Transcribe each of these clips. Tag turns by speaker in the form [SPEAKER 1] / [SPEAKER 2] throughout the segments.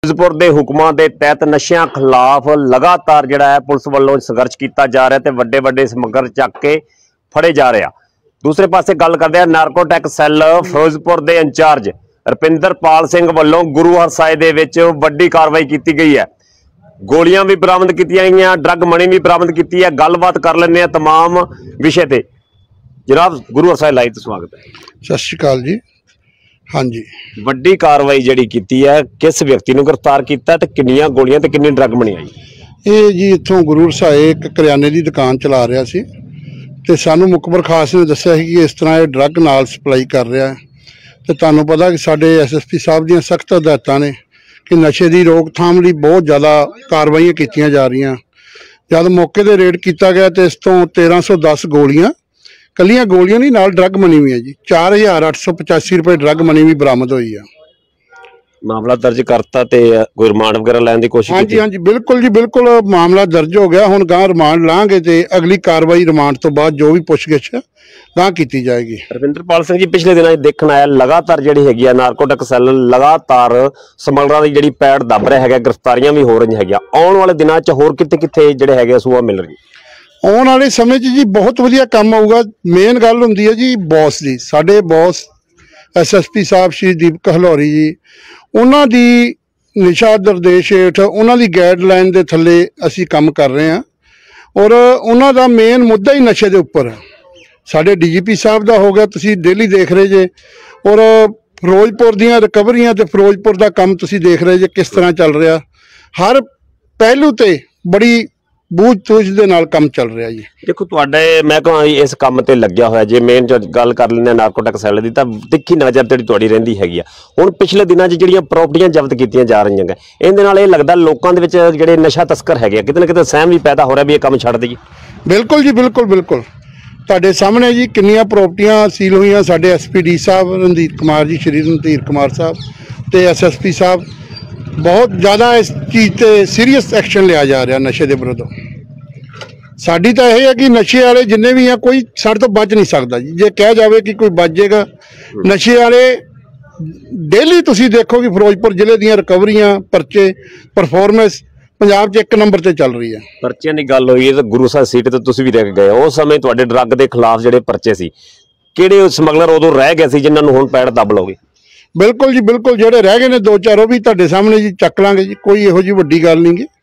[SPEAKER 1] फिरोजपुर के हुक्मां के तहत नशियां खिलाफ लगातार जिहड़ा है पुलिस वालों संघर्ष किया जा रहा है तो वड्डे वड्डे समग्र चक के फड़े जा रहे हैं। दूसरे पासे गल करते हैं नारकोटिक सैल फिरोजपुर के इंचार्ज रुपिंदरपाल सिंह वालों गुरु हरसाए दे विच वड्डी कार्रवाई की गई है। गोलियां भी बरामद की गई, ड्रग मनी भी बरामद की है। गलबात कर लें तमाम विषय ते। जनाब गुरु हरसाए लाइव तो स्वागत है।
[SPEAKER 2] सत श्री अकाल जी। हाँ जी,
[SPEAKER 1] वड्डी कार्रवाई जिहड़ी कीती है, किस व्यक्ति नूं गिरफ्तार किया ते किन्नियां गोलियां ते किन्नी ड्रग मनी आई?
[SPEAKER 2] ये जी इत्थों गुरु हरसाए एक करियाने की दुकान चला रहा सी ते सानू मुखबर खास ने दस्सिया कि इस तरह ये ड्रग नाल सप्लाई कर रहा है। तो तुहानूं पता कि साडे SSP साहब दी सख्त हदायतां ने कि नशे की रोकथाम लई बहुत ज़्यादा कार्रवाइयां कीतियां जा रही। जब मौके ते रेड किया गया तो इस तो 1310 गोलियां, कलियां गोलियां नहीं नाल ड्रग मनी हुई है जी। 4885 रुपए ड्रग मनी भी बरामद हुई है।
[SPEAKER 1] मामला दर्ज करता ते कोई रिमांड वगैरह लैण दी कोशिश?
[SPEAKER 2] हाँ जी, हाँ जी, बिल्कुल जी, बिल्कुल मामला दर्ज हो गया। हुण गां रिमांड लांगे ते अगली कार्रवाई रिमांड तो बाद जो भी पुछगिछ गां की जाएगी।
[SPEAKER 1] रुपिंदरपाल सिंह जी, पिछले दिनों देखण आया लगातार जिहड़ी हैगी नारकोटिक सैल लगातार समगलरां दी जिहड़ी पैड़ दब रहा है, गिरफ्तारियां भी हो रही हैगी। आउण वाले दिनां च होर कित्थे जिहड़े हैगे सूआ मिल रही?
[SPEAKER 2] आने वाले समय जी बहुत वधिया काम आऊगा। मेन गल हुंदी है जी बॉस दी, साडे बॉस SSP साहब श्री दीपक हलौरी जी, उन्हां दी निशा निर्देश हेठ उन्हां दी गाइडलाइन दे थल्ले असीं काम कर रहे हैं। और उन्हां दा मेन मुद्दा ही नशे दे उपर है। साडे DGP साहब दा हो गया, तुसीं डेली देख रहे जे। और फिरोजपुर दीयां रिकवरियां ते फिरोजपुर दा काम तुसीं देख रहे जे किस तरह चल रहा। हर पहलू ते बड़ी बूझ तूझ दे नाल काम चल रहा जी।
[SPEAKER 1] देखो तुहाडे मैं कहां इस काम ते लग्या होया जे मेन जो गल कर लैंदे नारकोटिक सैल दी तां तिक्खी नज़र तेरी तुहाडी रहिंदी हैगी आ। हुण पिछले दिनां 'च जिहड़ियां प्रॉपर्टियां जब्त कीतियां जा रहीआं हैं, इहदे नाल इह लगदा लोकां दे विच जिहड़े नशा तस्कर हैगे किते ना किते सहम भी पैदा हो रहा भी ये काम छड्ड दईए।
[SPEAKER 2] बिल्कुल जी, बिल्कुल बिल्कुल तुहाडे सामने जी किन्नियां प्रॉपर्टियां सील हुई। साडे SPD साहब रणधीर कुमार जी, श्री रणधीर कुमार साहब ते SSP साहब बहुत ज़्यादा इस चीज़ ते सीरीयस एक्शन लिया जा रहा नशे के विरुद्ध। साडी तो यह है कि नशे वाले जिन्ने भी हैं कोई साढ़े तो बच नहीं सकता जी। जे कह जाए कि कोई बच जाएगा, नशे वाले डेली तुसीं देखो कि फिरोजपुर जिले दी रिकवरियां परचे परफॉर्मेंस पंजाब च 1 नंबर ते चल रही है।
[SPEAKER 1] परचियां दी गल होई है तो गुरु साहिब सीट ते तुसीं भी रह गए उस समय तुहाडे ड्रग के खिलाफ जिहड़े परचे सी, किहड़े स्मगलर उदों रह गए सी जिन्हां नूं हुण पैड़ दब लोगे?
[SPEAKER 2] बिल्कुल जी, बिल्कुल जिहड़े रह गए ने 2-4 वो भी तुहाडे सामने जी चक लांगे जी। कोई इहो जी वड्डी गल नहीं गी।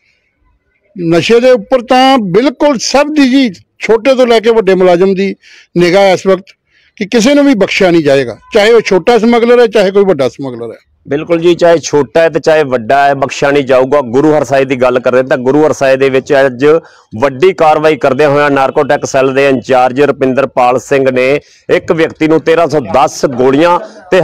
[SPEAKER 2] नशे के उपर तो बिल्कुल सब दी जी, छोटे तो लैके वड्डे मुलाजम की निगाह इस वक्त कि किसी ने भी बख्शिया नहीं जाएगा, चाहे वह छोटा स्मगलर है चाहे कोई वड्डा स्मगलर है।
[SPEAKER 1] बिल्कुल जी, चाहे छोटा है तो चाहे वड्डा है, बख्शा नहीं जाऊगा। गुरु हरसाए की गल कर रहे हैं तो गुरु हरसाए दे विच अज वड्डी कार्रवाई करदे होए नारकोटिक सैल के इंचार्ज रुपिंदरपाल सिंह ने एक व्यक्ति नूं 1310 गोलियां ते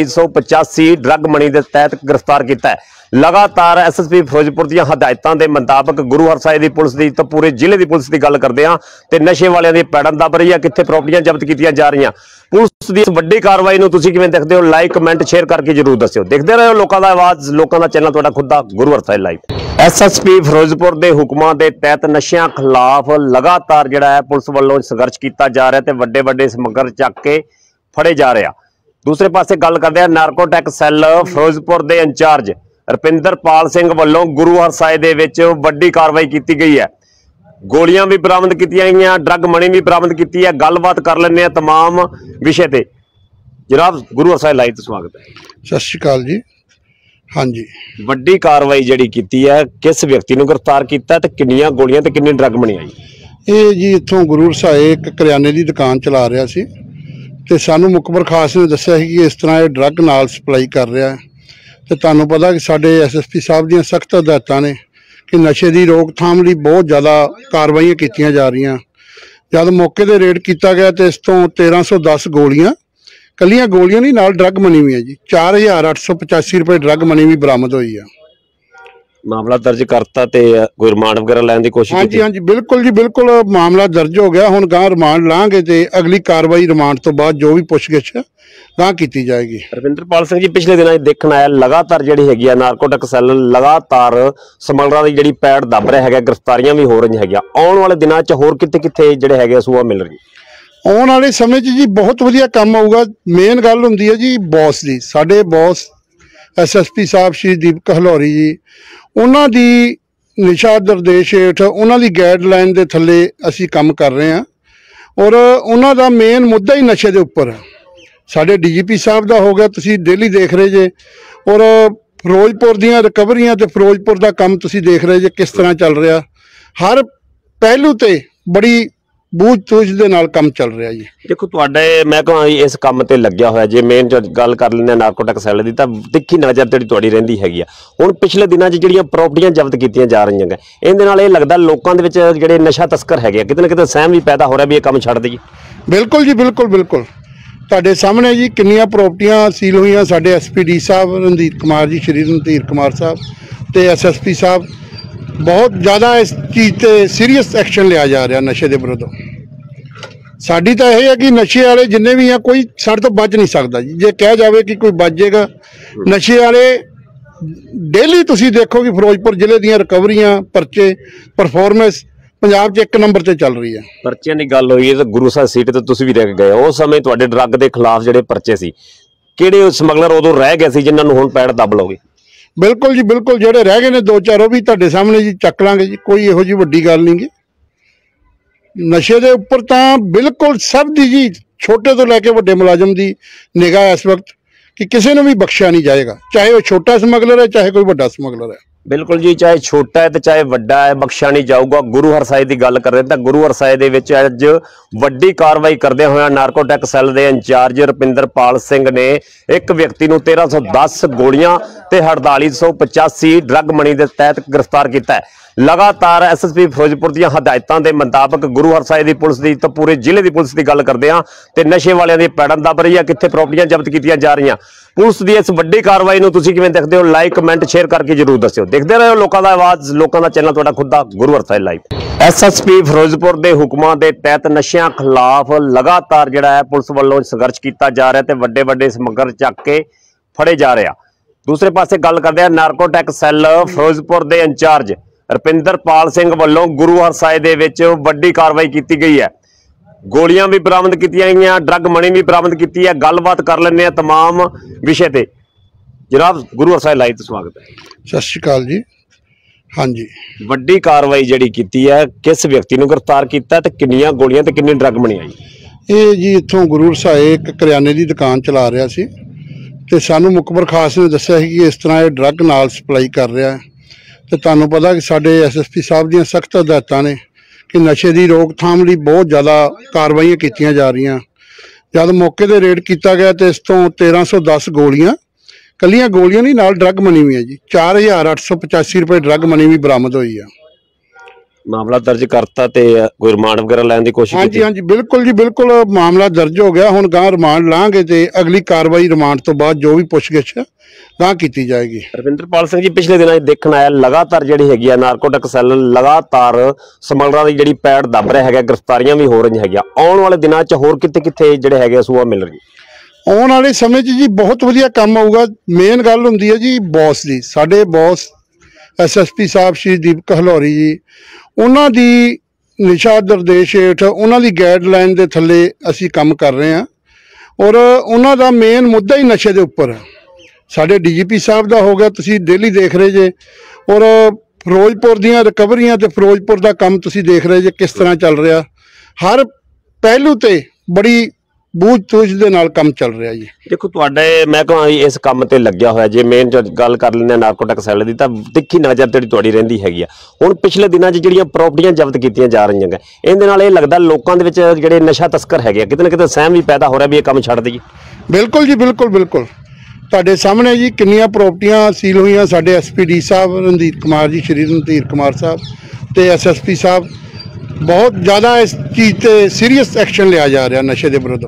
[SPEAKER 1] 4885 ड्रग मनी के तहत गिरफ्तार किया है। लगातार SSP फिरोजपुर दी हदायतां दे मुताबिक गुरु हरसाए की पुलिस की तो पूरे जिले की पुलिस की गल करते हैं तो नशे वालियां दी पैड़न दब रही है, कित्थे प्रॉपर्टियां जब्त कीतियां जा रही। पुलिस की इस वड्डी कार्रवाई नूं तुसीं किवें देखदे हो? लाइक कमेंट शेयर करके जरूर दस्सिओ। देखते रहो लोकां दा आवाज़, लोकां दा चैनल तुहाडा खुद दा गुरु हरसाए लाइव। SSP फिरोजपुर के हुक्मां के तहत नशियां खिलाफ लगातार जिहड़ा है पुलिस वालों संघर्ष किया जा रहा है तो वड्डे वड्डे समग्र चक के फड़े जा रहे हैं। दूसरे पासे गल करते हैं नारकोटिक सैल फिरोजपुर के इंचार्ज रुपिंदरपाल सिंह वालों गुरु हरसाए दे विच वड्डी कार्रवाई की गई है। गोलियां भी बरामद की गई, ड्रग मनी भी बरामद की है। गलबात कर लें तमाम विषय ते। जनाब गुरु हरसाए लाइव तो स्वागत है।
[SPEAKER 2] सत श्री अकाल जी। हाँ जी,
[SPEAKER 1] वड्डी कार्रवाई जिहड़ी कीती है, किस व्यक्ति नूं गिरफ्तार किया ते किन्नियां गोलियां ते किन्नी ड्रग मनी आई?
[SPEAKER 2] ये जी इत्थों गुरु हरसाए एक करियाने की दुकान चला रहा सी ते सानू मुखबर खास ने दस्सिया कि इस तरह ये ड्रग नाल सप्लाई कर रहा है। तो तुहानूं पता कि साडे SSP साहब दी सख्त हदायतां ने कि नशे की रोकथाम लई बहुत ज़्यादा कार्रवाइयां कीतियां जा रही। जब मौके ते रेड किया गया तो इस तो 1310 गोलियां, कलियां गोलियां नहीं नाल ड्रग मनी हुई है जी। 4885 रुपए ड्रग मनी भी बरामद हुई है।
[SPEAKER 1] मामला दर्ज करता ते कोई रिमांड वगैरह लैण दी कोशिश?
[SPEAKER 2] हाँ जी, हाँ जी, बिल्कुल जी, बिल्कुल मामला दर्ज हो गया। हुण गां रिमांड लांगे तो अगली कार्रवाई रिमांड तो बाद जो भी पुछगिछ गां की जाएगी।
[SPEAKER 1] रुपिंदरपाल सिंह जी, पिछले दिनों देखण आया लगातार जिहड़ी हैगी नारकोटिक सैल लगातार समगलरां दी जिहड़ी पैड़ दब रहा है, गिरफ्तारियां भी हो रही हैगी। आउण वाले दिनां च होर कित्थे जिहड़े हैगे सूआ मिल रही?
[SPEAKER 2] आने वाले समय जी बहुत वधिया काम आऊगा। मेन गल हुंदी है जी बॉस दी, साडे बॉस ਐਸਐਸਪੀ ਸਾਹਿਬ ਸ਼੍ਰੀ ਦੀਪਕ ਹਲੌਰੀ ਜੀ, ਉਹਨਾਂ ਦੀ ਨਿਸ਼ਾ ਨਿਰਦੇਸ਼ ਹੇਠ ਉਹਨਾਂ ਦੀ ਗਾਈਡਲਾਈਨ ਦੇ ਥੱਲੇ ਅਸੀਂ ਕੰਮ ਕਰ ਰਹੇ ਹਾਂ। ਔਰ ਉਹਨਾਂ ਦਾ ਮੇਨ ਮੁੱਦਾ ਹੀ ਨਸ਼ੇ ਦੇ ਉੱਪਰ ਹੈ। ਸਾਡੇ ਡੀਜੀਪੀ ਸਾਹਿਬ ਦਾ ਹੋ ਗਿਆ, ਤੁਸੀਂ ਡੇਲੀ ਦੇਖ ਰਹੇ ਜੇ। ਔਰ ਫਿਰੋਜ਼ਪੁਰ ਦੀਆਂ ਰਿਕਵਰੀਆਂ ਤੇ ਫਿਰੋਜ਼ਪੁਰ ਦਾ ਕੰਮ ਤੁਸੀਂ ਦੇਖ ਰਹੇ ਜੇ ਕਿਸ ਤਰ੍ਹਾਂ ਚੱਲ ਰਿਹਾ। ਹਰ ਪਹਿਲੂ ਤੇ ਬੜੀ ਬੂਝ-ਤੂਝ ਦੇ ਨਾਲ ਕੰਮ ਚੱਲ ਰਿਹਾ ਜੀ।
[SPEAKER 1] ਦੇਖੋ ਤੁਹਾਡੇ ਮੈਂ ਕਹਾਂ ਇਸ ਕੰਮ ਤੇ ਲੱਗਿਆ ਹੋਇਆ, ਜੇ ਮੇਨ ਗੱਲ ਕਰ ਲੈਂਦੇ ਨਾਰਕੋਟਿਕ ਸੈੱਲ ਦੀ, ਤਾਂ ਤਿੱਖੀ ਨਜ਼ਰ ਤੁਹਾਡੀ ਰਹਿੰਦੀ ਹੈਗੀ ਆ। ਹੁਣ ਪਿਛਲੇ ਦਿਨਾਂ 'ਚ ਜਿਹੜੀਆਂ ਪ੍ਰਾਪਰਟੀਆਂ ਜ਼ਬਤ ਕੀਤੀਆਂ ਜਾ ਰਹੀਆਂ ਨੇ, ਇਹਦੇ ਨਾਲ ਇਹ ਲੱਗਦਾ ਲੋਕਾਂ ਦੇ ਵਿੱਚ ਜਿਹੜੇ ਨਸ਼ਾ ਤਸਕਰ ਹੈਗੇ ਕਿਤੇ ਨਾ ਕਿਤੇ ਸਹਿਮ ਵੀ ਪੈਦਾ ਹੋ ਰਿਹਾ ਵੀ ਇਹ ਕੰਮ ਛੱਡ ਦੇਈਏ।
[SPEAKER 2] ਬਿਲਕੁਲ ਜੀ, ਬਿਲਕੁਲ ਬਿਲਕੁਲ। ਤੁਹਾਡੇ ਸਾਹਮਣੇ ਜੀ ਕਿੰਨੀਆਂ ਪ੍ਰਾਪਰਟੀਆਂ ਸੀਲ ਹੋਈਆਂ। ਸਾਡੇ ਐਸਪੀਡੀ ਸਾਹਿਬ ਰਣਜੀਤ ਕੁਮਾਰ ਜੀ, ਸ਼੍ਰੀ ਰਣਧੀਰ ਕੁਮਾਰ ਸਾਹਿਬ ਤੇ ਐਸਐਸਪੀ ਸਾਹਿਬ ਬਹੁਤ ਜ਼ਿਆਦਾ ਇਸ ਚੀਜ਼ ਤੇ ਸੀਰੀਅਸ ਐਕਸ਼ਨ ਲਿਆ ਜਾ ਰਿਹਾ ਨਸ਼ੇ ਦੇ ਵਿਰੁੱਧ। ਸਾਡੀ ਤਾਂ ਇਹ ਹੈ ਕਿ ਨਸ਼ੇ ਵਾਲੇ ਜਿੰਨੇ ਵੀ ਆ, ਕੋਈ ਸਾਡੇ ਤੋਂ ਬਚ ਨਹੀਂ ਸਕਦਾ ਜੀ। ਜੇ ਕਿਹਾ ਜਾਵੇ ਕਿ ਕੋਈ ਬਚ ਜਾਏਗਾ, ਨਸ਼ੇ ਵਾਲੇ ਡੇਲੀ ਤੁਸੀਂ ਦੇਖੋ ਕਿ ਫਿਰੋਜ਼ਪੁਰ ਜ਼ਿਲ੍ਹੇ ਦੀਆਂ ਰਿਕਵਰੀਆਂ, ਪਰਚੇ, ਪਰਫਾਰਮੈਂਸ ਪੰਜਾਬ 'ਚ 1 ਨੰਬਰ ਤੇ ਚੱਲ ਰਹੀ ਹੈ।
[SPEAKER 1] ਪਰਚਿਆਂ ਦੀ ਗੱਲ ਹੋਈ ਹੈ ਤਾਂ ਗੁਰੂ ਸਾਹਿਬ ਸੀਟ ਤੇ ਤੁਸੀਂ ਵੀ ਰਹਿ ਗਏ। ਉਸ ਸਮੇਂ ਤੁਹਾਡੇ ਡਰੱਗ ਦੇ ਖਿਲਾਫ ਜਿਹੜੇ ਪਰਚੇ ਸੀ, ਕਿਹੜੇ ਸਮਗਲਰ ਉਦੋਂ ਰਹਿ ਗਏ ਸੀ ਜਿਨ੍ਹਾਂ ਨੂੰ ਹੁਣ ਪੈੜ ਦੱਬ ਲਓਗੇ?
[SPEAKER 2] ਬਿਲਕੁਲ ਜੀ, ਬਿਲਕੁਲ। ਜਿਹੜੇ ਰਹਿ ਗਏ ਨੇ 2-4 ਉਹ ਵੀ ਤੁਹਾਡੇ ਸਾਹਮਣੇ ਜੀ ਚੱਕ ਲਾਂਗੇ ਜੀ। ਕੋਈ ਇਹੋ ਜਿਹੀ ਵੱਡੀ ਗੱਲ ਨਹੀਂ ਗੀ। ਨਸ਼ੇ ਦੇ ਉੱਪਰ ਤਾਂ ਬਿਲਕੁਲ ਸਭ ਦੀ ਜੀ, ਛੋਟੇ ਤੋਂ ਲੈ ਕੇ ਵੱਡੇ ਮੁਲਾਜ਼ਮ ਦੀ ਨਿਗਾਹ ਇਸ ਵਕਤ ਕਿ ਕਿਸੇ ਨੂੰ ਵੀ ਬਖਸ਼ਿਆ ਨਹੀਂ ਜਾਏਗਾ, ਚਾਹੇ ਉਹ ਛੋਟਾ ਸਮਗਲਰ ਹੈ, ਚਾਹੇ ਕੋਈ ਵੱਡਾ ਸਮਗਲਰ ਹੈ।
[SPEAKER 1] ਬਿਲਕੁਲ ਜੀ, ਚਾਹੇ ਛੋਟਾ ਹੈ ਤੇ ਚਾਹੇ ਵੱਡਾ ਹੈ, ਬਖਸ਼ਿਆ ਨਹੀਂ ਜਾਊਗਾ। ਗੁਰੂ ਹਰਸਾਏ ਦੀ ਗੱਲ ਕਰ ਰਹੇ ਤਾਂ ਗੁਰੂ ਹਰਸਾਏ ਦੇ ਵਿੱਚ ਅੱਜ ਵੱਡੀ ਕਾਰਵਾਈ ਕਰਦੇ ਹੋਇਆ ਨਾਰਕੋਟਿਕ ਸੈੱਲ ਦੇ ਇੰਚਾਰਜ ਰੁਪਿੰਦਰਪਾਲ ਸਿੰਘ ਨੇ ਇੱਕ ਵਿਅਕਤੀ ਨੂੰ 1310 ਗੋਲੀਆਂ ਤੇ 4885 ਡਰੱਗ ਮਨੀ ਦੇ ਤਹਿਤ ਗ੍ਰਿਫਤਾਰ ਕੀਤਾ ਹੈ। ਲਗਾਤਾਰ ਐਸਐਸਪੀ ਫਿਰੋਜ਼ਪੁਰ ਦੀਆਂ ਹਦਾਇਤਾਂ ਦੇ ਮੁਤਾਬਕ ਗੁਰੂ ਹਰਸਾਏ ਦੀ ਪੁਲਿਸ ਦੀ ਤਾਂ ਪੂਰੇ ਜ਼ਿਲ੍ਹੇ ਦੀ ਪੁਲਿਸ ਦੀ ਗੱਲ ਕਰਦੇ ਆ ਤੇ ਨਸ਼ੇ ਵਾਲਿਆਂ ਦੀ ਪੈੜਾਂ ਦੱਬ ਰਹੀ ਆ, ਕਿੱਥੇ ਪ੍ਰਾਪਰਟੀਆਂ ਜ਼ਬਤ ਕੀਤੀਆਂ ਜਾ ਰਹੀਆਂ। ਪੁਲਿਸ ਦੀ ਇਸ ਵੱਡੀ ਕਾਰਵਾਈ ਨੂੰ ਤੁਸੀਂ ਕਿਵੇਂ ਦੇਖਦੇ ਹੋ? ਲਾਈਕ, ਕਮੈਂਟ, ਸ਼ੇਅਰ ਕਰਕੇ ਜਰੂਰ ਦੱਸਿਓ। ਦੇਖਦੇ ਰਹੋ ਲੋਕਾਂ ਦਾ ਆਵਾਜ਼, ਲੋਕਾਂ ਦਾ ਚੈਨਲ ਤੁਹਾਡਾ ਖੁਦ ਦਾ ਗੁਰੂ ਹਰਸਾਏ ਲਾਈਵ। ਐਸਐਸਪੀ ਫਿਰੋਜ਼ਪੁਰ ਦੇ ਹੁਕਮਾਂ ਦੇ ਤਹਿਤ ਨਸ਼ਿਆਂ ਖਿਲਾਫ ਲਗਾਤਾਰ ਜਿਹੜਾ ਹੈ ਪੁਲਿਸ ਵੱਲੋਂ ਸੰਘਰਸ਼ ਕੀਤਾ ਜਾ ਰਿਹਾ ਤੇ ਵੱਡੇ ਵੱਡੇ ਸਮਗਲਰ ਚੱਕ ਕੇ ਫੜੇ ਜਾ ਰਿਹਾ। ਦੂਸਰੇ ਪਾਸੇ ਗੱਲ ਕਰਦੇ ਆ ਨਾਰਕੋਟਿਕ ਸੈੱਲ ਫਿਰੋਜ਼ਪੁਰ ਦੇ ਇੰਚਾਰਜ ਰੁਪਿੰਦਰਪਾਲ ਸਿੰਘ ਵੱਲੋਂ ਗੁਰੂ ਹਰਸਾਏ ਦੇ ਵਿੱਚ ਵੱਡੀ ਕਾਰਵਾਈ ਕੀਤੀ ਗਈ ਹੈ। ਗੋਲੀਆਂ ਵੀ ਬਰਾਮਦ ਕੀਤੀਆਂ ਗਈਆਂ, ਡਰੱਗ ਮਨੀ ਵੀ ਬਰਾਮਦ ਕੀਤੀ ਹੈ। ਗੱਲਬਾਤ ਕਰ ਲੈਂਦੇ ਆ तमाम ਵਿਸ਼ੇ ਤੇ। ਜਨਾਬ, ਗੁਰੂ ਹਰਸਾਏ ਲਾਈਵ ਤੇ ਸਵਾਗਤ ਹੈ।
[SPEAKER 2] ਸਤਿ ਸ਼੍ਰੀ ਅਕਾਲ ਜੀ। ਹਾਂਜੀ,
[SPEAKER 1] ਵੱਡੀ ਕਾਰਵਾਈ ਜਿਹੜੀ ਕੀਤੀ ਹੈ, ਕਿਸ ਵਿਅਕਤੀ ਨੂੰ ਗ੍ਰਿਫਤਾਰ ਕੀਤਾ ਤੇ ਕਿੰਨੀਆਂ ਗੋਲੀਆਂ ਤੇ ਕਿੰਨੀ ਡਰੱਗ ਮਨੀ ਆਈ?
[SPEAKER 2] ਇਹ ਜੀ ਇੱਥੋਂ ਗੁਰੂ ਹਰਸਾਏ ਇੱਕ ਕਰਿਆਨੇ ਦੀ ਦੁਕਾਨ ਚਲਾ ਰਿਹਾ ਸੀ ਤੇ ਸਾਨੂੰ ਮੁਖਬਰ ਖਾਸ ਨੇ ਦੱਸਿਆ ਸੀ ਕਿ ਇਸ ਤਰ੍ਹਾਂ ਇਹ ਡਰੱਗ ਨਾਲ ਸਪਲਾਈ ਕਰ ਰਿਹਾ ਹੈ। ਤੇ ਤੁਹਾਨੂੰ ਪਤਾ ਕਿ ਸਾਡੇ ਐਸਐਸਪੀ ਸਾਹਿਬ ਦੀਆਂ ਸਖਤ ਹਦਾਇਤਾਂ ਨੇ ਕਿ ਨਸ਼ੇ ਦੀ ਰੋਕਥਾਮ ਲਈ ਬਹੁਤ ਜ਼ਿਆਦਾ ਕਾਰਵਾਈਆਂ ਕੀਤੀਆਂ ਜਾ ਰਹੀਆਂ। ਜਦ ਮੌਕੇ ਤੇ ਰੇਡ ਕੀਤਾ ਗਿਆ ਤੇ ਇਸ ਤੋਂ 1310 ਗੋਲੀਆਂ, ਕੱਲੀਆਂ ਗੋਲੀਆਂ ਨਹੀਂ, ਨਾਲ ਡਰੱਗ ਮਨੀ ਵੀ ਹੈ ਜੀ। 4885 ਰੁਪਏ ਡਰੱਗ ਮਨੀ ਵੀ ਬਰਾਮਦ ਹੋਈ ਆ।
[SPEAKER 1] ਮਾਮਲਾ ਦਰਜ ਕਰਤਾ ਤੇ ਕੋਈ ਰਿਮਾਂਡ ਵਗੈਰਾ ਲੈਣ ਦੀ ਕੋਸ਼ਿਸ਼ ਕੀਤੀ?
[SPEAKER 2] ਹਾਂਜੀ, ਬਿਲਕੁਲ ਜੀ, ਬਿਲਕੁਲ। ਮਾਮਲਾ ਦਰਜ ਹੋ ਗਿਆ। ਹੁਣ ਗਾਂ ਰਿਮਾਂਡ ਲਾਂਗੇ ਤੇ ਅਗਲੀ ਕਾਰਵਾਈ ਰਿਮਾਂਡ ਤੋਂ ਬਾਅਦ ਜੋ ਵੀ ਪੁੱਛਗਿੱਛ ਗਾਂ ਕੀਤੀ ਜਾਏਗੀ।
[SPEAKER 1] ਰੁਪਿੰਦਰਪਾਲ ਸਿੰਘ ਜੀ, ਪਿਛਲੇ ਦਿਨਾਂ 'ਚ ਦੇਖਣ ਆਇਆ ਲਗਾਤਾਰ ਜਿਹੜੀ ਹੈਗੀ ਆ ਨਾਰਕੋਟਿਕ ਸੈੱਲ ਲਗਾਤਾਰ ਸਮਗਲਰਾਂ ਦੀ ਜਿਹੜੀ ਪੈੜ ਦੱਬ ਰਿਹਾ ਹੈਗਾ, ਗ੍ਰਿਫਤਾਰੀਆਂ ਵੀ ਹੋ ਰਹੀਆਂ ਹੈਗੀਆਂ। ਆਉਣ ਵਾਲੇ ਦਿਨਾਂ 'ਚ ਹੋਰ ਕਿੱਥੇ ਜਿਹੜੇ ਹੈਗੇ ਸੂਆ ਮਿਲ ਰਹੀ?
[SPEAKER 2] ਆਉਣ ਵਾਲੇ ਸਮੇਂ 'ਚ ਜੀ ਬਹੁਤ ਵਧੀਆ ਕੰਮ ਆਊਗਾ। ਮੇਨ ਗੱਲ ਹੁੰਦੀ ਹੈ ਜੀ ਬੌਸ ਦੀ। ਸਾਡੇ ਬੌਸ ਐਸਐਸਪੀ ਸਾਹਿਬ ਸ਼੍ਰੀ ਦੀਪਕ ਹਲੌਰੀ ਜੀ, ਉਹਨਾਂ ਦੀ ਨਿਸ਼ਾ ਨਿਰਦੇਸ਼ ਹੇਠ, ਉਹਨਾਂ ਦੀ ਗਾਈਡਲਾਈਨ ਦੇ ਥੱਲੇ ਅਸੀਂ ਕੰਮ ਕਰ ਰਹੇ ਹਾਂ। ਔਰ ਉਹਨਾਂ ਦਾ ਮੇਨ ਮੁੱਦਾ ਹੀ ਨਸ਼ੇ ਦੇ ਉੱਪਰ ਹੈ। ਸਾਡੇ ਡੀਜੀਪੀ ਸਾਹਿਬ ਦਾ ਹੋ ਗਿਆ, ਤੁਸੀਂ ਡੇਲੀ ਦੇਖ ਰਹੇ ਜੇ। ਔਰ ਫਿਰੋਜ਼ਪੁਰ ਦੀਆਂ ਰਿਕਵਰੀਆਂ ਤੇ ਫਿਰੋਜ਼ਪੁਰ ਦਾ ਕੰਮ ਤੁਸੀਂ ਦੇਖ ਰਹੇ ਜੇ ਕਿਸ ਤਰ੍ਹਾਂ ਚੱਲ ਰਿਹਾ। ਹਰ ਪਹਿਲੂ ਤੇ ਬੜੀ ਬੂਝ-ਤੂਝ ਦੇ ਨਾਲ ਕੰਮ ਚੱਲ ਰਿਹਾ ਜੀ।
[SPEAKER 1] ਦੇਖੋ ਤੁਹਾਡੇ ਮੈਂ ਕਹਾਂ ਇਸ ਕੰਮ ਤੇ ਲੱਗਿਆ ਹੋਇਆ, ਜੇ ਮੇਨ ਗੱਲ ਕਰ ਲੈਂਦੇ ਨਾਰਕੋਟਿਕ ਸੈੱਲ ਦੀ, ਤਾਂ ਤਿੱਖੀ ਨਜ਼ਰ ਤੁਹਾਡੀ ਰਹਿੰਦੀ ਹੈਗੀ ਆ। ਹੁਣ ਪਿਛਲੇ ਦਿਨਾਂ 'ਚ ਜਿਹੜੀਆਂ ਪ੍ਰਾਪਰਟੀਆਂ ਜ਼ਬਤ ਕੀਤੀਆਂ ਜਾ ਰਹੀਆਂ ਨੇ, ਇਹਦੇ ਨਾਲ ਇਹ ਲੱਗਦਾ ਲੋਕਾਂ ਦੇ ਵਿੱਚ ਜਿਹੜੇ ਨਸ਼ਾ ਤਸਕਰ ਹੈਗੇ ਕਿਤੇ ਨਾ ਕਿਤੇ ਸਹਿਮ ਵੀ ਪੈਦਾ ਹੋ ਰਿਹਾ ਵੀ ਇਹ ਕੰਮ ਛੱਡ ਦੇਈਏ।
[SPEAKER 2] ਬਿਲਕੁਲ ਜੀ, ਬਿਲਕੁਲ ਬਿਲਕੁਲ। ਤੁਹਾਡੇ ਸਾਹਮਣੇ ਜੀ ਕਿੰਨੀਆਂ ਪ੍ਰਾਪਰਟੀਆਂ ਸੀਲ ਹੋਈਆਂ। ਸਾਡੇ ਐਸਪੀਡੀ ਸਾਹਿਬ ਰਣਜੀਤ ਕੁਮਾਰ ਜੀ, ਸ਼੍ਰੀ ਰਣਧੀਰ ਕੁਮਾਰ ਸਾਹਿਬ ਤੇ ਐਸਐਸਪੀ ਸਾਹਿਬ ਬਹੁਤ ਜ਼ਿਆਦਾ ਇਸ ਚੀਜ਼ ਤੇ ਸੀਰੀਅਸ ਐਕਸ਼ਨ ਲਿਆ ਜਾ ਰਿਹਾ ਨਸ਼ੇ ਦੇ ਵਿਰੁੱਧ।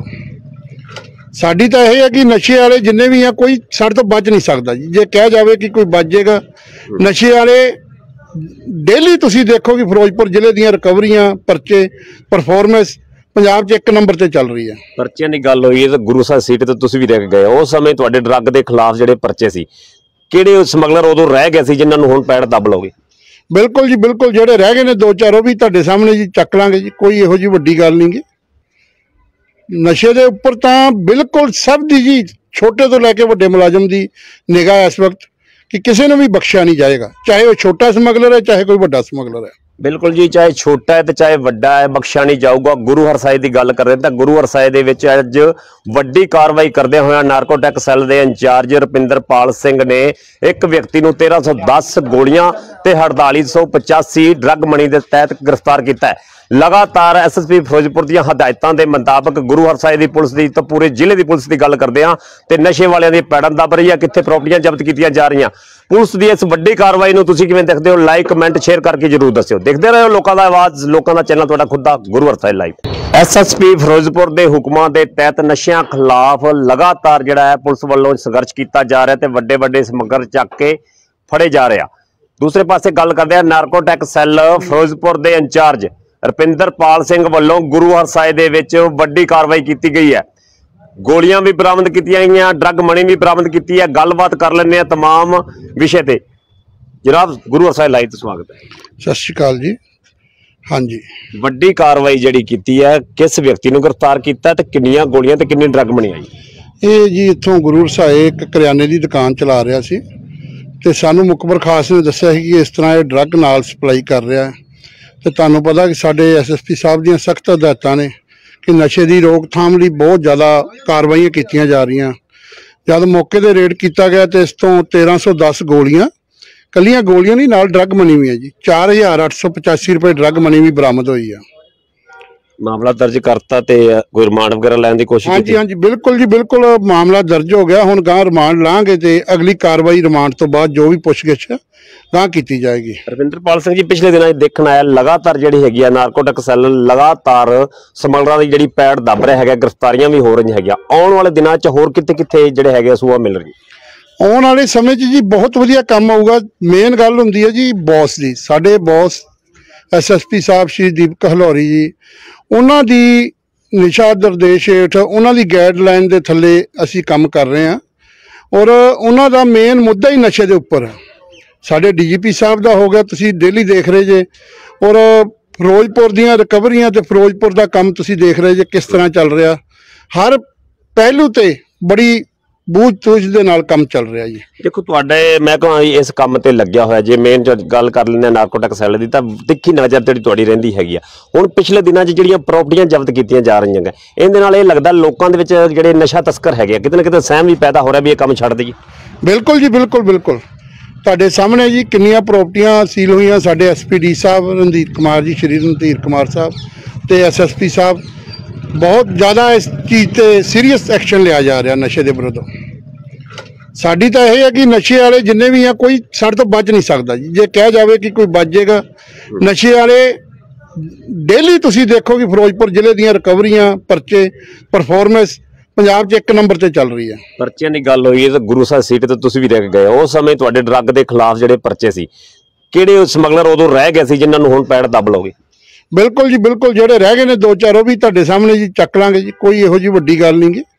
[SPEAKER 2] ਸਾਡੀ ਤਾਂ ਇਹ ਹੈ ਕਿ ਨਸ਼ੇ ਵਾਲੇ ਜਿੰਨੇ ਵੀ ਆ, ਕੋਈ ਸਾਡੇ ਤੋਂ ਬਚ ਨਹੀਂ ਸਕਦਾ ਜੀ। ਜੇ ਕਿਹਾ ਜਾਵੇ ਕਿ ਕੋਈ ਬਚ ਜਾਏਗਾ, ਨਸ਼ੇ ਵਾਲੇ ਡੇਲੀ ਤੁਸੀਂ ਦੇਖੋ ਕਿ ਫਿਰੋਜ਼ਪੁਰ ਜ਼ਿਲ੍ਹੇ ਦੀਆਂ ਰਿਕਵਰੀਆਂ, ਪਰਚੇ, ਪਰਫਾਰਮੈਂਸ ਪੰਜਾਬ 'ਚ 1 ਨੰਬਰ ਤੇ ਚੱਲ ਰਹੀ ਹੈ।
[SPEAKER 1] ਪਰਚਿਆਂ ਦੀ ਗੱਲ ਹੋਈ ਹੈ ਤਾਂ ਗੁਰੂ ਸਾਹਿਬ ਸੀਟ ਤੇ ਤੁਸੀਂ ਵੀ ਰਹਿ ਗਏ। ਉਸ ਸਮੇਂ ਤੁਹਾਡੇ ਡਰੱਗ ਦੇ ਖਿਲਾਫ ਜਿਹੜੇ ਪਰਚੇ ਸੀ, ਕਿਹੜੇ ਸਮਗਲਰ ਉਦੋਂ ਰਹਿ ਗਏ ਸੀ ਜਿਨ੍ਹਾਂ ਨੂੰ ਹੁਣ ਪੈੜ ਦੱਬ ਲਓਗੇ?
[SPEAKER 2] ਬਿਲਕੁਲ ਜੀ, ਬਿਲਕੁਲ। ਜਿਹੜੇ ਰਹਿ ਗਏ ਨੇ 2-4 ਉਹ ਵੀ ਤੁਹਾਡੇ ਸਾਹਮਣੇ ਜੀ ਚੱਕ ਲਾਂਗੇ ਜੀ। ਕੋਈ ਇਹੋ ਜਿਹੀ ਵੱਡੀ ਗੱਲ ਨਹੀਂ ਗੀ। ਨਸ਼ੇ ਦੇ ਉੱਪਰ ਤਾਂ ਬਿਲਕੁਲ ਸਭ ਦੀ ਜੀ, ਛੋਟੇ ਤੋਂ ਲੈ ਕੇ ਵੱਡੇ ਮੁਲਾਜ਼ਮ ਦੀ ਨਿਗਾਹ ਇਸ ਵਕਤ ਕਿ ਕਿਸੇ ਨੂੰ ਵੀ ਬਖਸ਼ਿਆ ਨਹੀਂ ਜਾਏਗਾ, ਚਾਹੇ ਉਹ ਛੋਟਾ ਸਮਗਲਰ ਹੈ ਚਾਹੇ ਕੋਈ ਵੱਡਾ ਸਮਗਲਰ ਹੈ।
[SPEAKER 1] ਬਿਲਕੁਲ ਜੀ, ਚਾਹੇ ਛੋਟਾ ਹੈ ਤੇ ਚਾਹੇ ਵੱਡਾ ਹੈ, ਬਖਸ਼ਿਆ ਨਹੀਂ ਜਾਊਗਾ। ਗੁਰੂ ਹਰਸਾਏ ਦੀ ਗੱਲ ਕਰਦੇ ਤਾਂ ਗੁਰੂ ਹਰਸਾਏ ਦੇ ਵਿੱਚ ਅੱਜ ਵੱਡੀ ਕਾਰਵਾਈ ਕਰਦੇ ਹੋਇਆ ਨਾਰਕੋਟੈਕ ਸੈੱਲ ਦੇ ਇੰਚਾਰਜ ਰੁਪਿੰਦਰਪਾਲ ਸਿੰਘ ਨੇ ਇੱਕ ਵਿਅਕਤੀ ਨੂੰ 1310 ਗੋਲੀਆਂ ਤੇ 4885 ਡਰੱਗ ਮਨੀ ਦੇ ਤਹਿਤ ਗ੍ਰਿਫਤਾਰ ਕੀਤਾ ਹੈ। लगातार SSP ਫਿਰੋਜ਼ਪੁਰ ਦੀਆਂ ਹਦਾਇਤਾਂ ਦੇ ਮੁਤਾਬਕ ਗੁਰੂ ਹਰਸਾਏ ਦੀ ਪੁਲਿਸ ਦੀ ਤਾਂ ਪੂਰੇ ਜ਼ਿਲ੍ਹੇ ਦੀ ਪੁਲਿਸ ਦੀ ਗੱਲ ਕਰਦੇ ਹਾਂ ਤੇ ਨਸ਼ੇ ਵਾਲਿਆਂ ਦੀ ਪੈੜਾਂ ਦੱਬ ਰਹੀ ਹੈ, ਕਿੱਥੇ ਪ੍ਰਾਪਰਟੀਆਂ ਜ਼ਬਤ ਕੀਤੀਆਂ ਜਾ ਰਹੀਆਂ। ਪੁਲਿਸ ਦੀ ਇਸ ਵੱਡੀ ਕਾਰਵਾਈ ਨੂੰ ਤੁਸੀਂ ਕਿਵੇਂ ਦੇਖਦੇ ਹੋ? ਲਾਈਕ ਕਮੈਂਟ ਸ਼ੇਅਰ ਕਰਕੇ ਜਰੂਰ ਦੱਸਿਓ। ਦੇਖਦੇ ਰਹੋ ਲੋਕਾਂ ਦਾ ਆਵਾਜ਼, ਲੋਕਾਂ ਦਾ ਚੈਨਲ ਤੁਹਾਡਾ ਖੁਦ ਦਾ ਗੁਰੂ ਹਰਸਾਏ ਲਾਈਵ। SSP ਫਿਰੋਜ਼ਪੁਰ ਦੇ ਹੁਕਮਾਂ ਦੇ ਤਹਿਤ ਨਸ਼ਿਆਂ ਖਿਲਾਫ ਲਗਾਤਾਰ ਜਿਹੜਾ ਹੈ ਪੁਲਿਸ ਵੱਲੋਂ ਸੰਘਰਸ਼ ਕੀਤਾ ਜਾ ਰਿਹਾ ਤੇ ਵੱਡੇ ਵੱਡੇ ਸਮਗਲਰ ਚੱਕ ਕੇ ਫੜੇ ਜਾ ਰਹੇ ਆ। ਦੂਸਰੇ ਪਾਸੇ ਗੱਲ ਕਰਦੇ ਆ ਨਾਰਕੋਟੈਕ ਸੈੱਲ ਫਿਰੋਜ਼ਪੁਰ ਦੇ ਇੰਚਾਰਜ ਰੁਪਿੰਦਰਪਾਲ ਸਿੰਘ ਵੱਲੋਂ ਗੁਰੂ ਹਰਸਾਏ ਦੇ ਵਿੱਚ ਵੱਡੀ ਕਾਰਵਾਈ ਕੀਤੀ ਗਈ ਹੈ। ਗੋਲੀਆਂ ਵੀ ਬਰਾਮਦ ਕੀਤੀਆਂ ਗਈਆਂ, ਡਰੱਗ ਮਨੀ ਵੀ ਬਰਾਮਦ ਕੀਤੀ ਹੈ। ਗੱਲਬਾਤ ਕਰ ਲੈਂਦੇ ਆ तमाम ਵਿਸ਼ੇ ਤੇ। ਜਨਾਬ, ਗੁਰੂ ਹਰਸਾਏ ਲਾਈਵ ਤੇ ਸਵਾਗਤ ਹੈ।
[SPEAKER 2] ਸਤਿ ਸ਼੍ਰੀ ਅਕਾਲ ਜੀ। ਹਾਂਜੀ,
[SPEAKER 1] ਵੱਡੀ ਕਾਰਵਾਈ ਜਿਹੜੀ ਕੀਤੀ ਹੈ, ਕਿਸ ਵਿਅਕਤੀ ਨੂੰ ਗ੍ਰਿਫਤਾਰ ਕੀਤਾ ਤੇ ਕਿੰਨੀਆਂ ਗੋਲੀਆਂ ਤੇ ਕਿੰਨੀ ਡਰੱਗ ਮਨੀ ਆਈ?
[SPEAKER 2] ਇਹ ਜੀ ਇੱਥੋਂ ਗੁਰੂ ਹਰਸਾਏ ਇੱਕ ਕਰਿਆਨੇ ਦੀ ਦੁਕਾਨ ਚਲਾ ਰਿਹਾ ਸੀ ਤੇ ਸਾਨੂੰ ਮੁਖਬਰ ਖਾਸ ਨੇ ਦੱਸਿਆ ਸੀ ਕਿ ਇਸ ਤਰ੍ਹਾਂ ਇਹ ਡਰੱਗ ਨਾਲ ਸਪਲਾਈ ਕਰ ਰਿਹਾ ਹੈ। ਤੇ ਤੁਹਾਨੂੰ ਪਤਾ ਕਿ ਸਾਡੇ SSP ਸਾਹਿਬ ਦੀਆਂ ਸਖਤ ਹਦਾਇਤਾਂ ਨੇ ਕਿ ਨਸ਼ੇ ਦੀ ਰੋਕਥਾਮ ਲਈ ਬਹੁਤ ਜ਼ਿਆਦਾ ਕਾਰਵਾਈਆਂ ਕੀਤੀਆਂ ਜਾ ਰਹੀਆਂ। ਜਦ ਮੌਕੇ ਤੇ ਰੇਡ ਕੀਤਾ ਗਿਆ ਤੇ ਇਸ ਤੋਂ 1310 ਗੋਲੀਆਂ, ਕੱਲੀਆਂ ਗੋਲੀਆਂ ਨਹੀਂ, ਨਾਲ ਡਰੱਗ ਮਨੀ ਵੀ ਹੈ ਜੀ। 4885 ਰੁਪਏ ਡਰੱਗ ਮਨੀ ਵੀ ਬਰਾਮਦ ਹੋਈ ਆ।
[SPEAKER 1] ਮਾਮਲਾ ਦਰਜ ਕਰਤਾ ਤੇ ਕੋਈ ਰਿਮਾਂਡ ਵਗੈਰਾ ਲੈਣ ਦੀ ਕੋਸ਼ਿਸ਼ ਕੀਤੀ?
[SPEAKER 2] ਹਾਂਜੀ, ਬਿਲਕੁਲ ਜੀ, ਬਿਲਕੁਲ ਮਾਮਲਾ ਦਰਜ ਹੋ ਗਿਆ। ਹੁਣ ਗਾਂ ਰਿਮਾਂਡ ਲਾਂਗੇ ਤੇ ਅਗਲੀ ਕਾਰਵਾਈ ਰਿਮਾਂਡ ਤੋਂ ਬਾਅਦ ਜੋ ਵੀ ਪੁੱਛਗਿੱਛ ਗਾਂ ਕੀਤੀ ਜਾਏਗੀ।
[SPEAKER 1] ਰੁਪਿੰਦਰਪਾਲ ਸਿੰਘ ਜੀ, ਪਿਛਲੇ ਦਿਨਾਂ 'ਚ ਦੇਖਣ ਆਇਆ ਲਗਾਤਾਰ ਜਿਹੜੀ ਹੈਗੀ ਆ ਨਾਰਕੋਟਿਕ ਸੈੱਲ ਲਗਾਤਾਰ ਸਮਗਲਰਾਂ ਦੀ ਜਿਹੜੀ ਪੈੜ ਦੱਬ ਰਿਹਾ ਹੈਗਾ, ਗ੍ਰਿਫਤਾਰੀਆਂ ਵੀ ਹੋ ਰਹੀਆਂ ਹੈਗੀਆਂ। ਆਉਣ ਵਾਲੇ ਦਿਨਾਂ 'ਚ ਹੋਰ ਕਿੱਥੇ ਜਿਹੜੇ ਹੈਗੇ ਸੂਆ ਮਿਲ ਰਹੀ?
[SPEAKER 2] ਆਉਣ ਵਾਲੇ ਸਮੇਂ 'ਚ ਜੀ ਬਹੁਤ ਵਧੀਆ ਕੰਮ ਆਊਗਾ। ਮੇਨ ਗੱਲ ਹੁੰਦੀ ਹੈ ਜੀ ਬੌਸ ਦੀ। ਸਾਡੇ ਬੌਸ SSP ਸਾਹਿਬ ਸ਼੍ਰੀ ਦੀਪਕ ਹਲੌਰੀ ਜੀ, ਉਹਨਾਂ ਦੀ ਨਿਸ਼ਾ ਨਿਰਦੇਸ਼ ਹੇਠ, ਉਹਨਾਂ ਦੀ ਗਾਈਡਲਾਈਨ ਦੇ ਥੱਲੇ ਅਸੀਂ ਕੰਮ ਕਰ ਰਹੇ ਹਾਂ ਔਰ ਉਹਨਾਂ ਦਾ ਮੇਨ ਮੁੱਦਾ ਹੀ ਨਸ਼ੇ ਦੇ ਉੱਪਰ। ਸਾਡੇ DGP ਸਾਹਿਬ ਦਾ ਹੋ ਗਿਆ, ਤੁਸੀਂ ਡੇਲੀ ਦੇਖ ਰਹੇ ਜੇ, ਔਰ ਫਿਰੋਜ਼ਪੁਰ ਦੀਆਂ ਰਿਕਵਰੀਆਂ ਤੇ ਫਿਰੋਜ਼ਪੁਰ ਦਾ ਕੰਮ ਤੁਸੀਂ ਦੇਖ ਰਹੇ ਜੇ ਕਿਸ ਤਰ੍ਹਾਂ ਚੱਲ ਰਿਹਾ। ਹਰ ਪਹਿਲੂ ਤੇ ਬੜੀ ਬੂਝ-ਤੂਝ ਦੇ ਨਾਲ ਕੰਮ ਚੱਲ ਰਿਹਾ ਜੀ।
[SPEAKER 1] ਦੇਖੋ, ਤੁਹਾਡੇ ਮੈਂ ਕਹਾਂ ਇਸ ਕੰਮ ਤੇ ਲੱਗਿਆ ਹੋਇਆ, ਜੇ ਮੇਨ ਗੱਲ ਕਰ ਲੈਂਦੇ ਨਾਰਕੋਟਿਕ ਸੈੱਲ ਦੀ, ਤਾਂ ਤਿੱਖੀ ਨਜ਼ਰ ਤੁਹਾਡੀ ਰਹਿੰਦੀ ਹੈਗੀ ਆ। ਹੁਣ ਪਿਛਲੇ ਦਿਨਾਂ 'ਚ ਜਿਹੜੀਆਂ ਪ੍ਰਾਪਰਟੀਆਂ ਜ਼ਬਤ ਕੀਤੀਆਂ ਜਾ ਰਹੀਆਂ ਨੇ, ਇਹਦੇ ਨਾਲ ਇਹ ਲੱਗਦਾ ਲੋਕਾਂ ਦੇ ਵਿੱਚ ਜਿਹੜੇ ਨਸ਼ਾ ਤਸਕਰ ਹੈਗੇ ਕਿਤੇ ਨਾ ਕਿਤੇ ਸਹਿਮ ਵੀ ਪੈਦਾ ਹੋ ਰਿਹਾ ਵੀ ਇਹ ਕੰਮ ਛੱਡ ਦੇਈਏ।
[SPEAKER 2] ਬਿਲਕੁਲ ਜੀ, ਬਿਲਕੁਲ ਤੁਹਾਡੇ ਸਾਹਮਣੇ ਜੀ ਕਿੰਨੀਆਂ ਪ੍ਰਾਪਰਟੀਆਂ ਸੀਲ ਹੋਈਆਂ। ਸਾਡੇ SPD ਸਾਹਿਬ ਰਣਧੀਰ ਕੁਮਾਰ ਜੀ, ਸ਼੍ਰੀ ਰਣਧੀਰ ਕੁਮਾਰ ਸਾਹਿਬ ਤੇ SSP ਸਾਹਿਬ, ਬਹੁਤ ਜ਼ਿਆਦਾ ਇਸ ਚੀਜ਼ ਤੇ ਸੀਰੀਅਸ ਐਕਸ਼ਨ ਲਿਆ ਜਾ ਰਿਹਾ ਨਸ਼ੇ ਦੇ ਵਿਰੁੱਧ। ਸਾਡੀ ਤਾਂ ਇਹ ਹੈ ਕਿ ਨਸ਼ੇ ਵਾਲੇ ਜਿੰਨੇ ਵੀ ਆ, ਕੋਈ ਸਾਡੇ ਤੋਂ ਬਚ ਨਹੀਂ ਸਕਦਾ ਜੀ। ਜੇ ਕਿਹਾ ਜਾਵੇ ਕਿ ਕੋਈ ਬਚ ਜਾਏਗਾ, ਨਸ਼ੇ ਵਾਲੇ ਡੇਲੀ ਤੁਸੀਂ ਦੇਖੋ ਕਿ ਫਿਰੋਜ਼ਪੁਰ ਜ਼ਿਲ੍ਹੇ ਦੀਆਂ ਰਿਕਵਰੀਆਂ, ਪਰਚੇ, ਪਰਫਾਰਮੈਂਸ ਪੰਜਾਬ 'ਚ 1 ਨੰਬਰ ਤੇ ਚੱਲ ਰਹੀ ਹੈ।
[SPEAKER 1] ਪਰਚਿਆਂ ਦੀ ਗੱਲ ਹੋਈ ਹੈ ਤਾਂ ਗੁਰੂ ਸਾਹਿਬ ਸੀਟ ਤੇ ਤੁਸੀਂ ਵੀ ਰਹਿ ਗਏ। ਉਸ ਸਮੇਂ ਤੁਹਾਡੇ ਡਰੱਗ ਦੇ ਖਿਲਾਫ ਜਿਹੜੇ ਪਰਚੇ ਸੀ, ਕਿਹੜੇ ਸਮਗਲਰ ਉਦੋਂ ਰਹਿ ਗਏ ਸੀ ਜਿਨ੍ਹਾਂ ਨੂੰ ਹੁਣ ਪੈੜ ਦੱਬ ਲਓਗੇ?
[SPEAKER 2] ਬਿਲਕੁਲ ਜੀ, ਬਿਲਕੁਲ ਜਿਹੜੇ ਰਹਿ ਗਏ ਨੇ 2-4 ਉਹ ਵੀ ਤੁਹਾਡੇ ਸਾਹਮਣੇ ਜੀ ਚੱਕ ਲਾਂਗੇ ਜੀ। ਕੋਈ ਇਹੋ ਜਿਹੀ ਵੱਡੀ ਗੱਲ ਨਹੀਂ ਗੀ।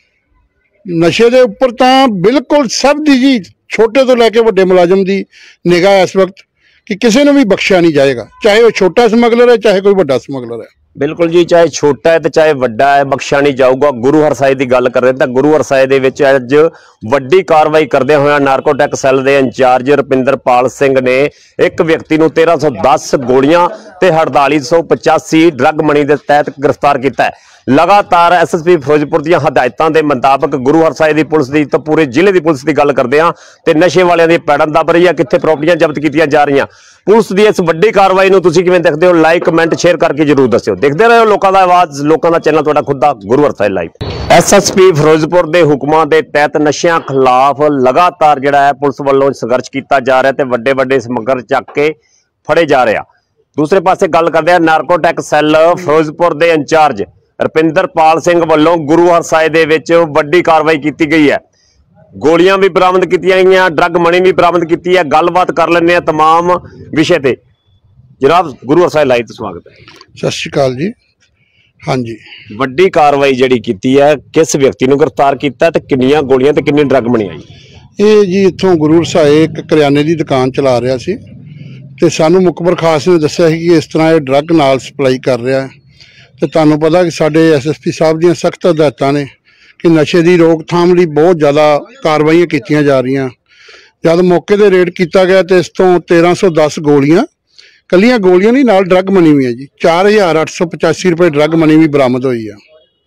[SPEAKER 2] ਨਸ਼ੇ ਦੇ ਉੱਪਰ ਤਾਂ ਬਿਲਕੁਲ ਸਭ ਦੀ ਜੀ, ਛੋਟੇ ਤੋਂ ਲੈ ਕੇ ਵੱਡੇ ਮੁਲਾਜ਼ਮ ਦੀ ਨਿਗਾਹ ਇਸ ਵਕਤ ਕਿ ਕਿਸੇ ਨੂੰ ਵੀ ਬਖਸ਼ਿਆ ਨਹੀਂ ਜਾਏਗਾ, ਚਾਹੇ ਉਹ ਛੋਟਾ ਸਮਗਲਰ ਹੈ ਚਾਹੇ ਕੋਈ ਵੱਡਾ ਸਮਗਲਰ ਹੈ।
[SPEAKER 1] ਬਿਲਕੁਲ ਜੀ, ਚਾਹੇ ਛੋਟਾ ਹੈ ਤੇ ਚਾਹੇ ਵੱਡਾ ਹੈ, ਬਖਸ਼ਿਆ ਨਹੀਂ ਜਾਊਗਾ। ਗੁਰੂ ਹਰਸਾਏ ਦੀ ਗੱਲ ਕਰਦੇ ਤਾਂ ਗੁਰੂ ਹਰਸਾਏ ਦੇ ਵਿੱਚ ਅੱਜ ਵੱਡੀ ਕਾਰਵਾਈ ਕਰਦੇ ਹੋਇਆ ਨਾਰਕੋਟੈਕ ਸੈੱਲ ਦੇ ਇੰਚਾਰਜ ਰੁਪਿੰਦਰਪਾਲ ਸਿੰਘ ਨੇ ਇੱਕ ਵਿਅਕਤੀ ਨੂੰ 1310 ਗੋਲੀਆਂ ਤੇ 4885 ਡਰੱਗ ਮਨੀ ਦੇ ਤਹਿਤ ਗ੍ਰਿਫਤਾਰ ਕੀਤਾ ਹੈ। लगातार SSP ਫਿਰੋਜ਼ਪੁਰ ਦੀਆਂ ਹਦਾਇਤਾਂ ਦੇ ਮੁਤਾਬਕ ਗੁਰੂ ਹਰਸਾਏ ਦੀ ਪੁਲਿਸ ਦੀ ਤਾਂ ਪੂਰੇ ਜ਼ਿਲ੍ਹੇ ਦੀ ਪੁਲਿਸ ਦੀ ਗੱਲ ਕਰਦੇ ਹਾਂ ਤੇ ਨਸ਼ੇ ਵਾਲਿਆਂ ਦੀ ਪੈੜਾਂ ਦੱਬ ਰਹੀ ਹੈ, ਕਿੱਥੇ ਪ੍ਰਾਪਰਟੀਆਂ ਜ਼ਬਤ ਕੀਤੀਆਂ ਜਾ ਰਹੀਆਂ। ਪੁਲਿਸ ਦੀ ਇਸ ਵੱਡੀ ਕਾਰਵਾਈ ਨੂੰ ਤੁਸੀਂ ਕਿਵੇਂ ਦੇਖਦੇ ਹੋ? ਲਾਈਕ ਕਮੈਂਟ ਸ਼ੇਅਰ ਕਰਕੇ ਜਰੂਰ ਦੱਸਿਓ। ਦੇਖਦੇ ਰਹੋ ਲੋਕਾਂ ਦਾ ਆਵਾਜ਼, ਲੋਕਾਂ ਦਾ ਚੈਨਲ ਤੁਹਾਡਾ ਖੁਦ ਦਾ ਗੁਰੂ ਹਰਸਾਏ ਲਾਈਵ। SSP ਫਿਰੋਜ਼ਪੁਰ ਦੇ ਹੁਕਮਾਂ ਦੇ ਤਹਿਤ ਨਸ਼ਿਆਂ ਖਿਲਾਫ ਲਗਾਤਾਰ ਜਿਹੜਾ ਹੈ ਪੁਲਿਸ ਵੱਲੋਂ ਸੰਘਰਸ਼ ਕੀਤਾ ਜਾ ਰਿਹਾ ਤੇ ਵੱਡੇ ਵੱਡੇ ਸਮਗਲਰ ਚੱਕ ਕੇ ਫੜੇ ਜਾ ਰਹੇ ਆ। ਦੂਸਰੇ ਪਾਸੇ ਗੱਲ ਕਰਦੇ ਆ ਨਾਰਕੋਟੈਕ ਸੈੱਲ ਫਿਰੋਜ਼ਪੁਰ ਦੇ ਇੰਚਾਰਜ ਰੁਪਿੰਦਰਪਾਲ ਸਿੰਘ ਵੱਲੋਂ ਗੁਰੂ ਹਰਸਾਏ ਦੇ ਵਿੱਚ ਵੱਡੀ ਕਾਰਵਾਈ ਕੀਤੀ ਗਈ ਹੈ। ਗੋਲੀਆਂ ਵੀ ਬਰਾਮਦ ਕੀਤੀਆਂ ਗਈਆਂ, ਡਰੱਗ ਮਨੀ ਵੀ ਬਰਾਮਦ ਕੀਤੀ ਹੈ। ਗੱਲਬਾਤ ਕਰ ਲੈਂਦੇ ਆ तमाम ਵਿਸ਼ੇ ਤੇ। ਜਨਾਬ, ਗੁਰੂ ਹਰਸਾਏ ਲਾਈਵ ਤੇ ਸਵਾਗਤ ਹੈ।
[SPEAKER 2] ਸਤਿ ਸ਼੍ਰੀ ਅਕਾਲ ਜੀ। ਹਾਂਜੀ,
[SPEAKER 1] ਵੱਡੀ ਕਾਰਵਾਈ ਜਿਹੜੀ ਕੀਤੀ ਹੈ, ਕਿਸ ਵਿਅਕਤੀ ਨੂੰ ਗ੍ਰਿਫਤਾਰ ਕੀਤਾ ਤੇ ਕਿੰਨੀਆਂ ਗੋਲੀਆਂ ਤੇ ਕਿੰਨੀ ਡਰੱਗ ਮਨੀ ਆਈ?
[SPEAKER 2] ਇਹ ਜੀ ਇੱਥੋਂ ਗੁਰੂ ਹਰਸਾਏ ਇੱਕ ਕਰਿਆਨੇ ਦੀ ਦੁਕਾਨ ਚਲਾ ਰਿਹਾ ਸੀ ਤੇ ਸਾਨੂੰ ਮੁਖਬਰ ਖਾਸ ਨੇ ਦੱਸਿਆ ਸੀ ਕਿ ਇਸ ਤਰ੍ਹਾਂ ਇਹ ਡਰੱਗ ਨਾਲ ਸਪਲਾਈ ਕਰ ਰਿਹਾ ਹੈ। ਤੇ ਤੁਹਾਨੂੰ ਪਤਾ ਕਿ ਸਾਡੇ SSP ਸਾਹਿਬ ਦੀਆਂ ਸਖਤ ਹਦਾਇਤਾਂ ਨੇ ਕਿ ਨਸ਼ੇ ਦੀ ਰੋਕਥਾਮ ਲਈ ਬਹੁਤ ਜ਼ਿਆਦਾ ਕਾਰਵਾਈਆਂ ਕੀਤੀਆਂ ਜਾ ਰਹੀਆਂ। ਜਦ ਮੌਕੇ ਤੇ ਰੇਡ ਕੀਤਾ ਗਿਆ ਤੇ ਇਸ ਤੋਂ 1310 ਗੋਲੀਆਂ, ਕੱਲੀਆਂ ਗੋਲੀਆਂ ਨਹੀਂ, ਨਾਲ ਡਰੱਗ ਮਨੀ ਵੀ ਹੈ ਜੀ। 4885 ਰੁਪਏ ਡਰੱਗ ਮਨੀ ਵੀ ਬਰਾਮਦ ਹੋਈ ਆ।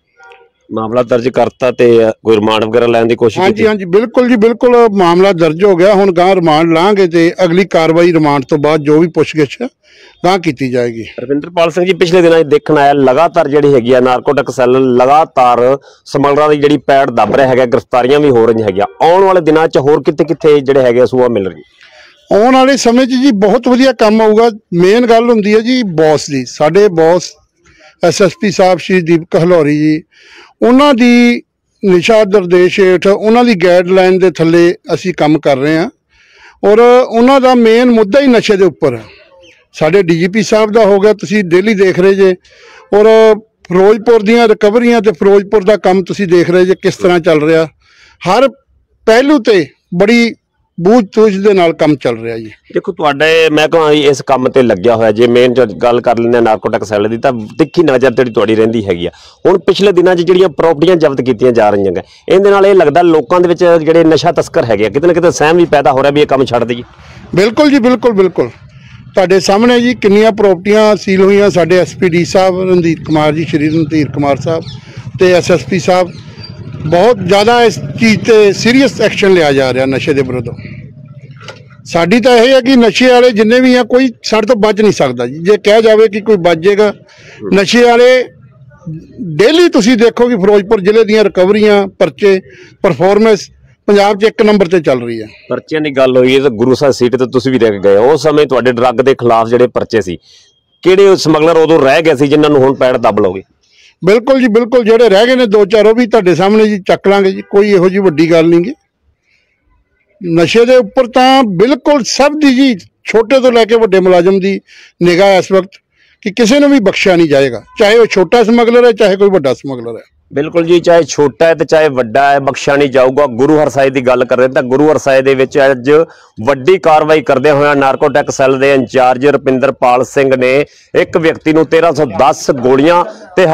[SPEAKER 1] ਮਾਮਲਾ ਦਰਜ ਕਰਤਾ ਤੇ ਕੋਈ ਰਿਮਾਂਡ ਵਗੈਰਾ ਲੈਣ ਦੀ ਕੋਸ਼ਿਸ਼ ਕੀਤੀ?
[SPEAKER 2] ਹਾਂਜੀ, ਬਿਲਕੁਲ ਜੀ, ਬਿਲਕੁਲ ਮਾਮਲਾ ਦਰਜ ਹੋ ਗਿਆ। ਹੁਣ ਗਾਂ ਰਿਮਾਂਡ ਲਾਂਗੇ ਤੇ ਅਗਲੀ ਕਾਰਵਾਈ ਰਿਮਾਂਡ ਤੋਂ ਬਾਅਦ ਜੋ ਵੀ ਪੁੱਛਗਿੱਛ ਗਾਂ ਕੀਤੀ ਜਾਏਗੀ।
[SPEAKER 1] ਰਵਿੰਦਰਪਾਲ ਸਿੰਘ ਜੀ, ਪਿਛਲੇ ਦਿਨਾਂ 'ਚ ਦੇਖਣ ਆਇਆ ਲਗਾਤਾਰ ਜਿਹੜੀ ਹੈਗੀ ਆ ਨਾਰਕੋਟਿਕ ਸੈੱਲ ਲਗਾਤਾਰ ਸਮਗਲਰਾਂ ਦੀ ਜਿਹੜੀ ਪੈੜ ਦੱਬ ਰਿਹਾ ਹੈਗਾ, ਗ੍ਰਿਫਤਾਰੀਆਂ ਵੀ ਹੋ ਰਹੀਆਂ ਹੈਗੀਆਂ। ਆਉਣ ਵਾਲੇ ਦਿਨਾਂ 'ਚ ਹੋਰ ਕਿੱਥੇ ਜਿਹੜੇ ਹੈਗੇ ਸੂਆ ਮਿਲ ਰਹੀ?
[SPEAKER 2] ਆਉਣ ਵਾਲੇ ਸਮੇਂ 'ਚ ਜੀ ਬਹੁਤ ਵਧੀਆ ਕੰਮ ਆਊਗਾ। ਮੇਨ ਗੱਲ ਹੁੰਦੀ ਹੈ ਜੀ ਬੌਸ ਦੀ। ਸਾਡੇ ਬੌਸ ਐਸਐਸਪੀ ਸਾਹਿਬ ਸ਼੍ਰੀ ਦੀਪਕ ਹਲੌਰੀ ਜੀ, ਉਹਨਾਂ ਦੀ ਨਿਸ਼ਾ ਨਿਰਦੇਸ਼ ਹੇਠ, ਉਹਨਾਂ ਦੀ ਗਾਈਡਲਾਈਨ ਦੇ ਥੱਲੇ ਅਸੀਂ ਕੰਮ ਕਰ ਰਹੇ ਹਾਂ। ਔਰ ਉਹਨਾਂ ਦਾ ਮੇਨ ਮੁੱਦਾ ਹੀ ਨਸ਼ੇ ਦੇ ਉੱਪਰ ਹੈ। ਸਾਡੇ ਡੀਜੀਪੀ ਸਾਹਿਬ ਦਾ ਹੋ ਗਿਆ, ਤੁਸੀਂ ਡੇਲੀ ਦੇਖ ਰਹੇ ਜੇ। ਔਰ ਫਿਰੋਜ਼ਪੁਰ ਦੀਆਂ ਰਿਕਵਰੀਆਂ ਤੇ ਫਿਰੋਜ਼ਪੁਰ ਦਾ ਕੰਮ ਤੁਸੀਂ ਦੇਖ ਰਹੇ ਜੇ ਕਿਸ ਤਰ੍ਹਾਂ ਚੱਲ ਰਿਹਾ। ਹਰ ਪਹਿਲੂ ਤੇ ਬੜੀ ਬੂਝ-ਤੂਝ ਦੇ ਨਾਲ ਕੰਮ ਚੱਲ ਰਿਹਾ ਜੀ।
[SPEAKER 1] ਦੇਖੋ, ਤੁਹਾਡੇ ਮੈਂ ਕਹਾਂ ਇਸ ਕੰਮ ਤੇ ਲੱਗਿਆ ਹੋਇਆ, ਜੇ ਮੇਨ ਗੱਲ ਕਰ ਲੈਂਦੇ ਹਾਂ ਨਾਰਕੋਟਿਕ ਸੈੱਲ ਦੀ, ਤਾਂ ਤਿੱਖੀ ਨਜ਼ਰ ਤੁਹਾਡੀ ਰਹਿੰਦੀ ਹੈਗੀ ਆ। ਹੁਣ ਪਿਛਲੇ ਦਿਨਾਂ 'ਚ ਜਿਹੜੀਆਂ ਪ੍ਰਾਪਰਟੀਆਂ ਜ਼ਬਤ ਕੀਤੀਆਂ ਜਾ ਰਹੀਆਂ ਨੇ, ਇਹਦੇ ਨਾਲ ਇਹ ਲੱਗਦਾ ਲੋਕਾਂ ਦੇ ਵਿੱਚ ਜਿਹੜੇ ਨਸ਼ਾ ਤਸਕਰ ਹੈਗੇ ਆ, ਕਿਤੇ ਨਾ ਕਿਤੇ ਸਹਿਮ ਵੀ ਪੈਦਾ ਹੋ ਰਿਹਾ ਵੀ ਇਹ ਕੰਮ ਛੱਡ ਦੇਈਏ।
[SPEAKER 2] ਬਿਲਕੁਲ ਜੀ, ਬਿਲਕੁਲ ਤੁਹਾਡੇ ਸਾਹਮਣੇ ਜੀ ਕਿੰਨੀਆਂ ਪ੍ਰਾਪਰਟੀਆਂ ਸੀਲ ਹੋਈਆਂ। ਸਾਡੇ ਐਸਪੀਡੀ ਸਾਹਿਬ ਰਣਧੀਰ ਕੁਮਾਰ ਜੀ, ਸ਼੍ਰੀ ਰਣਧੀਰ ਕੁਮਾਰ ਸਾਹਿਬ ਤੇ ਐਸਐਸਪੀ ਸਾਹਿਬ, ਬਹੁਤ ਜ਼ਿਆਦਾ ਇਸ ਚੀਜ਼ ਤੇ ਸੀਰੀਅਸ ਐਕਸ਼ਨ ਲਿਆ ਜਾ ਰਿਹਾ ਨਸ਼ੇ ਦੇ ਵਿਰੁੱਧ। ਸਾਡੀ ਤਾਂ ਇਹ ਹੈ ਕਿ ਨਸ਼ੇ ਵਾਲੇ ਜਿੰਨੇ ਵੀ ਆ, ਕੋਈ ਸਾਡੇ ਤੋਂ ਬਚ ਨਹੀਂ ਸਕਦਾ ਜੀ। ਜੇ ਕਿਹਾ ਜਾਵੇ ਕਿ ਕੋਈ ਬਚ ਜਾਏਗਾ, ਨਸ਼ੇ ਵਾਲੇ ਡੇਲੀ ਤੁਸੀਂ ਦੇਖੋ ਕਿ ਫਿਰੋਜ਼ਪੁਰ ਜ਼ਿਲ੍ਹੇ ਦੀਆਂ ਰਿਕਵਰੀਆਂ, ਪਰਚੇ, ਪਰਫਾਰਮੈਂਸ ਪੰਜਾਬ 'ਚ 1 ਨੰਬਰ ਤੇ ਚੱਲ ਰਹੀ ਹੈ।
[SPEAKER 1] ਪਰਚਿਆਂ ਦੀ ਗੱਲ ਹੋਈ ਹੈ ਤਾਂ ਗੁਰੂ ਸਾਹਿਬ ਸੀਟ ਤੇ ਤੁਸੀਂ ਵੀ ਰਹਿ ਗਏ। ਉਸ ਸਮੇਂ ਤੁਹਾਡੇ ਡਰੱਗ ਦੇ ਖਿਲਾਫ ਜਿਹੜੇ ਪਰਚੇ ਸੀ, ਕਿਹੜੇ ਸਮਗਲਰ ਉਦੋਂ ਰਹਿ ਗਏ ਸੀ ਜਿਨ੍ਹਾਂ ਨੂੰ ਹੁਣ ਪੈੜ ਦੱਬ ਲਓਗੇ?
[SPEAKER 2] ਬਿਲਕੁਲ ਜੀ, ਬਿਲਕੁਲ ਜਿਹੜੇ ਰਹਿ ਗਏ ਨੇ 2-4 ਉਹ ਵੀ ਤੁਹਾਡੇ ਸਾਹਮਣੇ ਜੀ ਚੱਕ ਲਾਂਗੇ ਜੀ। ਕੋਈ ਇਹੋ ਜਿਹੀ ਵੱਡੀ ਗੱਲ ਨਹੀਂ ਗੀ। ਨਸ਼ੇ ਦੇ ਉੱਪਰ ਤਾਂ ਬਿਲਕੁਲ ਸਭ ਦੀ ਜੀ, ਛੋਟੇ ਤੋਂ ਲੈ ਕੇ ਵੱਡੇ ਮੁਲਾਜ਼ਮ ਦੀ ਨਿਗਾਹ ਇਸ ਵਕਤ ਕਿ ਕਿਸੇ ਨੂੰ ਵੀ ਬਖਸ਼ਿਆ ਨਹੀਂ ਜਾਏਗਾ, ਚਾਹੇ ਉਹ ਛੋਟਾ ਸਮਗਲਰ ਹੈ, ਚਾਹੇ ਕੋਈ ਵੱਡਾ ਸਮਗਲਰ ਹੈ।
[SPEAKER 1] ਬਿਲਕੁਲ ਜੀ, ਚਾਹੇ ਛੋਟਾ ਹੈ ਤੇ ਚਾਹੇ ਵੱਡਾ ਹੈ, ਬਖਸ਼ਿਆ ਨਹੀਂ ਜਾਊਗਾ। ਗੁਰੂ ਹਰਸਾਏ ਦੀ ਗੱਲ ਕਰ ਰਹੇ ਤਾਂ ਗੁਰੂ ਹਰਸਾਏ ਦੇ ਵਿੱਚ ਅੱਜ ਵੱਡੀ ਕਾਰਵਾਈ ਕਰਦੇ ਹੋਇਆ ਨਾਰਕੋਟਿਕ ਸੈੱਲ ਦੇ ਇੰਚਾਰਜ ਰੁਪਿੰਦਰਪਾਲ ਸਿੰਘ ਨੇ ਇੱਕ ਵਿਅਕਤੀ ਨੂੰ 1310 ਗੋਲੀਆਂ ਤੇ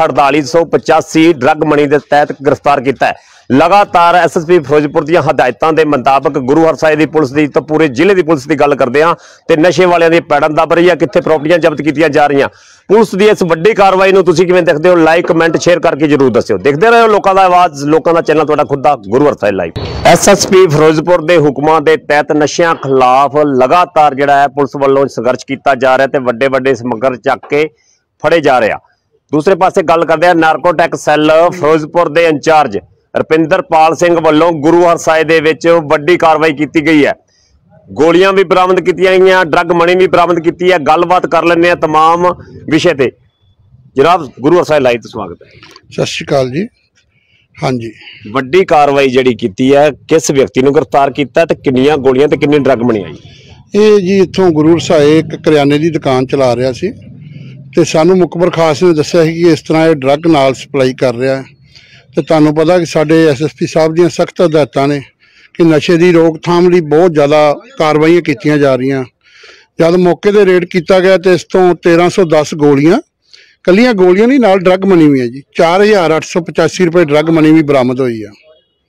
[SPEAKER 1] 4885 ਡਰੱਗ ਮਨੀ ਦੇ ਤਹਿਤ ਗ੍ਰਿਫਤਾਰ ਕੀਤਾ ਹੈ। ਲਗਾਤਾਰ ਐਸਐਸਪੀ ਫਿਰੋਜ਼ਪੁਰ ਦੀਆਂ ਹਦਾਇਤਾਂ ਦੇ ਮੁਤਾਬਕ ਗੁਰੂ ਹਰਸਾਏ ਦੀ ਪੁਲਿਸ ਦੀ ਤਾਂ ਪੂਰੇ ਜ਼ਿਲ੍ਹੇ ਦੀ ਪੁਲਿਸ ਦੀ ਗੱਲ ਕਰਦੇ ਹਾਂ ਤੇ ਨਸ਼ੇ ਵਾਲਿਆਂ ਦੀ ਪੈੜਾਂ ਦੱਬ ਰਹੀ ਆ, ਕਿੱਥੇ ਪ੍ਰਾਪਰਟੀਆਂ ਜ਼ਬਤ ਕੀਤੀਆਂ ਜਾ ਰਹੀਆਂ। ਪੁਲਿਸ ਦੀ ਇਸ ਵੱਡੀ ਕਾਰਵਾਈ ਨੂੰ ਤੁਸੀਂ ਕਿਵੇਂ ਦੇਖਦੇ ਹੋ? ਲਾਈਕ, ਕਮੈਂਟ, ਸ਼ੇਅਰ ਕਰਕੇ ਜਰੂਰ ਦੱਸਿਓ। ਦੇਖਦੇ ਰਹੋ ਲੋਕਾਂ ਦਾ ਆਵਾਜ਼, ਲੋਕਾਂ ਦਾ ਚੈਨਲ ਤੁਹਾਡਾ ਖੁਦ ਦਾ ਗੁਰੂ ਹਰਸਾਏ ਲਾਈਵ। ਐਸਐਸਪੀ ਫਿਰੋਜ਼ਪੁਰ ਦੇ ਹੁਕਮਾਂ ਦੇ ਤਹਿਤ ਨਸ਼ਿਆਂ ਖਿਲਾਫ ਲਗਾਤਾਰ ਜਿਹੜਾ ਹੈ ਪੁਲਿਸ ਵੱਲੋਂ ਸੰਘਰਸ਼ ਕੀਤਾ ਜਾ ਰਿਹਾ ਤੇ ਵੱਡੇ ਸਮਗਲਰ ਚੱਕ ਕੇ ਫੜੇ ਜਾ ਰਿਹਾ। ਦੂਸਰੇ ਪਾਸੇ ਗੱਲ ਕਰਦੇ ਹਾਂ ਨਾਰਕੋਟਿਕ ਸੈੱਲ ਫਿਰੋਜ਼ਪੁਰ ਦੇ ਇੰਚਾਰਜ ਰੁਪਿੰਦਰਪਾਲ ਸਿੰਘ ਵੱਲੋਂ ਗੁਰੂ ਹਰਸਾਏ ਦੇ ਵਿੱਚ ਵੱਡੀ ਕਾਰਵਾਈ ਕੀਤੀ ਗਈ ਹੈ। ਗੋਲੀਆਂ ਵੀ ਬਰਾਮਦ ਕੀਤੀਆਂ ਗਈਆਂ, ਡਰੱਗ ਮਨੀ ਵੀ ਬਰਾਮਦ ਕੀਤੀ ਹੈ। ਗੱਲਬਾਤ ਕਰ ਲੈਂਦੇ ਆ तमाम ਵਿਸ਼ੇ ਤੇ। ਜਨਾਬ, ਗੁਰੂ ਹਰਸਾਏ ਲਾਈਵ ਤੇ ਸਵਾਗਤ ਹੈ।
[SPEAKER 2] ਸਤਿ ਸ਼੍ਰੀ ਅਕਾਲ ਜੀ। ਹਾਂਜੀ,
[SPEAKER 1] ਵੱਡੀ ਕਾਰਵਾਈ ਜਿਹੜੀ ਕੀਤੀ ਹੈ, ਕਿਸ ਵਿਅਕਤੀ ਨੂੰ ਗ੍ਰਿਫਤਾਰ ਕੀਤਾ ਤੇ ਕਿੰਨੀਆਂ ਗੋਲੀਆਂ ਤੇ ਕਿੰਨੀ ਡਰੱਗ ਮਨੀ ਆਈ?
[SPEAKER 2] ਇਹ ਜੀ ਇੱਥੋਂ ਗੁਰੂ ਹਰਸਾਏ ਇੱਕ ਕਰਿਆਨੇ ਦੀ ਦੁਕਾਨ ਚਲਾ ਰਿਹਾ ਸੀ ਤੇ ਸਾਨੂੰ ਮੁਖਬਰ ਖਾਸ ਨੇ ਦੱਸਿਆ ਸੀ ਕਿ ਇਸ ਤਰ੍ਹਾਂ ਇਹ ਡਰੱਗ ਨਾਲ ਸਪਲਾਈ ਕਰ ਰਿਹਾ ਹੈ। ਤੇ ਤੁਹਾਨੂੰ ਪਤਾ ਕਿ ਸਾਡੇ ਐਸਐਸਪੀ ਸਾਹਿਬ ਦੀਆਂ ਸਖਤ ਹਦਾਇਤਾਂ ਨੇ ਕਿ ਨਸ਼ੇ ਦੀ ਰੋਕਥਾਮ ਲਈ ਬਹੁਤ ਜ਼ਿਆਦਾ ਕਾਰਵਾਈਆਂ ਕੀਤੀਆਂ ਜਾ ਰਹੀਆਂ। ਜਦ ਮੌਕੇ ਤੇ ਰੇਡ ਕੀਤਾ ਗਿਆ ਤੇ ਇਸ ਤੋਂ 1310 ਗੋਲੀਆਂ, ਕੱਲੀਆਂ ਗੋਲੀਆਂ ਨਹੀਂ, ਨਾਲ ਡਰੱਗ ਮਨੀ ਵੀ ਹੈ ਜੀ। 4885 ਰੁਪਏ ਡਰੱਗ ਮਨੀ ਵੀ ਬਰਾਮਦ ਹੋਈ ਆ।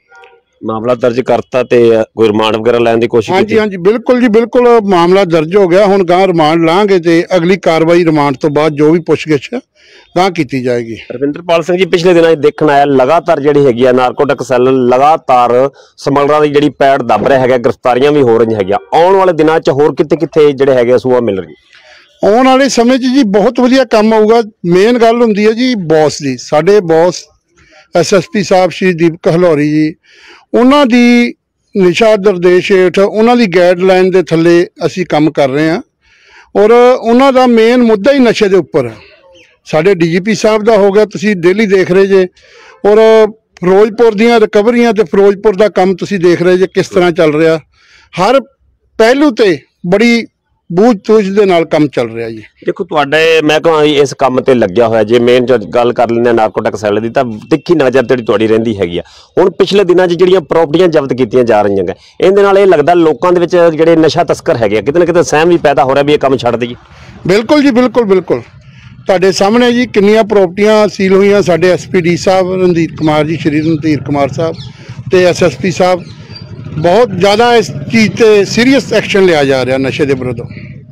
[SPEAKER 1] ਮਾਮਲਾ ਦਰਜ ਕਰਤਾ ਤੇ ਕੋਈ ਰਿਮਾਂਡ ਵਗੈਰਾ ਲੈਣ ਦੀ ਕੋਸ਼ਿਸ਼ ਕੀਤੀ?
[SPEAKER 2] ਹਾਂਜੀ, ਬਿਲਕੁਲ ਜੀ, ਬਿਲਕੁਲ ਮਾਮਲਾ ਦਰਜ ਹੋ ਗਿਆ। ਹੁਣ ਗਾਂ ਰਿਮਾਂਡ ਲਾਂਗੇ ਤੇ ਅਗਲੀ ਕਾਰਵਾਈ ਰਿਮਾਂਡ ਤੋਂ ਬਾਅਦ ਜੋ ਵੀ ਪੁੱਛਗਿੱਛ ਗਾਂ ਕੀਤੀ ਜਾਏਗੀ।
[SPEAKER 1] ਰਵਿੰਦਰਪਾਲ ਸਿੰਘ ਜੀ, ਪਿਛਲੇ ਦਿਨਾਂ 'ਚ ਦੇਖਣ ਆਇਆ ਲਗਾਤਾਰ ਜਿਹੜੀ ਹੈਗੀ ਆ ਨਾਰਕੋਟਿਕ ਸੈੱਲ ਲਗਾਤਾਰ ਸਮਗਲਰਾਂ ਦੀ ਜਿਹੜੀ ਪੈੜ ਦੱਬ ਰਿਹਾ ਹੈਗਾ, ਗ੍ਰਿਫਤਾਰੀਆਂ ਵੀ ਹੋ ਰਹੀਆਂ ਹੈਗੀਆਂ। ਆਉਣ ਵਾਲੇ ਦਿਨਾਂ 'ਚ ਹੋਰ ਕਿੱਥੇ ਜਿਹੜੇ ਹੈਗੇ ਸੂਆ ਮਿਲ ਰਹੀ?
[SPEAKER 2] ਆਉਣ ਵਾਲੇ ਸਮੇਂ 'ਚ ਜੀ ਬਹੁਤ ਵਧੀਆ ਕੰਮ ਆਊਗਾ। ਮੇਨ ਗੱਲ ਹੁੰਦੀ ਹੈ ਜੀ ਬੌਸ ਦੀ। ਸਾਡੇ ਬੌਸ ਐਸਐਸਪੀ ਸਾਹਿਬ ਸ਼੍ਰੀ ਦੀਪਕ ਹਲੌਰੀ ਜੀ, ਉਹਨਾਂ ਦੀ ਨਿਸ਼ਾ ਨਿਰਦੇਸ਼ ਹੇਠ, ਉਹਨਾਂ ਦੀ ਗਾਈਡਲਾਈਨ ਦੇ ਥੱਲੇ ਅਸੀਂ ਕੰਮ ਕਰ ਰਹੇ ਹਾਂ। ਔਰ ਉਹਨਾਂ ਦਾ ਮੇਨ ਮੁੱਦਾ ਹੀ ਨਸ਼ੇ ਦੇ ਉੱਪਰ ਹੈ। ਸਾਡੇ ਡੀਜੀਪੀ ਸਾਹਿਬ ਦਾ ਹੋ ਗਿਆ, ਤੁਸੀਂ ਡੇਲੀ ਦੇਖ ਰਹੇ ਜੇ। ਔਰ ਫਿਰੋਜ਼ਪੁਰ ਦੀਆਂ ਰਿਕਵਰੀਆਂ ਤੇ ਫਿਰੋਜ਼ਪੁਰ ਦਾ ਕੰਮ ਤੁਸੀਂ ਦੇਖ ਰਹੇ ਜੇ ਕਿਸ ਤਰ੍ਹਾਂ ਚੱਲ ਰਿਹਾ। ਹਰ ਪਹਿਲੂ ਤੇ ਬੜੀ ਬੂਝ-ਤੂਝ ਦੇ ਨਾਲ ਕੰਮ ਚੱਲ ਰਿਹਾ ਜੀ।
[SPEAKER 1] ਦੇਖੋ, ਤੁਹਾਡੇ ਮੈਂ ਕਹਾਂ ਇਸ ਕੰਮ ਤੇ ਲੱਗਿਆ ਹੋਇਆ, ਜੇ ਮੇਨ ਗੱਲ ਕਰ ਲੈਂਦੇ ਹਾਂ ਨਾਰਕੋਟਿਕ ਸੈੱਲ ਦੀ, ਤਾਂ ਤਿੱਖੀ ਨਜ਼ਰ ਤੁਹਾਡੀ ਰਹਿੰਦੀ ਹੈਗੀ ਆ। ਹੁਣ ਪਿਛਲੇ ਦਿਨਾਂ 'ਚ ਜਿਹੜੀਆਂ ਪ੍ਰਾਪਰਟੀਆਂ ਜ਼ਬਤ ਕੀਤੀਆਂ ਜਾ ਰਹੀਆਂ ਨੇ, ਇਹਦੇ ਨਾਲ ਇਹ ਲੱਗਦਾ ਲੋਕਾਂ ਦੇ ਵਿੱਚ ਜਿਹੜੇ ਨਸ਼ਾ ਤਸਕਰ ਹੈਗੇ ਆ, ਕਿਤੇ ਨਾ ਕਿਤੇ ਸਹਿਮ ਵੀ ਪੈਦਾ ਹੋ ਰਿਹਾ ਵੀ ਇਹ ਕੰਮ ਛੱਡ ਦੇਈਏ।
[SPEAKER 2] ਬਿਲਕੁਲ ਜੀ, ਬਿਲਕੁਲ ਤੁਹਾਡੇ ਸਾਹਮਣੇ ਜੀ ਕਿੰਨੀਆਂ ਪ੍ਰਾਪਰਟੀਆਂ ਸੀਲ ਹੋਈਆਂ। ਸਾਡੇ ਐਸਪੀਡੀ ਸਾਹਿਬ ਰਣਧੀਰ ਕੁਮਾਰ ਜੀ, ਸ਼੍ਰੀ ਰਣਧੀਰ ਕੁਮਾਰ ਸਾਹਿਬ ਤੇ ਐਸਐਸਪੀ ਸਾਹਿਬ ਬਹੁਤ ਜ਼ਿਆਦਾ ਇਸ ਚੀਜ਼ ਤੇ ਸੀਰੀਅਸ ਐਕਸ਼ਨ ਲਿਆ ਜਾ ਰਿਹਾ ਨਸ਼ੇ ਦੇ ਵਿਰੁੱਧ।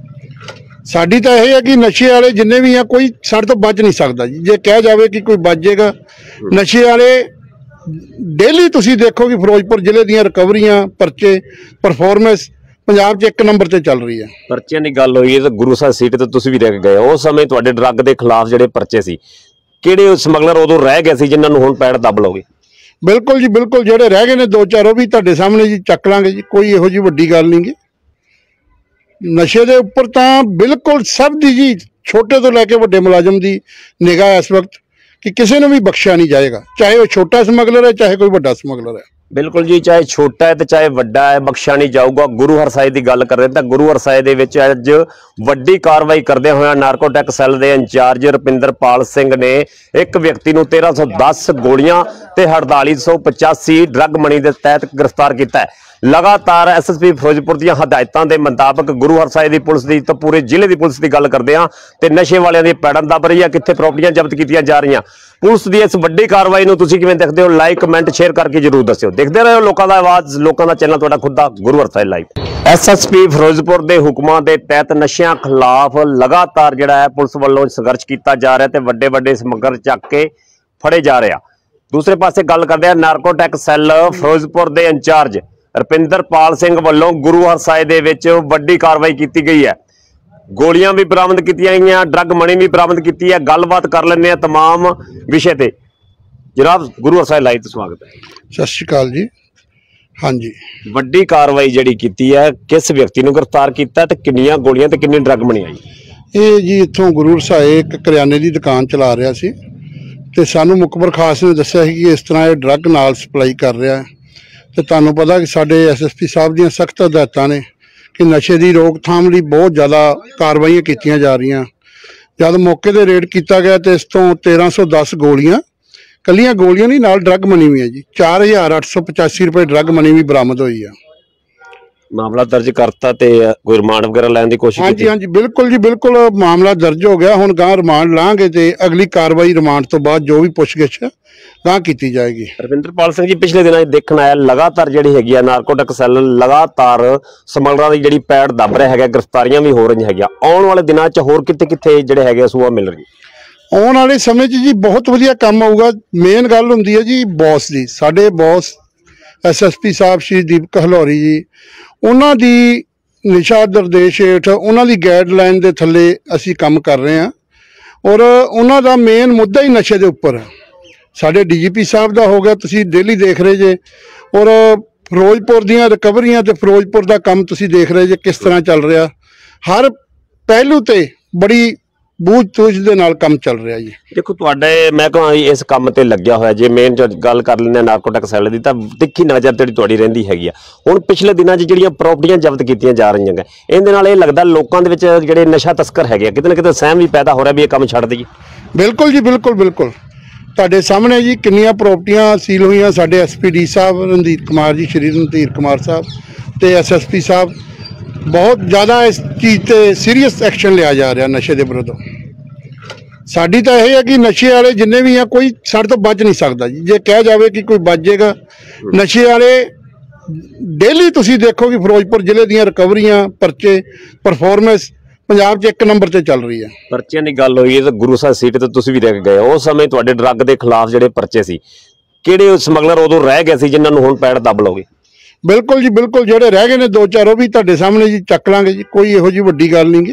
[SPEAKER 2] ਸਾਡੀ ਤਾਂ ਇਹ ਹੈ ਕਿ ਨਸ਼ੇ ਵਾਲੇ ਜਿੰਨੇ ਵੀ ਆ ਕੋਈ ਸਾਡੇ ਤੋਂ ਬਚ ਨਹੀਂ ਸਕਦਾ ਜੀ। ਜੇ ਕਿਹਾ ਜਾਵੇ ਕਿ ਕੋਈ ਬਚ ਜਾਏਗਾ, ਨਸ਼ੇ ਵਾਲੇ ਡੇਲੀ ਤੁਸੀਂ ਦੇਖੋ ਕਿ ਫਿਰੋਜ਼ਪੁਰ ਜ਼ਿਲ੍ਹੇ ਦੀਆਂ ਰਿਕਵਰੀਆਂ, ਪਰਚੇ, ਪਰਫਾਰਮੈਂਸ ਪੰਜਾਬ 'ਚ 1 ਨੰਬਰ ਤੇ ਚੱਲ ਰਹੀ ਹੈ।
[SPEAKER 1] ਪਰਚਿਆਂ ਦੀ ਗੱਲ ਹੋਈ ਹੈ ਤਾਂ ਗੁਰੂ ਸਾਹਿਬ ਸੀਟ ਤੇ ਤੁਸੀਂ ਵੀ ਰਹਿ ਗਏ। ਉਸ ਸਮੇਂ ਤੁਹਾਡੇ ਡਰੱਗ ਦੇ ਖਿਲਾਫ ਜਿਹੜੇ ਪਰਚੇ ਸੀ, ਕਿਹੜੇ ਸਮਗਲਰ ਉਦੋਂ ਰਹਿ ਗਏ ਸੀ ਜਿਨ੍ਹਾਂ ਨੂੰ ਹੁਣ ਪੈੜ ਦੱਬ ਲਓਗੇ?
[SPEAKER 2] ਬਿਲਕੁਲ ਜੀ, ਬਿਲਕੁਲ। ਜਿਹੜੇ ਰਹਿ ਗਏ ਨੇ 2-4 ਉਹ ਵੀ ਤੁਹਾਡੇ ਸਾਹਮਣੇ ਜੀ ਚੱਕ ਲਾਂਗੇ ਜੀ। ਕੋਈ ਇਹੋ ਜਿਹੀ ਵੱਡੀ ਗੱਲ ਨਹੀਂ ਗੀ। ਨਸ਼ੇ ਦੇ ਉੱਪਰ ਤਾਂ ਬਿਲਕੁਲ ਸਭ ਦੀ ਜੀ, ਛੋਟੇ ਤੋਂ ਲੈ ਕੇ ਵੱਡੇ ਮੁਲਾਜ਼ਮ ਦੀ ਨਿਗਾਹ ਇਸ ਵਕਤ ਕਿ ਕਿਸੇ ਨੂੰ ਵੀ ਬਖਸ਼ਿਆ ਨਹੀਂ ਜਾਏਗਾ, ਚਾਹੇ ਉਹ ਛੋਟਾ ਸਮਗਲਰ ਹੈ, ਚਾਹੇ ਕੋਈ ਵੱਡਾ ਸਮਗਲਰ ਹੈ।
[SPEAKER 1] ਬਿਲਕੁਲ ਜੀ, ਚਾਹੇ ਛੋਟਾ ਹੈ ਤੇ ਚਾਹੇ ਵੱਡਾ ਹੈ, ਬਖਸ਼ਿਆ ਨਹੀਂ ਜਾਊਗਾ। ਗੁਰੂ ਹਰਸਾਏ ਦੀ ਗੱਲ ਕਰ ਰਹੇ ਤਾਂ ਗੁਰੂ ਹਰਸਾਏ ਦੇ ਵਿੱਚ ਅੱਜ ਵੱਡੀ ਕਾਰਵਾਈ ਕਰਦੇ ਹੋਇਆ ਨਾਰਕੋਟਿਕ ਸੈੱਲ ਦੇ ਇੰਚਾਰਜ ਰੁਪਿੰਦਰਪਾਲ ਸਿੰਘ ਨੇ ਇੱਕ ਵਿਅਕਤੀ ਨੂੰ 1310 ਗੋਲੀਆਂ ਤੇ 4885 ਡਰੱਗ ਮਨੀ ਦੇ ਤਹਿਤ ਗ੍ਰਿਫਤਾਰ ਕੀਤਾ ਹੈ। ਲਗਾਤਾਰ ਐਸਐਸਪੀ ਫਿਰੋਜ਼ਪੁਰ ਦੀਆਂ ਹਦਾਇਤਾਂ ਦੇ ਮੁਤਾਬਕ ਗੁਰੂ ਹਰਸਾਏ ਦੀ ਪੁਲਿਸ ਦੀ ਤਾਂ ਪੂਰੇ ਜ਼ਿਲ੍ਹੇ ਦੀ ਪੁਲਿਸ ਦੀ ਗੱਲ ਕਰਦੇ ਆ ਤੇ ਨਸ਼ੇ ਵਾਲਿਆਂ ਦੀ ਪੈੜਾਂ ਦੱਬ ਰਹੀ ਆ, ਕਿੱਥੇ ਪ੍ਰਾਪਰਟੀਆਂ ਜ਼ਬਤ ਕੀਤੀਆਂ ਜਾ ਰਹੀਆਂ। ਪੁਲਿਸ ਦੀ ਇਸ ਵੱਡੀ ਕਾਰਵਾਈ ਨੂੰ ਤੁਸੀਂ ਕਿਵੇਂ ਦੇਖਦੇ ਹੋ? ਲਾਈਕ, ਕਮੈਂਟ, ਸ਼ੇਅਰ ਕਰਕੇ ਜਰੂਰ ਦੱਸਿਓ। ਦੇਖਦੇ ਰਹੋ ਲੋਕਾਂ ਦਾ ਆਵਾਜ਼, ਲੋਕਾਂ ਦਾ ਚੈਨਲ ਤੁਹਾਡਾ ਖੁਦ ਦਾ ਗੁਰੂ ਹਰਸਾਏ ਲਾਈਵ। ਐਸਐਸਪੀ ਫਿਰੋਜ਼ਪੁਰ ਦੇ ਹੁਕਮਾਂ ਦੇ ਤਹਿਤ ਨਸ਼ਿਆਂ ਖਿਲਾਫ ਲਗਾਤਾਰ ਜਿਹੜਾ ਹੈ ਪੁਲਿਸ ਵੱਲੋਂ ਸੰਘਰਸ਼ ਕੀਤਾ ਜਾ ਰਿਹਾ ਤੇ ਵੱਡੇ ਵੱਡੇ ਸਮਗਲਰ ਚੱਕ ਕੇ ਫੜੇ ਜਾ ਰਿਹਾ। ਦੂਸਰੇ ਪਾਸੇ ਗੱਲ ਕਰਦੇ ਆ ਨਾਰਕੋਟਿਕ ਸੈੱਲ ਫਿਰੋਜ਼ਪੁਰ ਦੇ ਇੰਚਾਰਜ ਰੁਪਿੰਦਰਪਾਲ ਸਿੰਘ ਵੱਲੋਂ ਗੁਰੂ ਹਰਸਾਏ ਦੇ ਵਿੱਚ ਵੱਡੀ ਕਾਰਵਾਈ ਕੀਤੀ ਗਈ ਹੈ। ਗੋਲੀਆਂ ਵੀ ਬਰਾਮਦ ਕੀਤੀਆਂ ਗਈਆਂ, ਡਰੱਗ ਮਨੀ ਵੀ ਬਰਾਮਦ ਕੀਤੀ ਹੈ। ਗੱਲਬਾਤ ਕਰ ਲੈਂਦੇ ਆ तमाम ਵਿਸ਼ੇ ਤੇ। ਜਨਾਬ, ਗੁਰੂ ਹਰਸਾਏ ਲਾਈਵ ਤੇ ਸਵਾਗਤ ਹੈ।
[SPEAKER 2] ਸਤਿ ਸ਼੍ਰੀ ਅਕਾਲ ਜੀ। ਹਾਂਜੀ,
[SPEAKER 1] ਵੱਡੀ ਕਾਰਵਾਈ ਜਿਹੜੀ ਕੀਤੀ ਹੈ, ਕਿਸ ਵਿਅਕਤੀ ਨੂੰ ਗ੍ਰਿਫਤਾਰ ਕੀਤਾ ਤੇ ਕਿੰਨੀਆਂ ਗੋਲੀਆਂ ਤੇ ਕਿੰਨੀ ਡਰੱਗ ਮਨੀ ਆਈ?
[SPEAKER 2] ਇਹ ਜੀ ਇੱਥੋਂ ਗੁਰੂ ਹਰਸਾਏ ਇੱਕ ਕਰਿਆਨੇ ਦੀ ਦੁਕਾਨ ਚਲਾ ਰਿਹਾ ਸੀ ਤੇ ਸਾਨੂੰ ਮੁਖਬਰ ਖਾਸ ਨੇ ਦੱਸਿਆ ਸੀ ਕਿ ਇਸ ਤਰ੍ਹਾਂ ਇਹ ਡਰੱਗ ਨਾਲ ਸਪਲਾਈ ਕਰ ਰਿਹਾ ਹੈ। ਤੇ ਤੁਹਾਨੂੰ ਪਤਾ ਕਿ ਸਾਡੇ ਐਸਐਸਪੀ ਸਾਹਿਬ ਦੀਆਂ ਸਖਤ ਹਦਾਇਤਾਂ ਨੇ ਕਿ ਨਸ਼ੇ ਦੀ ਰੋਕਥਾਮ ਲਈ ਬਹੁਤ ਜ਼ਿਆਦਾ ਕਾਰਵਾਈਆਂ ਕੀਤੀਆਂ ਜਾ ਰਹੀਆਂ। ਜਦ ਮੌਕੇ ਤੇ ਰੇਡ ਕੀਤਾ ਗਿਆ ਤੇ ਇਸ ਤੋਂ 1310 ਗੋਲੀਆਂ, ਕੱਲੀਆਂ ਗੋਲੀਆਂ ਨਹੀਂ, ਨਾਲ ਡਰੱਗ ਮਨੀ ਵੀ ਹੈ ਜੀ। 4885 ਰੁਪਏ ਡਰੱਗ ਮਨੀ ਵੀ ਬਰਾਮਦ ਹੋਈ ਆ।
[SPEAKER 1] ਮਾਮਲਾ ਦਰਜ ਕਰਤਾ ਤੇ ਕੋਈ ਰਿਮਾਂਡ ਵਗੈਰਾ ਲੈਣ ਦੀ ਕੋਸ਼ਿਸ਼ ਕੀਤੀ?
[SPEAKER 2] ਹਾਂਜੀ, ਬਿਲਕੁਲ ਜੀ, ਬਿਲਕੁਲ। ਮਾਮਲਾ ਦਰਜ ਹੋ ਗਿਆ। ਹੁਣ ਗਾਂ ਰਿਮਾਂਡ ਲਾਂਗੇ ਤੇ ਅਗਲੀ ਕਾਰਵਾਈ ਰਿਮਾਂਡ ਤੋਂ ਬਾਅਦ ਜੋ ਵੀ ਪੁੱਛਗਿੱਛ ਗਾਂ ਕੀਤੀ ਜਾਏਗੀ।
[SPEAKER 1] ਰੁਪਿੰਦਰਪਾਲ ਸਿੰਘ ਜੀ, ਪਿਛਲੇ ਦਿਨਾਂ 'ਚ ਦੇਖਣ ਆਇਆ ਲਗਾਤਾਰ ਜਿਹੜੀ ਹੈਗੀ ਆ ਨਾਰਕੋਟਿਕ ਸੈੱਲ ਲਗਾਤਾਰ ਸਮਗਲਰਾਂ ਦੀ ਜਿਹੜੀ ਪੈੜ ਦੱਬ ਰਿਹਾ ਹੈਗਾ, ਗ੍ਰਿਫਤਾਰੀਆਂ ਵੀ ਹੋ ਰਹੀਆਂ ਹੈਗੀਆਂ। ਆਉਣ ਵਾਲੇ ਦਿਨਾਂ 'ਚ ਹੋਰ ਕਿੱਥੇ ਜਿਹੜੇ ਹੈਗੇ ਸੂਆ ਮਿਲ ਰਹੀ?
[SPEAKER 2] ਆਉਣ ਵਾਲੇ ਸਮੇਂ 'ਚ ਜੀ ਬਹੁਤ ਵਧੀਆ ਕੰਮ ਆਊਗਾ। ਮੇਨ ਗੱਲ ਹੁੰਦੀ ਹੈ ਜੀ ਬੌਸ ਦੀ। ਸਾਡੇ ਬੌਸ ਐਸਐਸਪੀ ਸਾਹਿਬ ਸ਼੍ਰੀ ਦੀਪਕ ਹਲੌਰੀ ਜੀ, ਉਹਨਾਂ ਦੀ ਨਿਸ਼ਾ ਨਿਰਦੇਸ਼ ਹੇਠ, ਉਹਨਾਂ ਦੀ ਗਾਈਡਲਾਈਨ ਦੇ ਥੱਲੇ ਅਸੀਂ ਕੰਮ ਕਰ ਰਹੇ ਹਾਂ ਔਰ ਉਹਨਾਂ ਦਾ ਮੇਨ ਮੁੱਦਾ ਹੀ ਨਸ਼ੇ ਦੇ ਉੱਪਰ ਹੈ। ਸਾਡੇ ਡੀਜੀਪੀ ਸਾਹਿਬ ਦਾ ਹੋ ਗਿਆ, ਤੁਸੀਂ ਡੇਲੀ ਦੇਖ ਰਹੇ ਜੇ, ਔਰ ਫਿਰੋਜ਼ਪੁਰ ਦੀਆਂ ਰਿਕਵਰੀਆਂ ਤੇ ਫਿਰੋਜ਼ਪੁਰ ਦਾ ਕੰਮ ਤੁਸੀਂ ਦੇਖ ਰਹੇ ਜੇ ਕਿਸ ਤਰ੍ਹਾਂ ਚੱਲ ਰਿਹਾ। ਹਰ ਪਹਿਲੂ ਤੇ ਬੜੀ ਬੂਝ-ਤੂਝ ਦੇ ਨਾਲ ਕੰਮ ਚੱਲ ਰਿਹਾ ਜੀ।
[SPEAKER 1] ਦੇਖੋ, ਤੁਹਾਡੇ ਮੈਂ ਕਹਾਂ ਇਸ ਕੰਮ ਤੇ ਲੱਗਿਆ ਹੋਇਆ, ਜੇ ਮੇਨ ਗੱਲ ਕਰ ਲੈਂਦੇ ਨਾਰਕੋਟਿਕ ਸੈੱਲ ਦੀ, ਤਾਂ ਤਿੱਖੀ ਨਜ਼ਰ ਤੁਹਾਡੀ ਰਹਿੰਦੀ ਹੈਗੀ ਆ। ਹੁਣ ਪਿਛਲੇ ਦਿਨਾਂ 'ਚ ਜਿਹੜੀਆਂ ਪ੍ਰਾਪਰਟੀਆਂ ਜ਼ਬਤ ਕੀਤੀਆਂ ਜਾ ਰਹੀਆਂ ਨੇ, ਇਹਦੇ ਨਾਲ ਇਹ ਲੱਗਦਾ ਲੋਕਾਂ ਦੇ ਵਿੱਚ ਜਿਹੜੇ ਨਸ਼ਾ ਤਸਕਰ ਹੈਗੇ ਕਿਤੇ ਨਾ ਕਿਤੇ ਸਹਿਮ ਵੀ ਪੈਦਾ ਹੋ ਰਿਹਾ ਵੀ ਇਹ ਕੰਮ ਛੱਡ ਦੇਈਏ।
[SPEAKER 2] ਬਿਲਕੁਲ ਜੀ, ਬਿਲਕੁਲ। ਤੁਹਾਡੇ ਸਾਹਮਣੇ ਜੀ ਕਿੰਨੀਆਂ ਪ੍ਰਾਪਰਟੀਆਂ ਸੀਲ ਹੋਈਆਂ। ਸਾਡੇ ਐਸਪੀਡੀ ਸਾਹਿਬ ਰਣਧੀਰ ਕੁਮਾਰ ਜੀ, ਸ਼੍ਰੀ ਰਣਧੀਰ ਕੁਮਾਰ ਸਾਹਿਬ ਤੇ ਐਸਐਸਪੀ ਸਾਹਿਬ ਬਹੁਤ ਜ਼ਿਆਦਾ ਇਸ ਚੀਜ਼ ਤੇ ਸੀਰੀਅਸ ਐਕਸ਼ਨ ਲਿਆ ਜਾ ਰਿਹਾ ਨਸ਼ੇ ਦੇ ਵਿਰੁੱਧ। ਸਾਡੀ ਤਾਂ ਇਹ ਹੈ ਕਿ ਨਸ਼ੇ ਵਾਲੇ ਜਿੰਨੇ ਵੀ ਆ ਕੋਈ ਸਾਡੇ ਤੋਂ ਬਚ ਨਹੀਂ ਸਕਦਾ ਜੀ। ਜੇ ਕਿਹਾ ਜਾਵੇ ਕਿ ਕੋਈ ਬਚ ਜਾਏਗਾ, ਨਸ਼ੇ ਵਾਲੇ ਡੇਲੀ ਤੁਸੀਂ ਦੇਖੋ ਕਿ ਫਿਰੋਜ਼ਪੁਰ ਜ਼ਿਲ੍ਹੇ ਦੀਆਂ ਰਿਕਵਰੀਆਂ, ਪਰਚੇ, ਪਰਫਾਰਮੈਂਸ ਪੰਜਾਬ 'ਚ 1 ਨੰਬਰ ਤੇ ਚੱਲ ਰਹੀ ਹੈ।
[SPEAKER 1] ਪਰਚਿਆਂ ਦੀ ਗੱਲ ਹੋਈ ਹੈ ਤਾਂ ਗੁਰੂ ਸਾਹਿਬ ਸੀਟ ਤੇ ਤੁਸੀਂ ਵੀ ਰਹਿ ਗਏ। ਉਸ ਸਮੇਂ ਤੁਹਾਡੇ ਡਰੱਗ ਦੇ ਖਿਲਾਫ ਜਿਹੜੇ ਪਰਚੇ ਸੀ, ਕਿਹੜੇ ਸਮਗਲਰ ਉਦੋਂ ਰਹਿ ਗਏ ਸੀ ਜਿਨ੍ਹਾਂ ਨੂੰ ਹੁਣ ਪੈੜ ਦੱਬ ਲਓਗੇ?
[SPEAKER 2] ਬਿਲਕੁਲ ਜੀ, ਬਿਲਕੁਲ। ਜਿਹੜੇ ਰਹਿ ਗਏ ਨੇ 2-4 ਉਹ ਵੀ ਤੁਹਾਡੇ ਸਾਹਮਣੇ ਜੀ ਚੱਕ ਲਾਂਗੇ ਜੀ। ਕੋਈ ਇਹੋ ਜਿਹੀ ਵੱਡੀ ਗੱਲ ਨਹੀਂ ਗੀ।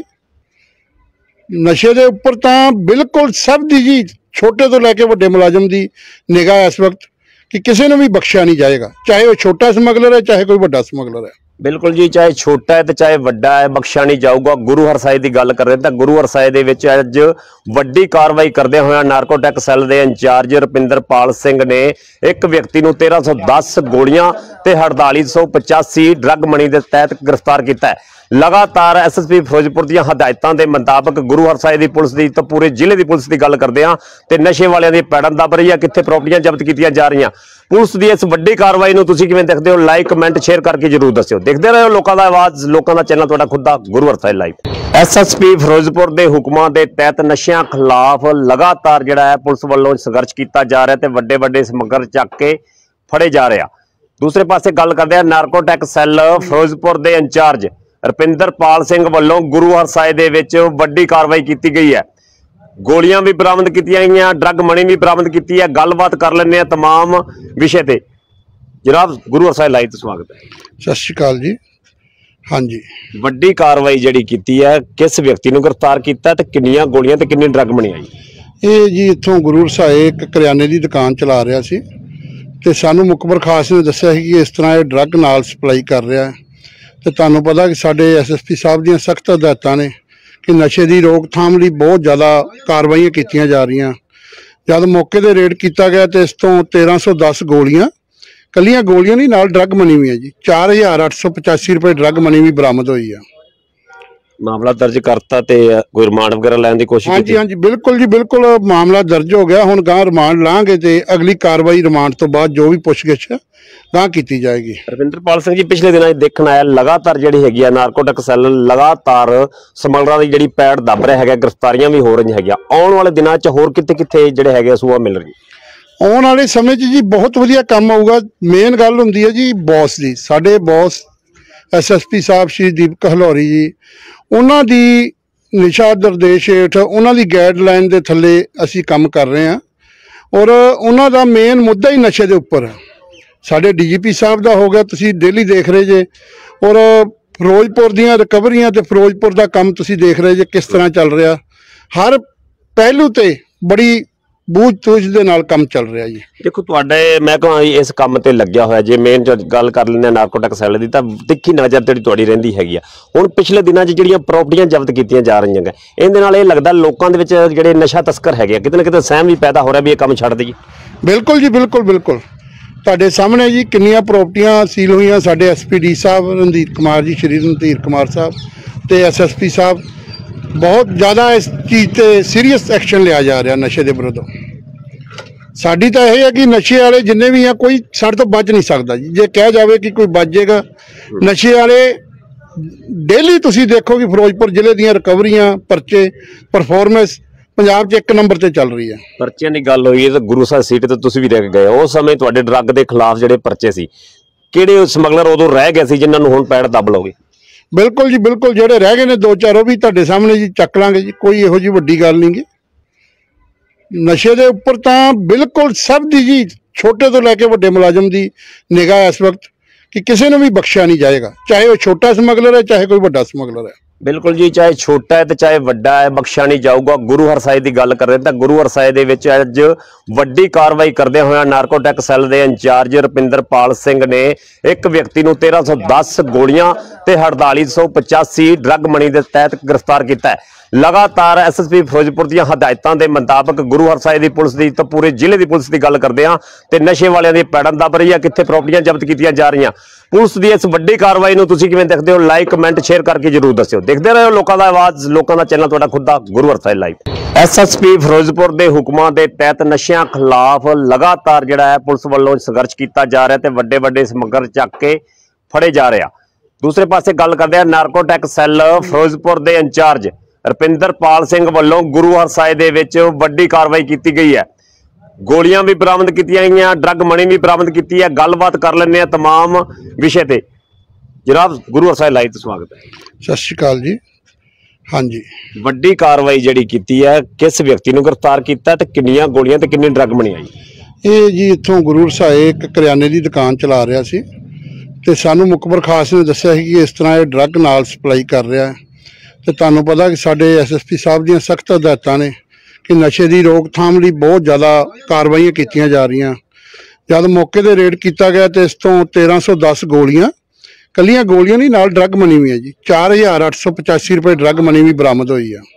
[SPEAKER 2] ਨਸ਼ੇ ਦੇ ਉੱਪਰ ਤਾਂ ਬਿਲਕੁਲ ਸਭ ਦੀ ਜੀ, ਛੋਟੇ ਤੋਂ ਲੈ ਕੇ ਵੱਡੇ ਮੁਲਾਜ਼ਮ ਦੀ ਨਿਗਾਹ ਇਸ ਵਕਤ ਕਿ ਕਿਸੇ ਨੂੰ ਵੀ ਬਖਸ਼ਿਆ ਨਹੀਂ ਜਾਏਗਾ, ਚਾਹੇ ਉਹ ਛੋਟਾ ਸਮਗਲਰ ਹੈ, ਚਾਹੇ ਕੋਈ ਵੱਡਾ ਸਮਗਲਰ ਹੈ।
[SPEAKER 1] ਬਿਲਕੁਲ ਜੀ, ਚਾਹੇ ਛੋਟਾ ਹੈ ਤੇ ਚਾਹੇ ਵੱਡਾ ਹੈ, ਬਖਸ਼ਿਆ ਨਹੀਂ ਜਾਊਗਾ। ਗੁਰੂ ਹਰਸਾਏ ਦੀ ਗੱਲ ਕਰ ਰਹੇ ਤਾਂ ਗੁਰੂ ਹਰਸਾਏ ਦੇ ਵਿੱਚ ਅੱਜ ਵੱਡੀ ਕਾਰਵਾਈ ਕਰਦੇ ਹੋਇਆ ਨਾਰਕੋਟਿਕ ਸੈੱਲ ਦੇ ਇੰਚਾਰਜ ਰੁਪਿੰਦਰਪਾਲ ਸਿੰਘ ਨੇ ਇੱਕ ਵਿਅਕਤੀ ਨੂੰ 1310 ਗੋਲੀਆਂ ਤੇ 4885 ਡਰੱਗ ਮਨੀ ਦੇ ਤਹਿਤ ਗ੍ਰਿਫਤਾਰ ਕੀਤਾ ਹੈ। ਲਗਾਤਾਰ ਐਸਐਸਪੀ ਫਿਰੋਜ਼ਪੁਰ ਦੀਆਂ ਹਦਾਇਤਾਂ ਦੇ ਮੁਤਾਬਕ ਗੁਰੂ ਹਰਸਾਏ ਦੀ ਪੁਲਿਸ ਦੀ ਤਾਂ ਪੂਰੇ ਜ਼ਿਲ੍ਹੇ ਦੀ ਪੁਲਿਸ ਦੀ ਗੱਲ ਕਰਦੇ ਆ ਤੇ ਨਸ਼ੇ ਵਾਲਿਆਂ ਦੀ ਪੈੜਾਂ ਦੱਬ ਰਹੀ ਆ, ਕਿੱਥੇ ਪ੍ਰਾਪਰਟੀਆਂ ਜ਼ਬਤ ਕੀਤੀਆਂ ਜਾ ਰਹੀਆਂ। ਪੁਲਿਸ ਦੀ ਇਸ ਵੱਡੀ ਕਾਰਵਾਈ ਨੂੰ ਤੁਸੀਂ ਕਿਵੇਂ ਦੇਖਦੇ ਹੋ? ਲਾਈਕ, ਕਮੈਂਟ, ਸ਼ੇਅਰ ਕਰਕੇ ਜਰੂਰ ਦੱਸਿਓ। ਦੇਖਦੇ ਰਹੋ ਲੋਕਾਂ ਦਾ ਆਵਾਜ਼, ਲੋਕਾਂ ਦਾ ਚੈਨਲ ਤੁਹਾਡਾ ਖੁਦ ਦਾ ਗੁਰੂ ਹਰਸਾਏ ਲਾਈਵ। ਐਸਐਸਪੀ ਫਿਰੋਜ਼ਪੁਰ ਦੇ ਹੁਕਮਾਂ ਦੇ ਤਹਿਤ ਨਸ਼ਿਆਂ ਖਿਲਾਫ ਲਗਾਤਾਰ ਜਿਹੜਾ ਹੈ ਪੁਲਿਸ ਵੱਲੋਂ ਸੰਘਰਸ਼ ਕੀਤਾ ਜਾ ਰਿਹਾ ਤੇ ਵੱਡੇ ਵੱਡੇ ਸਮੱਗਰ ਚੱਕ ਕੇ ਫੜੇ ਜਾ ਰਿਹਾ। ਦੂਸਰੇ ਪਾਸੇ ਗੱਲ ਕਰਦੇ ਆ ਨਾਰਕੋਟੈਕ ਸੈੱਲ ਫਿਰੋਜ਼ਪੁਰ ਦੇ ਇੰਚਾਰਜ ਰੁਪਿੰਦਰਪਾਲ ਸਿੰਘ ਵੱਲੋਂ ਗੁਰੂ ਹਰਸਾਏ ਦੇ ਵਿੱਚ ਵੱਡੀ ਕਾਰਵਾਈ ਕੀਤੀ ਗਈ ਹੈ। ਗੋਲੀਆਂ ਵੀ ਬਰਾਮਦ ਕੀਤੀਆਂ ਗਈਆਂ, ਡਰੱਗ ਮਨੀ ਵੀ ਬਰਾਮਦ ਕੀਤੀ ਹੈ। ਗੱਲਬਾਤ ਕਰ ਲੈਂਦੇ ਆ तमाम ਵਿਸ਼ੇ ਤੇ। ਜਨਾਬ ਗੁਰੂ ਹਰਸਾਏ ਲਾਈਵ ਤੇ ਸਵਾਗਤ ਹੈ।
[SPEAKER 2] ਸਤਿ ਸ਼੍ਰੀ ਅਕਾਲ ਜੀ। ਹਾਂਜੀ,
[SPEAKER 1] ਵੱਡੀ ਕਾਰਵਾਈ ਜਿਹੜੀ ਕੀਤੀ ਹੈ, ਕਿਸ ਵਿਅਕਤੀ ਨੂੰ ਗ੍ਰਿਫਤਾਰ ਕੀਤਾ ਤੇ ਕਿੰਨੀਆਂ ਗੋਲੀਆਂ ਤੇ ਕਿੰਨੀ ਡਰੱਗ ਮਨੀ ਆਈ?
[SPEAKER 2] ਇਹ ਜੀ ਇੱਥੋਂ ਗੁਰੂ ਹਰਸਾਏ ਇੱਕ ਕਰਿਆਨੇ ਦੀ ਦੁਕਾਨ ਚਲਾ ਰਿਹਾ ਸੀ ਤੇ ਸਾਨੂੰ ਮੁਖਬਰ ਖਾਸ ਨੇ ਦੱਸਿਆ ਸੀ ਕਿ ਇਸ ਤਰ੍ਹਾਂ ਇਹ ਡਰੱਗ ਨਾਲ ਸਪਲਾਈ ਕਰ ਰਿਹਾ ਹੈ। ਤੇ ਤੁਹਾਨੂੰ ਪਤਾ ਕਿ ਸਾਡੇ ਐਸਐਸਪੀ ਸਾਹਿਬ ਦੀਆਂ ਸਖਤ ਹਦਾਇਤਾਂ ਨੇ ਕਿ ਨਸ਼ੇ ਦੀ ਰੋਕਥਾਮ ਲਈ ਬਹੁਤ ਜ਼ਿਆਦਾ ਕਾਰਵਾਈਆਂ ਕੀਤੀਆਂ ਜਾ ਰਹੀਆਂ। ਜਦ ਮੌਕੇ ਤੇ ਰੇਡ ਕੀਤਾ ਗਿਆ ਤੇ ਇਸ ਤੋਂ 1310 ਗੋਲੀਆਂ, ਕੱਲੀਆਂ ਗੋਲੀਆਂ ਨਹੀਂ, ਨਾਲ ਡਰੱਗ ਮਨੀ ਵੀ ਹੈ ਜੀ। 4885 ਰੁਪਏ ਡਰੱਗ ਮਨੀ ਵੀ ਬਰਾਮਦ ਹੋਈ ਆ।
[SPEAKER 1] ਮਾਮਲਾ ਦਰਜ ਕਰਤਾ ਤੇ ਕੋਈ ਰਿਮਾਂਡ ਵਗੈਰਾ ਲੈਣ ਦੀ ਕੋਸ਼ਿਸ਼ ਕੀਤੀ?
[SPEAKER 2] ਹਾਂਜੀ, ਬਿਲਕੁਲ ਜੀ, ਬਿਲਕੁਲ ਮਾਮਲਾ ਦਰਜ ਹੋ ਗਿਆ। ਹੁਣ ਗਾਂ ਰਿਮਾਂਡ ਲਾਂਗੇ ਤੇ ਅਗਲੀ ਕਾਰਵਾਈ ਰਿਮਾਂਡ ਤੋਂ ਬਾਅਦ ਜੋ ਵੀ ਪੁੱਛਗਿੱਛ ਗਾਂ ਕੀਤੀ ਜਾਏਗੀ।
[SPEAKER 1] ਰੁਪਿੰਦਰਪਾਲ ਸਿੰਘ ਜੀ, ਪਿਛਲੇ ਦਿਨਾਂ 'ਚ ਦੇਖਣ ਆਇਆ ਲਗਾਤਾਰ ਜਿਹੜੀ ਹੈਗੀ ਆ ਨਾਰਕੋਟਿਕ ਸੈੱਲ ਲਗਾਤਾਰ ਸਮਗਲਰਾਂ ਦੀ ਜਿਹੜੀ ਪੈੜ ਦੱਬ ਰਿਹਾ ਹੈਗਾ, ਗ੍ਰਿਫਤਾਰੀਆਂ ਵੀ ਹੋ ਰਹੀਆਂ ਹੈਗੀਆਂ। ਆਉਣ ਵਾਲੇ ਦਿਨਾਂ 'ਚ ਹੋਰ ਕਿੱਥੇ ਜਿਹੜੇ ਹੈਗੇ ਸੂਆ ਮਿਲ ਰਹੀ?
[SPEAKER 2] ਆਉਣ ਵਾਲੇ ਸਮੇਂ 'ਚ ਜੀ ਬਹੁਤ ਵਧੀਆ ਕੰਮ ਆਊਗਾ। ਮੇਨ ਗੱਲ ਹੁੰਦੀ ਹੈ ਜੀ ਬੌਸ ਦੀ। ਸਾਡੇ ਬੌਸ ਐਸਐਸਪੀ ਸਾਹਿਬ ਸ਼੍ਰੀ ਦੀਪਕ ਹਲੌਰੀ ਜੀ, ਉਹਨਾਂ ਦੀ ਨਿਸ਼ਾ ਨਿਰਦੇਸ਼ ਹੇਠ, ਉਹਨਾਂ ਦੀ ਗਾਈਡਲਾਈਨ ਦੇ ਥੱਲੇ ਅਸੀਂ ਕੰਮ ਕਰ ਰਹੇ ਹਾਂ। ਔਰ ਉਹਨਾਂ ਦਾ ਮੇਨ ਮੁੱਦਾ ਹੀ ਨਸ਼ੇ ਦੇ ਉੱਪਰ। ਸਾਡੇ ਡੀਜੀਪੀ ਸਾਹਿਬ ਦਾ ਹੋ ਗਿਆ, ਤੁਸੀਂ ਡੇਲੀ ਦੇਖ ਰਹੇ ਜੇ। ਔਰ ਫਿਰੋਜ਼ਪੁਰ ਦੀਆਂ ਰਿਕਵਰੀਆਂ ਤੇ ਫਿਰੋਜ਼ਪੁਰ ਦਾ ਕੰਮ ਤੁਸੀਂ ਦੇਖ ਰਹੇ ਜੇ ਕਿਸ ਤਰ੍ਹਾਂ ਚੱਲ ਰਿਹਾ। ਹਰ ਪਹਿਲੂ ਤੇ ਬੜੀ ਬੂਝ-ਤੂਝ ਦੇ ਨਾਲ ਕੰਮ ਚੱਲ ਰਿਹਾ ਜੀ।
[SPEAKER 1] ਦੇਖੋ, ਤੁਹਾਡੇ ਮੈਂ ਕਹਾਂ ਇਸ ਕੰਮ ਤੇ ਲੱਗਿਆ ਹੋਇਆ, ਜੇ ਮੇਨ ਗੱਲ ਕਰ ਲੈਂਦੇ ਨਾਰਕੋਟਿਕ ਸੈੱਲ ਦੀ, ਤਾਂ ਤਿੱਖੀ ਨਜ਼ਰ ਤੁਹਾਡੀ ਰਹਿੰਦੀ ਹੈਗੀ ਆ। ਹੁਣ ਪਿਛਲੇ ਦਿਨਾਂ 'ਚ ਜਿਹੜੀਆਂ ਪ੍ਰਾਪਰਟੀਆਂ ਜ਼ਬਤ ਕੀਤੀਆਂ ਜਾ ਰਹੀਆਂ ਹੈਗਾ, ਇਹਦੇ ਨਾਲ ਇਹ ਲੱਗਦਾ ਲੋਕਾਂ ਦੇ ਵਿੱਚ ਜਿਹੜੇ ਨਸ਼ਾ ਤਸਕਰ ਹੈਗੇ ਆ, ਕਿਤੇ ਨਾ ਕਿਤੇ ਸਹਿਮ ਵੀ ਪੈਦਾ ਹੋ ਰਿਹਾ ਵੀ ਇਹ ਕੰਮ ਛੱਡ ਦੇਈਏ।
[SPEAKER 2] ਬਿਲਕੁਲ ਜੀ, ਬਿਲਕੁਲ ਤੁਹਾਡੇ ਸਾਹਮਣੇ ਜੀ ਕਿੰਨੀਆਂ ਪ੍ਰਾਪਰਟੀਆਂ ਸੀਲ ਹੋਈਆਂ। ਸਾਡੇ ਐਸਪੀਡੀ ਸਾਹਿਬ ਰਣਧੀਰ ਕੁਮਾਰ ਜੀ, ਸ਼੍ਰੀ ਰਣਧੀਰ ਕੁਮਾਰ ਸਾਹਿਬ ਤੇ ਐਸਐਸਪੀ ਸਾਹਿਬ, ਬਹੁਤ ਜ਼ਿਆਦਾ ਇਸ ਚੀਜ਼ ਤੇ ਸੀਰੀਅਸ ਐਕਸ਼ਨ ਲਿਆ ਜਾ ਰਿਹਾ ਨਸ਼ੇ ਦੇ ਵਿਰੁੱਧ। ਸਾਡੀ ਤਾਂ ਇਹ ਹੈ ਕਿ ਨਸ਼ੇ ਵਾਲੇ ਜਿੰਨੇ ਵੀ ਆ, ਕੋਈ ਸਾਡੇ ਤੋਂ ਬਚ ਨਹੀਂ ਸਕਦਾ ਜੀ। ਜੇ ਕਹਿ ਜਾਵੇ ਕਿ ਕੋਈ ਬਚ ਜਾਏਗਾ, ਨਸ਼ੇ ਵਾਲੇ ਡੇਲੀ ਤੁਸੀਂ ਦੇਖੋ ਕਿ ਫਿਰੋਜ਼ਪੁਰ ਜ਼ਿਲ੍ਹੇ ਦੀਆਂ ਰਿਕਵਰੀਆਂ, ਪਰਚੇ, ਪਰਫਾਰਮੈਂਸ ਪੰਜਾਬ 'ਚ ਇੱਕ ਨੰਬਰ ਤੇ ਚੱਲ ਰਹੀ ਹੈ।
[SPEAKER 1] ਪਰਚਿਆਂ ਦੀ ਗੱਲ ਹੋਈ ਤਾਂ ਗੁਰੂ ਸਾਹਿਬ ਸੀਟ ਤੇ ਤੁਸੀਂ ਵੀ ਰਹਿ ਗਏ। ਉਸ ਸਮੇਂ ਤੁਹਾਡੇ ਡਰੱਗ ਦੇ ਖਿਲਾਫ ਜਿਹੜੇ ਪਰਚੇ ਸੀ, ਕਿਹੜੇ ਸਮਗਲਰ ਉਦੋਂ ਰਹਿ ਗਏ ਸੀ ਜਿਨ੍ਹਾਂ ਨੂੰ ਹੁਣ ਪੈੜ ਦੱਬ ਲਓਗੇ?
[SPEAKER 2] ਬਿਲਕੁਲ ਜੀ, ਬਿਲਕੁਲ ਜਿਹੜੇ ਰਹਿ ਗਏ ਨੇ 2-4 ਉਹ ਵੀ ਤੁਹਾਡੇ ਸਾਹਮਣੇ ਜੀ ਚੱਕ ਲਾਂਗੇ ਜੀ। ਕੋਈ ਇਹੋ ਜਿਹੀ ਵੱਡੀ ਗੱਲ ਨਹੀਂ ਗੀ। ਨਸ਼ੇ ਦੇ ਉੱਪਰ ਤਾਂ ਬਿਲਕੁਲ ਸਭ ਦੀ ਜੀ, ਛੋਟੇ ਤੋਂ ਲੈ ਕੇ ਵੱਡੇ ਮੁਲਾਜ਼ਮ ਦੀ ਨਿਗਾਹ ਇਸ ਵਕਤ ਕਿ ਕਿਸੇ ਨੂੰ ਵੀ ਬਖਸ਼ਿਆ ਨਹੀਂ ਜਾਏਗਾ, ਚਾਹੇ ਉਹ ਛੋਟਾ ਸਮਗਲਰ ਹੈ, ਚਾਹੇ ਕੋਈ ਵੱਡਾ ਸਮਗਲਰ ਹੈ।
[SPEAKER 1] ਬਿਲਕੁਲ ਜੀ, ਚਾਹੇ ਛੋਟਾ ਹੈ ਤੇ ਚਾਹੇ ਵੱਡਾ ਹੈ, ਬਖਸ਼ਿਆ ਨਹੀਂ ਜਾਊਗਾ। ਗੁਰੂ ਹਰਸਾਏ ਦੀ ਗੱਲ ਕਰ ਰਹੇ ਤਾਂ ਗੁਰੂ ਹਰਸਾਏ ਦੇ ਵਿੱਚ ਅੱਜ ਵੱਡੀ ਕਾਰਵਾਈ ਕਰਦੇ ਹੋਇਆ ਨਾਰਕੋਟਿਕ ਸੈੱਲ ਦੇ ਇੰਚਾਰਜ ਰੁਪਿੰਦਰਪਾਲ ਸਿੰਘ ਨੇ ਇੱਕ ਵਿਅਕਤੀ ਨੂੰ 1310 ਗੋਲੀਆਂ ਤੇ 4885 ਡਰੱਗ ਮਨੀ ਦੇ ਤਹਿਤ ਗ੍ਰਿਫਤਾਰ ਕੀਤਾ ਹੈ। ਲਗਾਤਾਰ ਐਸਐਸਪੀ ਫਿਰੋਜ਼ਪੁਰ ਦੀਆਂ ਹਦਾਇਤਾਂ ਦੇ ਮੁਤਾਬਕ ਗੁਰੂ ਹਰਸਾਏ ਦੀ ਪੁਲਿਸ ਦੀ ਤਾਂ ਪੂਰੇ ਜ਼ਿਲ੍ਹੇ ਦੀ ਪੁਲਿਸ ਦੀ ਗੱਲ ਕਰਦੇ ਆ ਤੇ ਨਸ਼ੇ ਵਾਲਿਆਂ ਦੀ ਪੈੜਾਂ ਦੱਬ ਰਹੀ ਆ, ਕਿੱਥੇ ਪ੍ਰਾਪਰਟੀਆਂ ਜ਼ਬਤ ਕੀਤੀਆਂ ਜਾ ਰਹੀਆਂ। ਪੁਲਿਸ ਦੀ ਇਸ ਵੱਡੀ ਕਾਰਵਾਈ ਨੂੰ ਤੁਸੀਂ ਕਿਵੇਂ ਦੇਖਦੇ ਹੋ? ਲਾਈਕ, ਕਮੈਂਟ, ਸ਼ੇਅਰ ਕਰਕੇ ਜਰੂਰ ਦੱਸਿਓ। ਦੇਖਦੇ ਰਹੋ ਲੋਕਾਂ ਦਾ ਆਵਾਜ਼, ਲੋਕਾਂ ਦਾ ਚੈਨਲ ਤੁਹਾਡਾ ਖੁਦ ਦਾ ਗੁਰੂ ਹਰਸਾਏ ਲਾਈਵ। ਐਸਐਸਪੀ ਫਿਰੋਜ਼ਪੁਰ ਦੇ ਹੁਕਮਾਂ ਦੇ ਤਹਿਤ ਨਸ਼ਿਆਂ ਖਿਲਾਫ ਲਗਾਤਾਰ ਜਿਹੜਾ ਹੈ ਪੁਲਿਸ ਵੱਲੋਂ ਸੰਘਰਸ਼ ਕੀਤਾ ਜਾ ਰਿਹਾ ਤੇ ਵੱਡੇ ਵੱਡੇ ਸਮੱਗਰ ਚੱਕ ਕੇ ਫੜੇ ਜਾ ਰਿਹਾ। ਦੂਸਰੇ ਪਾਸੇ ਗੱਲ ਕਰਦੇ ਆ ਨਾਰਕੋਟਿਕ ਸੈੱਲ ਫਿਰੋਜ਼ਪੁਰ ਦੇ ਇੰਚਾਰਜ ਰੁਪਿੰਦਰਪਾਲ ਸਿੰਘ ਵੱਲੋਂ ਗੁਰੂ ਹਰਸਾਏ ਦੇ ਵਿੱਚ ਵੱਡੀ ਕਾਰਵਾਈ ਕੀਤੀ ਗਈ ਹੈ। ਗੋਲੀਆਂ ਵੀ ਬਰਾਮਦ ਕੀਤੀਆਂ ਗਈਆਂ, ਡਰੱਗ ਮਨੀ ਵੀ ਬਰਾਮਦ ਕੀਤੀ ਹੈ। ਗੱਲਬਾਤ ਕਰ ਲੈਂਦੇ ਆ तमाम ਵਿਸ਼ੇ ਤੇ। ਜਨਾਬ ਗੁਰੂ ਹਰਸਾਏ ਲਾਈਵ ਤੇ ਸਵਾਗਤ ਹੈ।
[SPEAKER 2] ਸਤਿ ਸ਼੍ਰੀ ਅਕਾਲ ਜੀ। ਹਾਂਜੀ,
[SPEAKER 1] ਵੱਡੀ ਕਾਰਵਾਈ ਜਿਹੜੀ ਕੀਤੀ ਹੈ, ਕਿਸ ਵਿਅਕਤੀ ਨੂੰ ਗ੍ਰਿਫਤਾਰ ਕੀਤਾ ਤੇ ਕਿੰਨੀਆਂ ਗੋਲੀਆਂ ਤੇ ਕਿੰਨੀ ਡਰੱਗ ਮਨੀ ਆਈ?
[SPEAKER 2] ਇਹ ਜੀ ਇੱਥੋਂ ਗੁਰੂ ਹਰਸਾਏ ਇੱਕ ਕਰਿਆਨੇ ਦੀ ਦੁਕਾਨ ਚਲਾ ਰਿਹਾ ਸੀ ਤੇ ਸਾਨੂੰ ਮੁਖਬਰ ਖਾਸ ਨੇ ਦੱਸਿਆ ਸੀ ਕਿ ਇਸ ਤਰ੍ਹਾਂ ਇਹ ਡਰੱਗ ਨਾਲ ਸਪਲਾਈ ਕਰ ਰਿਹਾ ਹੈ। ਤੇ ਤੁਹਾਨੂੰ ਪਤਾ ਕਿ ਸਾਡੇ ਐਸਐਸਪੀ ਸਾਹਿਬ ਦੀਆਂ ਸਖਤ ਹਦਾਇਤਾਂ ਨੇ ਕਿ ਨਸ਼ੇ ਦੀ ਰੋਕਥਾਮ ਲਈ ਬਹੁਤ ਜ਼ਿਆਦਾ ਕਾਰਵਾਈਆਂ ਕੀਤੀਆਂ ਜਾ ਰਹੀਆਂ। ਜਦ ਮੌਕੇ ਤੇ ਰੇਡ ਕੀਤਾ ਗਿਆ ਤੇ ਇਸ ਤੋਂ 1310 ਗੋਲੀਆਂ, ਕੱਲੀਆਂ ਗੋਲੀਆਂ ਨਹੀਂ, ਨਾਲ ਡਰੱਗ ਮਨੀ ਵੀ ਹੈ ਜੀ। 4885 ਰੁਪਏ ਡਰੱਗ ਮਨੀ ਵੀ ਬਰਾਮਦ ਹੋਈ ਆ।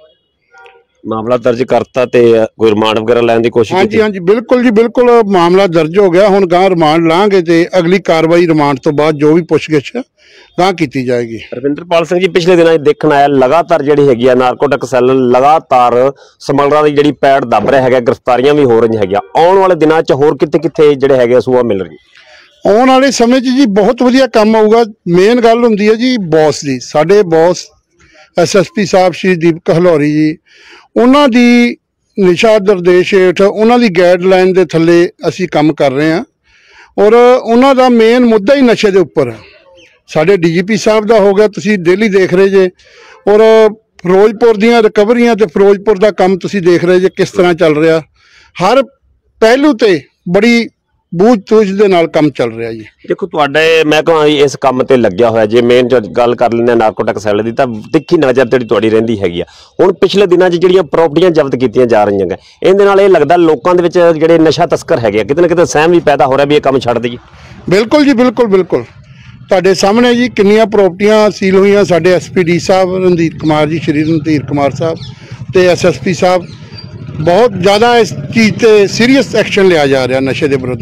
[SPEAKER 1] ਮਾਮਲਾ ਦਰਜ ਕਰਤਾ ਤੇ ਕੋਈ ਰਿਮਾਂਡ ਵਗੈਰਾ ਲੈਣ ਦੀ ਕੋਸ਼ਿਸ਼ ਕੀਤੀ?
[SPEAKER 2] ਹਾਂਜੀ, ਬਿਲਕੁਲ ਜੀ, ਬਿਲਕੁਲ ਮਾਮਲਾ ਦਰਜ ਹੋ ਗਿਆ। ਹੁਣ ਗਾਂ ਰਿਮਾਂਡ ਲਾਂਗੇ ਤੇ ਅਗਲੀ ਕਾਰਵਾਈ ਰਿਮਾਂਡ ਤੋਂ ਬਾਅਦ ਜੋ ਵੀ ਪੁੱਛਗਿੱਛ ਗਾਂ ਕੀਤੀ ਜਾਏਗੀ।
[SPEAKER 1] ਰੁਪਿੰਦਰਪਾਲ ਸਿੰਘ ਜੀ, ਪਿਛਲੇ ਦਿਨਾਂ 'ਚ ਦੇਖਣ ਆਇਆ ਲਗਾਤਾਰ ਜਿਹੜੀ ਹੈਗੀ ਆ ਨਾਰਕੋਟਿਕ ਸੈੱਲ ਲਗਾਤਾਰ ਸਮਗਲਰਾਂ ਦੀ ਜਿਹੜੀ ਪੈੜ ਦੱਬ ਰਿਹਾ ਹੈਗਾ, ਗ੍ਰਿਫਤਾਰੀਆਂ ਵੀ ਹੋ ਰਹੀਆਂ ਹੈਗੀਆਂ। ਆਉਣ ਵਾਲੇ ਦਿਨਾਂ 'ਚ ਹੋਰ ਕਿੱਥੇ ਜਿਹੜੇ ਹੈਗੇ ਸੂਆ ਮਿਲ ਰਹੀ?
[SPEAKER 2] ਆਉਣ ਵਾਲੇ ਸਮੇਂ 'ਚ ਜੀ ਬਹੁਤ ਵਧੀਆ ਕੰਮ ਆਊਗਾ। ਮੇਨ ਗੱਲ ਹੁੰਦੀ ਹੈ ਜੀ ਬੌਸ ਦੀ। ਸਾਡੇ ਬੌਸ ਐਸਐਸਪੀ ਸਾਹਿਬ ਸ਼੍ਰੀ ਦੀਪਕ ਹਲੌਰੀ ਜੀ, ਉਹਨਾਂ ਦੀ ਨਿਸ਼ਾ ਨਿਰਦੇਸ਼ ਹੇਠ ਉਹਨਾਂ ਦੀ ਗਾਈਡਲਾਈਨ ਦੇ ਥੱਲੇ ਅਸੀਂ ਕੰਮ ਕਰ ਰਹੇ ਹਾਂ। ਔਰ ਉਹਨਾਂ ਦਾ ਮੇਨ ਮੁੱਦਾ ਹੀ ਨਸ਼ੇ ਦੇ ਉੱਪਰ ਹੈ। ਸਾਡੇ ਡੀਜੀਪੀ ਸਾਹਿਬ ਦਾ ਹੋ ਗਿਆ, ਤੁਸੀਂ ਡੇਲੀ ਦੇਖ ਰਹੇ ਜੇ। ਔਰ ਫਿਰੋਜ਼ਪੁਰ ਦੀਆਂ ਰਿਕਵਰੀਆਂ ਤੇ ਫਿਰੋਜ਼ਪੁਰ ਦਾ ਕੰਮ ਤੁਸੀਂ ਦੇਖ ਰਹੇ ਜੇ ਕਿਸ ਤਰ੍ਹਾਂ ਚੱਲ ਰਿਹਾ। ਹਰ ਪਹਿਲੂ ਤੇ ਬੜੀ ਬੂਝ-ਤੂਝ ਦੇ ਨਾਲ ਕੰਮ ਚੱਲ ਰਿਹਾ ਜੀ।
[SPEAKER 1] ਦੇਖੋ ਤੁਹਾਡੇ ਮੈਂ ਕਹਾਂ ਇਸ ਕੰਮ ਤੇ ਲੱਗਿਆ ਹੋਇਆ, ਜੇ ਮੇਨ ਗੱਲ ਕਰ ਲੈਂਦੇ ਨਾਰਕੋਟਿਕ ਸੈੱਲ ਦੀ, ਤਾਂ ਤਿੱਖੀ ਨਜ਼ਰ ਤੁਹਾਡੀ ਰਹਿੰਦੀ ਹੈਗੀ ਆ। ਹੁਣ ਪਿਛਲੇ ਦਿਨਾਂ 'ਚ ਜਿਹੜੀਆਂ ਪ੍ਰਾਪਰਟੀਆਂ ਜ਼ਬਤ ਕੀਤੀਆਂ ਜਾ ਰਹੀਆਂ ਗਾ, ਇਹਦੇ ਨਾਲ ਇਹ ਲੱਗਦਾ ਲੋਕਾਂ ਦੇ ਵਿੱਚ ਜਿਹੜੇ ਨਸ਼ਾ ਤਸਕਰ ਹੈਗੇ ਆ, ਕਿਤੇ ਨਾ ਕਿਤੇ ਸਹਿਮ ਵੀ ਪੈਦਾ ਹੋ ਰਿਹਾ ਵੀ ਇਹ ਕੰਮ ਛੱਡ ਦਈਏ।
[SPEAKER 2] ਬਿਲਕੁਲ ਜੀ, ਬਿਲਕੁਲ ਤੁਹਾਡੇ ਸਾਹਮਣੇ ਜੀ ਕਿੰਨੀਆਂ ਪ੍ਰਾਪਰਟੀਆਂ ਸੀਲ ਹੋਈਆਂ। ਸਾਡੇ ਐਸਪੀਡੀ ਸਾਹਿਬ ਰਣਧੀਰ ਕੁਮਾਰ ਜੀ, ਸ਼੍ਰੀ ਰਣਧੀਰ ਕੁਮਾਰ ਸਾਹਿਬ ਤੇ ਐਸਐਸਪੀ ਸਾਹਿਬ ਬਹੁਤ ਜ਼ਿਆਦਾ ਇਸ ਚੀਜ਼ ਤੇ ਸੀਰੀਅਸ ਐਕਸ਼ਨ ਲਿਆ ਜਾ ਰਿਹਾ ਨਸ਼ੇ ਦੇ ਵਿਰੁੱਧ।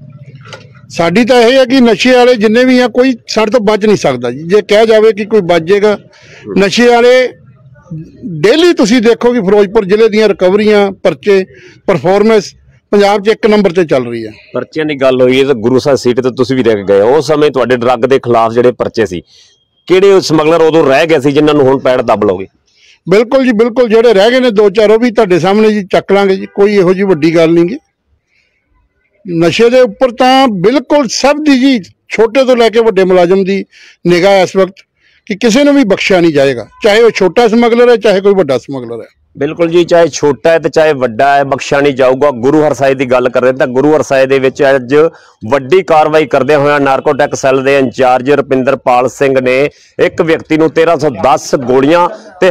[SPEAKER 2] ਸਾਡੀ ਤਾਂ ਇਹ ਹੈ ਕਿ ਨਸ਼ੇ ਵਾਲੇ ਜਿੰਨੇ ਵੀ ਆ ਕੋਈ ਸਾਡੇ ਤੋਂ ਬਚ ਨਹੀਂ ਸਕਦਾ ਜੀ। ਜੇ ਕਿਹਾ ਜਾਵੇ ਕਿ ਕੋਈ ਬਚ ਜਾਏਗਾ, ਨਸ਼ੇ ਵਾਲੇ ਡੇਲੀ ਤੁਸੀਂ ਦੇਖੋ ਕਿ ਫਿਰੋਜ਼ਪੁਰ ਜ਼ਿਲ੍ਹੇ ਦੀਆਂ ਰਿਕਵਰੀਆਂ, ਪਰਚੇ, ਪਰਫਾਰਮੈਂਸ ਪੰਜਾਬ 'ਚ 1 ਨੰਬਰ ਤੇ ਚੱਲ ਰਹੀ ਹੈ।
[SPEAKER 1] ਪਰਚਿਆਂ ਦੀ ਗੱਲ ਹੋਈ ਹੈ ਤਾਂ ਗੁਰੂ ਸਾਹਿਬ ਸੀਟ ਤੇ ਤੁਸੀਂ ਵੀ ਰਹਿ ਗਏ। ਉਸ ਸਮੇਂ ਤੁਹਾਡੇ ਡਰੱਗ ਦੇ ਖਿਲਾਫ ਜਿਹੜੇ ਪਰਚੇ ਸੀ, ਕਿਹੜੇ ਸਮਗਲਰ ਉਦੋਂ ਰਹਿ ਗਏ ਸੀ ਜਿਨ੍ਹਾਂ ਨੂੰ ਹੁਣ ਪੈੜ ਦੱਬ ਲਓਗੇ?
[SPEAKER 2] ਬਿਲਕੁਲ ਜੀ, ਬਿਲਕੁਲ ਜਿਹੜੇ ਰਹਿ ਗਏ ਨੇ 2-4 ਉਹ ਵੀ ਤੁਹਾਡੇ ਸਾਹਮਣੇ ਜੀ ਚੱਕ ਲਾਂਗੇ ਜੀ। ਕੋਈ ਇਹੋ ਜਿਹੀ ਵੱਡੀ ਗੱਲ ਨਹੀਂ ਗੀ। ਨਸ਼ੇ ਦੇ ਉੱਪਰ ਤਾਂ ਬਿਲਕੁਲ ਸਭ ਦੀ ਜੀ, ਛੋਟੇ ਤੋਂ ਲੈ ਕੇ ਵੱਡੇ ਮੁਲਾਜ਼ਮ ਦੀ ਨਿਗਾਹ ਇਸ ਵਕਤ ਕਿ ਕਿਸੇ ਨੂੰ ਵੀ ਬਖਸ਼ਿਆ ਨਹੀਂ ਜਾਏਗਾ, ਚਾਹੇ ਉਹ ਛੋਟਾ ਸਮਗਲਰ ਹੈ, ਚਾਹੇ ਕੋਈ ਵੱਡਾ ਸਮਗਲਰ ਹੈ।
[SPEAKER 1] ਬਿਲਕੁਲ ਜੀ, ਚਾਹੇ ਛੋਟਾ ਹੈ ਤੇ ਚਾਹੇ ਵੱਡਾ ਹੈ, ਬਖਸ਼ਿਆ ਨਹੀਂ ਜਾਊਗਾ। ਗੁਰੂ ਹਰਸਾਏ ਦੀ ਗੱਲ ਕਰ ਰਹੇ ਤਾਂ ਗੁਰੂ ਹਰਸਾਏ ਦੇ ਵਿੱਚ ਅੱਜ ਵੱਡੀ ਕਾਰਵਾਈ ਕਰਦੇ ਹੋਇਆ ਨਾਰਕੋਟਿਕ ਸੈੱਲ ਦੇ ਇੰਚਾਰਜ ਰੁਪਿੰਦਰਪਾਲ ਸਿੰਘ ਨੇ ਇੱਕ ਵਿਅਕਤੀ ਨੂੰ 1310 ਗੋਲੀਆਂ ਤੇ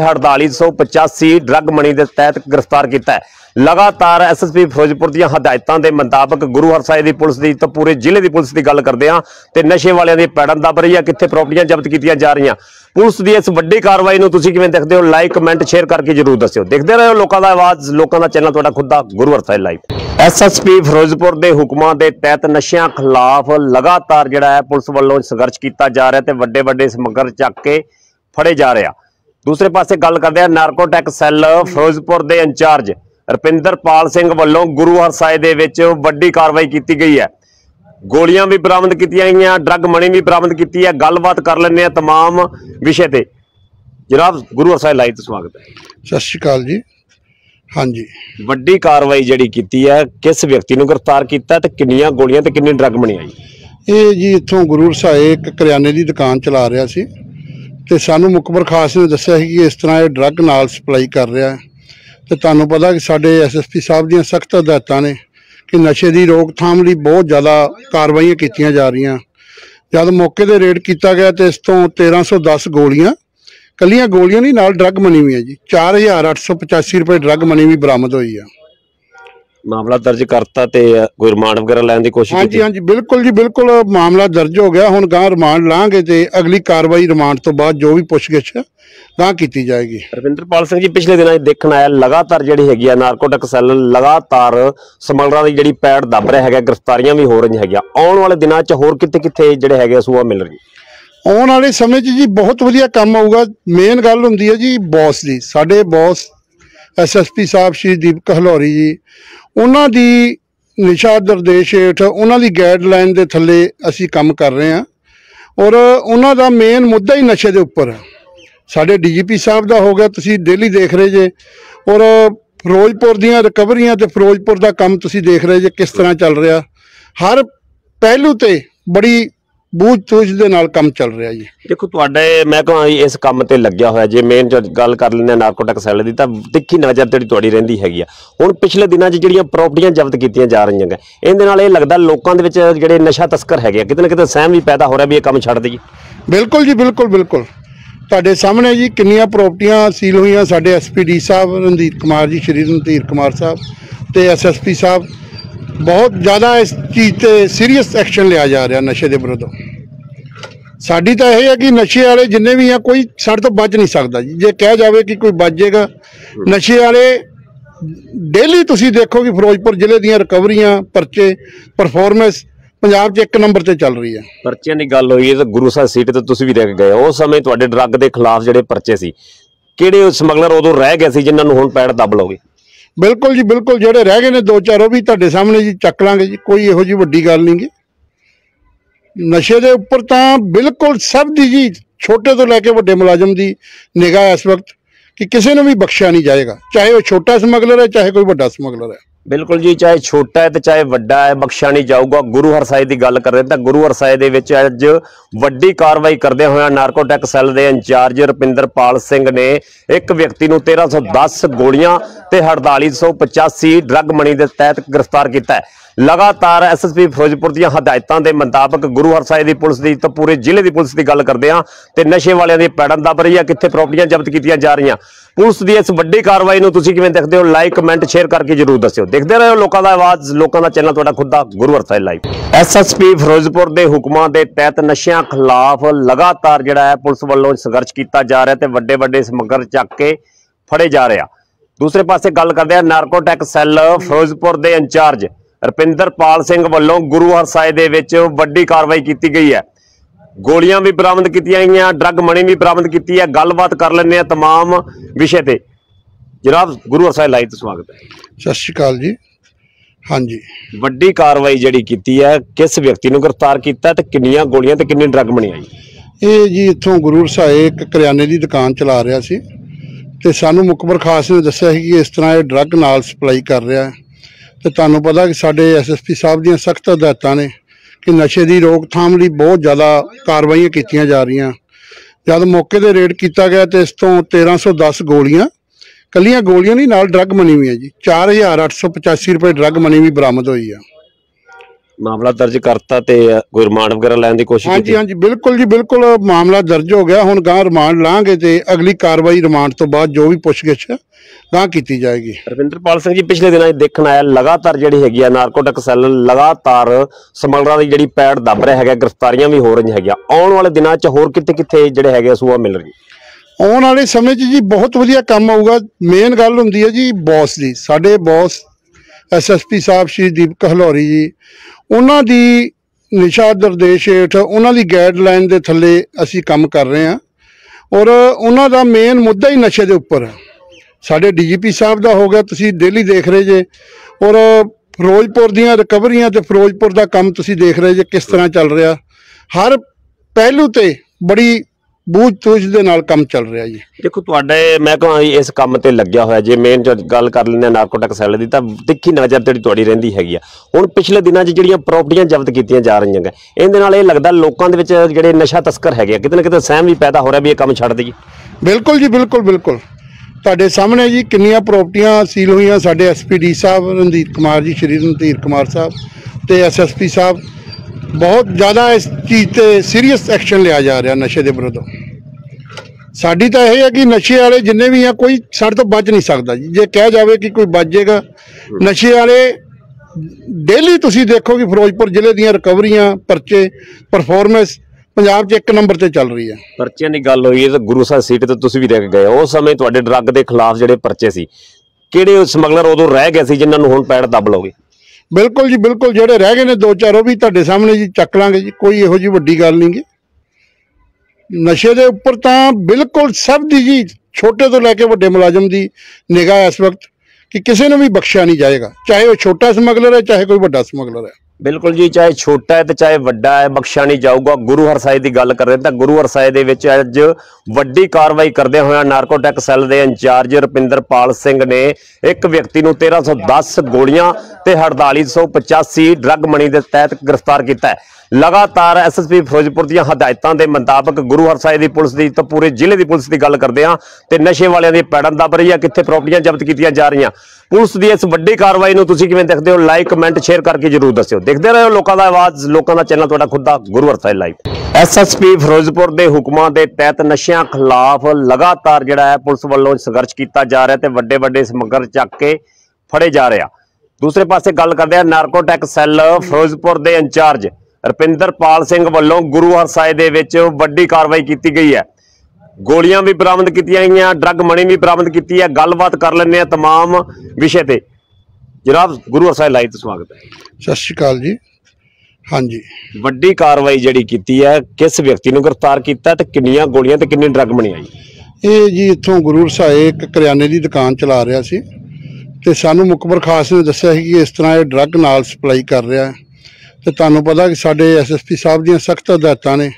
[SPEAKER 1] 4885 ਡਰੱਗ ਮਨੀ ਦੇ ਤਹਿਤ ਗ੍ਰਿਫਤਾਰ ਕੀਤਾ ਹੈ। लगातार एसएसपी फिरोजपुर ਦੀਆਂ ਹਦਾਇਤਾਂ ਦੇ ਮੁਤਾਬਕ ਗੁਰੂ ਹਰਸਾਏ ਦੀ ਪੁਲਿਸ ਦੀ ਤਾਂ ਪੂਰੇ ਜ਼ਿਲ੍ਹੇ ਦੀ ਪੁਲਿਸ ਦੀ ਗੱਲ ਕਰਦੇ ਆ ਤੇ ਨਸ਼ੇ ਵਾਲਿਆਂ ਦੀ ਪੈੜਨ ਦੱਬ ਰਹੀ ਆ, ਕਿੱਥੇ ਪ੍ਰਾਪਰਟੀਆਂ ਜ਼ਬਤ ਕੀਤੀਆਂ ਜਾ ਰਹੀਆਂ। ਪੁਲਿਸ ਦੀ ਇਸ ਵੱਡੀ ਕਾਰਵਾਈ ਨੂੰ ਤੁਸੀਂ ਕਿਵੇਂ ਦੇਖਦੇ ਹੋ? ਲਾਈਕ ਕਮੈਂਟ ਸ਼ੇਅਰ ਕਰਕੇ ਜਰੂਰ ਦੱਸਿਓ। ਦੇਖਦੇ ਰਹੋ ਲੋਕਾਂ ਦਾ ਆਵਾਜ਼, ਲੋਕਾਂ ਦਾ ਚੈਨਲ ਤੁਹਾਡਾ ਖੁਦ ਦਾ ਗੁਰੂ ਹਰਸਾਏ ਲਾਈਵ। ਐਸਐਸਪੀ ਫਿਰੋਜ਼ਪੁਰ ਦੇ ਹੁਕਮਾਂ ਦੇ ਤਹਿਤ ਨਸ਼ਿਆਂ ਖਿਲਾਫ ਲਗਾਤਾਰ ਜਿਹੜਾ ਹੈ ਪੁਲਿਸ ਵੱਲੋਂ ਸੰਘਰਸ਼ ਕੀਤਾ ਜਾ ਰਿਹਾ ਤੇ ਵੱਡੇ ਵੱਡੇ ਸਮਗਲਰ ਚੱਕ ਕੇ ਫੜੇ ਜਾ ਰਹੇ ਆ। ਦੂਸਰੇ ਪਾਸੇ ਗੱਲ ਕਰਦੇ ਆ ਨਾਰਕੋਟਿਕ ਸੈੱਲ ਫਿਰੋਜ਼ਪੁਰ ਦੇ ਇੰਚਾਰਜ ਰੁਪਿੰਦਰਪਾਲ ਸਿੰਘ ਵੱਲੋਂ ਗੁਰੂ ਹਰਸਾਏ ਦੇ ਵਿੱਚ ਵੱਡੀ ਕਾਰਵਾਈ ਕੀਤੀ ਗਈ ਹੈ। ਗੋਲੀਆਂ ਵੀ ਬਰਾਮਦ ਕੀਤੀਆਂ ਗਈਆਂ, ਡਰੱਗ ਮਣੀ ਵੀ ਬਰਾਮਦ ਕੀਤੀ ਹੈ। ਗੱਲਬਾਤ ਕਰ ਲੈਂਦੇ ਆ तमाम ਵਿਸ਼ੇ ਤੇ। ਜਨਾਬ ਗੁਰੂ ਹਰਸਾਏ ਲਾਈਵ ਤੇ ਸਵਾਗਤ ਹੈ।
[SPEAKER 2] ਸਤਿ ਸ਼੍ਰੀ ਅਕਾਲ ਜੀ। ਹਾਂਜੀ,
[SPEAKER 1] ਵੱਡੀ ਕਾਰਵਾਈ ਜਿਹੜੀ ਕੀਤੀ ਹੈ, ਕਿਸ ਵਿਅਕਤੀ ਨੂੰ ਗ੍ਰਿਫਤਾਰ ਕੀਤਾ ਤੇ ਕਿੰਨੀਆਂ ਗੋਲੀਆਂ ਤੇ ਕਿੰਨੀ ਡਰੱਗ ਮਣੀ ਆਈ?
[SPEAKER 2] ਇਹ ਜੀ ਇੱਥੋਂ ਗੁਰੂ ਹਰਸਾਏ ਇੱਕ ਕਰਿਆਨੇ ਦੀ ਦੁਕਾਨ ਚਲਾ ਰਿਹਾ ਸੀ ਤੇ ਸਾਨੂੰ ਮੁਖਬਰ ਖਾਸ ਨੇ ਦੱਸਿਆ ਸੀ ਕਿ ਇਸ ਤਰ੍ਹਾਂ ਇਹ ਡਰੱਗ ਨਾਲ ਸਪਲਾਈ ਕਰ ਰਿਹਾ ਹੈ। ਤੇ ਤੁਹਾਨੂੰ ਪਤਾ ਕਿ ਸਾਡੇ ਐਸਐਸਪੀ ਸਾਹਿਬ ਦੀਆਂ ਸਖਤ ਹਦਾਇਤਾਂ ਨੇ ਕਿ ਨਸ਼ੇ ਦੀ ਰੋਕਥਾਮ ਲਈ ਬਹੁਤ ਜ਼ਿਆਦਾ ਕਾਰਵਾਈਆਂ ਕੀਤੀਆਂ ਜਾ ਰਹੀਆਂ। ਜਦ ਮੌਕੇ ਤੇ ਰੇਡ ਕੀਤਾ ਗਿਆ ਤੇ ਇਸ ਤੋਂ 1310 ਗੋਲੀਆਂ, ਕੱਲੀਆਂ ਗੋਲੀਆਂ ਨਹੀਂ, ਨਾਲ ਡਰੱਗ ਮਨੀ ਵੀ ਹੈ ਜੀ। 4885 ਰੁਪਏ ਡਰੱਗ ਮਨੀ ਵੀ ਬਰਾਮਦ ਹੋਈ ਆ।
[SPEAKER 1] ਮਾਮਲਾ ਦਰਜ ਕਰਤਾ ਤੇ ਕੋਈ ਰਿਮਾਂਡ ਵਗੈਰਾ ਲੈਣ ਦੀ ਕੋਸ਼ਿਸ਼ ਕੀਤੀ?
[SPEAKER 2] ਹਾਂਜੀ, ਬਿਲਕੁਲ ਜੀ, ਬਿਲਕੁਲ ਮਾਮਲਾ ਦਰਜ ਹੋ ਗਿਆ। ਹੁਣ ਗਾਂ ਰਿਮਾਂਡ ਲਾਂਗੇ ਤੇ ਅਗਲੀ ਕਾਰਵਾਈ ਰਿਮਾਂਡ ਤੋਂ ਬਾਅਦ ਜੋ ਵੀ ਪੁੱਛਗਿੱਛ ਗਾਂ ਕੀਤੀ ਜਾਏਗੀ।
[SPEAKER 1] ਰੁਪਿੰਦਰਪਾਲ ਸਿੰਘ ਜੀ, ਪਿਛਲੇ ਦਿਨਾਂ 'ਚ ਦੇਖਣ ਆਇਆ ਲਗਾਤਾਰ ਜਿਹੜੀ ਹੈਗੀ ਆ ਨਾਰਕੋਟਿਕ ਸੈੱਲ ਲਗਾਤਾਰ ਸਮਗਲਰਾਂ ਦੀ ਜਿਹੜੀ ਪੈੜ ਦੱਬ ਰਿਹਾ ਹੈਗਾ, ਗ੍ਰਿਫਤਾਰੀਆਂ ਵੀ ਹੋ ਰਹੀਆਂ ਹੈਗੀਆਂ। ਆਉਣ ਵਾਲੇ ਦਿਨਾਂ 'ਚ ਹੋਰ ਕਿੱਥੇ ਜਿਹੜੇ ਹੈਗੇ ਸੂਆ ਮਿਲ ਰਹੀ?
[SPEAKER 2] ਆਉਣ ਵਾਲੇ ਸਮੇਂ 'ਚ ਜੀ ਬਹੁਤ ਵਧੀਆ ਕੰਮ ਆਊਗਾ। ਮੇਨ ਗੱਲ ਹੁੰਦੀ ਹੈ ਜੀ ਬੌਸ ਦੀ। ਸਾਡੇ ਬੌਸ ਐਸਐਸਪੀ ਸਾਹਿਬ ਸ਼੍ਰੀ ਦੀਪਕ ਹਲੌਰੀ ਜੀ, ਉਹਨਾਂ ਦੀ ਨਿਸ਼ਾ ਨਿਰਦੇਸ਼ ਹੇਠ, ਉਹਨਾਂ ਦੀ ਗਾਈਡਲਾਈਨ ਦੇ ਥੱਲੇ ਅਸੀਂ ਕੰਮ ਕਰ ਰਹੇ ਹਾਂ। ਔਰ ਉਹਨਾਂ ਦਾ ਮੇਨ ਮੁੱਦਾ ਹੀ ਨਸ਼ੇ ਦੇ ਉੱਪਰ ਹੈ। ਸਾਡੇ ਡੀਜੀਪੀ ਸਾਹਿਬ ਦਾ ਹੋ ਗਿਆ, ਤੁਸੀਂ ਡੇਲੀ ਦੇਖ ਰਹੇ ਜੇ। ਔਰ ਫਿਰੋਜ਼ਪੁਰ ਦੀਆਂ ਰਿਕਵਰੀਆਂ ਤੇ ਫਿਰੋਜ਼ਪੁਰ ਦਾ ਕੰਮ ਤੁਸੀਂ ਦੇਖ ਰਹੇ ਜੇ ਕਿਸ ਤਰ੍ਹਾਂ ਚੱਲ ਰਿਹਾ। ਹਰ ਪਹਿਲੂ ਤੇ ਬੜੀ ਬੂਝ-ਤੂਝ ਦੇ ਨਾਲ ਕੰਮ ਚੱਲ ਰਿਹਾ ਜੀ।
[SPEAKER 1] ਦੇਖੋ ਤੁਹਾਡੇ ਮੈਂ ਕਹਾਂ ਇਸ ਕੰਮ ਤੇ ਲੱਗਿਆ ਹੋਇਆ, ਜੇ ਮੇਨ ਗੱਲ ਕਰ ਲੈਂਦੇ ਨਾਰਕੋਟਿਕ ਸੈੱਲ ਦੀ, ਤਾਂ ਤਿੱਖੀ ਨਜ਼ਰ ਤੁਹਾਡੀ ਰਹਿੰਦੀ ਹੈਗੀ ਆ। ਹੁਣ ਪਿਛਲੇ ਦਿਨਾਂ 'ਚ ਜਿਹੜੀਆਂ ਪ੍ਰਾਪਰਟੀਆਂ ਜ਼ਬਤ ਕੀਤੀਆਂ ਜਾ ਰਹੀਆਂ ਗਾ, ਇਹਦੇ ਨਾਲ ਇਹ ਲੱਗਦਾ ਲੋਕਾਂ ਦੇ ਵਿੱਚ ਜਿਹੜੇ ਨਸ਼ਾ ਤਸਕਰ ਹੈਗੇ ਆ, ਕਿਤੇ ਨਾ ਕਿਤੇ ਸਹਿਮ ਵੀ ਪੈਦਾ ਹੋ ਰਿਹਾ ਵੀ ਇਹ ਕੰਮ ਛੱਡ ਦਈਏ।
[SPEAKER 2] ਬਿਲਕੁਲ ਜੀ, ਬਿਲਕੁਲ ਤੁਹਾਡੇ ਸਾਹਮਣੇ ਜੀ ਕਿੰਨੀਆਂ ਪ੍ਰਾਪਰਟੀਆਂ ਸੀਲ ਹੋਈਆਂ। ਸਾਡੇ ਐਸਪੀਡੀ ਸਾਹਿਬ ਰਣਧੀਰ ਕੁਮਾਰ ਜੀ, ਸ਼੍ਰੀ ਰਣਧੀਰ ਕੁਮਾਰ ਸਾਹਿਬ ਤੇ ਐਸਐਸਪੀ ਸਾਹਿਬ ਬਹੁਤ ਜ਼ਿਆਦਾ ਇਸ ਚੀਜ਼ ਤੇ ਸੀਰੀਅਸ ਐਕਸ਼ਨ ਲਿਆ ਜਾ ਰਿਹਾ ਨਸ਼ੇ ਦੇ ਵਿਰੁੱਧ। ਸਾਡੀ ਤਾਂ ਇਹ ਹੈ ਕਿ ਨਸ਼ੇ ਵਾਲੇ ਜਿੰਨੇ ਵੀ ਆ ਕੋਈ ਸਾਡੇ ਤੋਂ ਬਚ ਨਹੀਂ ਸਕਦਾ ਜੀ। ਜੇ ਕਿਹਾ ਜਾਵੇ ਕਿ ਕੋਈ ਬਚ ਜਾਏਗਾ, ਨਸ਼ੇ ਵਾਲੇ ਡੇਲੀ ਤੁਸੀਂ ਦੇਖੋ ਕਿ ਫਿਰੋਜ਼ਪੁਰ ਜ਼ਿਲ੍ਹੇ ਦੀਆਂ ਰਿਕਵਰੀਆਂ, ਪਰਚੇ, ਪਰਫਾਰਮੈਂਸ ਪੰਜਾਬ 'ਚ 1 ਨੰਬਰ ਤੇ ਚੱਲ ਰਹੀ ਹੈ।
[SPEAKER 1] ਪਰਚਿਆਂ ਦੀ ਗੱਲ ਹੋਈ ਹੈ ਤਾਂ ਗੁਰੂ ਸਾਹਿਬ ਸੀਟ ਤੇ ਤੁਸੀਂ ਵੀ ਰਹਿ ਗਏ। ਉਸ ਸਮੇਂ ਤੁਹਾਡੇ ਡਰੱਗ ਦੇ ਖਿਲਾਫ ਜਿਹੜੇ ਪਰਚੇ ਸੀ, ਕਿਹੜੇ ਸਮਗਲਰ ਉਦੋਂ ਰਹਿ ਗਏ ਸੀ ਜਿਨ੍ਹਾਂ ਨੂੰ ਹੁਣ ਪੈੜ ਦੱਬ ਲਓਗੇ?
[SPEAKER 2] ਬਿਲਕੁਲ ਜੀ, ਬਿਲਕੁਲ ਜਿਹੜੇ ਰਹਿ ਗਏ ਨੇ 2-4 ਉਹ ਵੀ ਤੁਹਾਡੇ ਸਾਹਮਣੇ ਜੀ ਚੱਕ ਲਾਂਗੇ ਜੀ। ਕੋਈ ਇਹੋ ਜਿਹੀ ਵੱਡੀ ਗੱਲ ਨਹੀਂ ਗੀ। ਨਸ਼ੇ ਦੇ ਉੱਪਰ ਤਾਂ ਬਿਲਕੁਲ ਸਭ ਦੀ ਜੀ, छोटे तो लैके वड्डे मुलाजम की निगाह इस वक्त कि किसी ने भी बख्शिया नहीं जाएगा, चाहे वह छोटा समगलर है चाहे कोई वड्डा समगलर है।
[SPEAKER 1] बिल्कुल जी, चाहे छोटा है तो चाहे वड्डा है, बख्शिया नहीं जाऊगा। गुरु हरसाए की गल कर रहे हैं, गुरु हरसाए दे विच अज वड्डी कार्रवाई करदे होए नारकोटिक सैल के इंचार्ज रपिंदरपाल सिंह ने एक व्यक्ति नूं 1310 गोलियां ते 4885 ड्रग मनी के तहत गिरफ्तार किया है। लगातार SSP फिरोजपुर दी हदायतां दे मुताबिक गुरु हरसाए की पुलिस की तो पूरे जिले की पुलिस की गल करते हैं तो नशे वालियां दी पैड़न दब रही है, कित्थे प्रॉपर्टियां जब्त कीतियां जा रही। पुलिस की इस वड्डी कार्रवाई नूं तुसीं किवें देखदे हो? लाइक कमेंट शेयर करके जरूर दस्सिओ। देखते रहो लोकां दा आवाज़, लोकां दा चैनल तुहाडा खुद दा गुरु हरसाए लाइव। SSP फिरोजपुर के हुक्मां के तहत नशियां खिलाफ लगातार जिहड़ा है पुलिस वालों संघर्ष किया जा रहा है तो वड्डे वड्डे समग्लर चक के फड़े जा रहे हैं। दूसरे पासे गल करते हैं नारकोटिक सैल फिरोजपुर के इंचार्ज रपिंदरपाल सिंह वालों गुरु हरसाए दे विच वड्डी कार्रवाई की गई है। गोलियां भी बरामद की गई, ड्रग मनी भी बरामद की है। गलबात कर लेने तमाम विषय ते। जनाब गुरु हरसाए लाइव तो स्वागत है।
[SPEAKER 2] सत श्री अकाल जी। हाँ जी,
[SPEAKER 1] वड्डी कार्रवाई जिहड़ी कीती है, किस व्यक्ति नूं गिरफ्तार किया ते किन्नियां गोलियां ते किन्नी ड्रग मनी आई?
[SPEAKER 2] ये जी इत्थों गुरु हरसाए एक करियाने की दुकान चला रहा सी ते सानू मुखबर खास ने दस्सिया कि इस तरह ये ड्रग नाल सप्लाई कर रहा है। तो तुहानूं पता कि साडे SSP साहब दी सख्त हदायतां ने कि नशे की रोकथाम लई बहुत ज़्यादा कार्रवाइयां कीतियां जा रही। जब मौके पर रेड किया गया तो इस तो 1310 गोलियां, कलियां गोलियां नहीं नाल ड्रग मनी भी है जी। 4885 रुपए ड्रग मनी भी बरामद हुई है।
[SPEAKER 1] मामला दर्ज करता ते कोई रिमांड वगैरह लैन की कोशिश?
[SPEAKER 2] हाँ जी, हाँ जी, बिल्कुल जी, बिल्कुल मामला दर्ज हो गया। हुण गां रिमांड लांगे तो अगली कार्रवाई रिमांड तो बाद जो भी पुछगिछ गां की जाएगी।
[SPEAKER 1] रपिंदरपाल सिंह जी, पिछले दिनों देखण आया लगातार जिहड़ी हैगी आ नारकोटिक सैल लगातार समगलरां दी जिहड़ी पैड़ दब रहा है, गिरफ्तारियां भी हो रही हैगी। आउण वाले दिनां च होर कित्थे कित्थे जिहड़े हैगे सूआ मिल रही?
[SPEAKER 2] आने वाले समय जी बहुत वधिया काम आऊगा। मेन गल हुंदी है जी बॉस की, साडे बॉस SSP साहब श्री दीपक हलौरी जी, उन्हां दी निशा निर्देश हेठ उन्हां दी गाइडलाइन दे थल्ले असीं काम कर रहे हैं और उन्हां दा मेन मुद्दा ही नशे दे उपर है। साडे DGP साहब दा हो गया, तुसीं डेली देख रहे जे, और फिरोजपुर दीयां रिकवरियां ते फिरोजपुर दा काम तुसीं देख रहे जे किस तरह चल रहा। हर पहलू ते बड़ी बूझ तूझ दे नाल काम चल रहा जी।
[SPEAKER 1] देखो तुहाडे मैं कहां इस काम ते लग्या होया जे मेन गल कर लैंदे नारकोटिक सैल दी तां तिक्खी नज़र तेरी तुहाडी रहिंदी हैगी आ। हुण पिछले दिनां 'च जिहड़ियां प्रॉपर्टियां जब्त कीतियां जा रहीआं हैं, इहदे नाल इह लगदा लोकां दे विच जिहड़े नशा तस्कर हैगे किते ना किते सहम भी पैदा हो रहा भी ये काम छड्ड दईए।
[SPEAKER 2] बिल्कुल जी, बिल्कुल बिल्कुल तुहाडे सामने जी किन्नियां प्रॉपर्टियां सील हुई। साडे SPD साहब रणधीर कुमार जी, श्री रणधीर कुमार साहब ते SSP साहब बहुत ज़्यादा इस चीज़ ते सीरीयस एक्शन लिया जा रहा नशे के विरुद्ध। साडी तो यह है कि नशे वाले जिन्ने भी हैं कोई साढ़े तो बच नहीं सकता जी। जे कह जाए कि कोई बच जाएगा, नशे वाले डेली तुसीं देखो कि फिरोजपुर जिले दी रिकवरियां, परचे, परफॉर्मेंस पंजाब 'च एक नंबर ते चल रही है।
[SPEAKER 1] परचियां की गल हुई है तो गुरु साहिब सीट ते तुसीं भी रह गए उस समय तुहाडे ड्रग के खिलाफ जिहड़े परचे सी, किहड़े समगलर उदों रह गए सी जिन्हां नूं हुण पैड़ दब लोगे?
[SPEAKER 2] बिल्कुल जी, बिल्कुल जिहड़े रह गए ने दो चार भी तुहाडे सामने जी चक लांगे जी, कोई इहो जी वड्डी गल नहीं गी। नशे के उपर तो बिल्कुल सब दी जी, छोटे तो लैके वड्डे मुलाजम की निगाह इस वक्त कि किसी ने भी बख्शिया नहीं जाएगा, चाहे वह छोटा समगलर है चाहे कोई वड्डा समगलर है।
[SPEAKER 1] बिल्कुल जी, चाहे छोटा है तो चाहे वड्डा है, बख्शिया नहीं जाऊगा। गुरु हरसाए की गल कर रहे हैं, गुरु हरसाए दे विच अज वड्डी कार्रवाई करदे होए नारकोटिक सैल के इंचार्ज रपिंदरपाल सिंह ने एक व्यक्ति नूं 1310 गोलियां ते 4885 ड्रग मनी के तहत गिरफ्तार किया है। लगातार SSP फिरोजपुर दी हदायतां दे मुताबिक गुरु हरसाए की पुलिस की तो पूरे जिले की पुलिस की गल करते हैं तो नशे वालियां दी पैड़न दब रही है, कित्थे प्रॉपर्टियां जब्त कीतियां जा रही। पुलिस की इस वड्डी कार्रवाई नूं तुसीं किवें देखदे हो? लाइक कमेंट शेयर करके जरूर दस्सिओ। देखते रहो लोकां दा आवाज़, लोकां दा चैनल तुहाडा खुद दा गुरु हरसाए लाइव। SSP फिरोजपुर के हुक्मां के तहत नशियां खिलाफ लगातार जिहड़ा है पुलिस वालों संघर्ष किया जा रहा है तो वड्डे वड्डे समगलर चक के फड़े जा रहे। दूसरे पासे गल करते हैं नारकोटिक सैल फिरोजपुर के इंचार्ज रपिंदरपाल सिंह वालों गुरु हरसाए दे विच वड्डी कार्रवाई की गई है। गोलियां भी बरामद की गई, ड्रग मनी भी बरामद की है। गलबात कर लेंगे तमाम विषय ते। जनाब गुरु हरसाए लाइव तो स्वागत है।
[SPEAKER 2] सत श्री अकाल जी। हाँ जी,
[SPEAKER 1] वड्डी कार्रवाई जिहड़ी की है, किस व्यक्ति नूं गिरफ्तार किया ते किन्नियां गोलियां ते किन्नी ड्रग मनी आई?
[SPEAKER 2] ये जी इत्थों गुरु हरसाए एक करियाने की दुकान चला रहा सी ते सानू मुखबर खास ने दस्सिया कि इस तरह ये ड्रग नाल सप्लाई कर रहा है। तो तुहानूं पता कि साडे SSP साहब दी सख्त हदायतां ने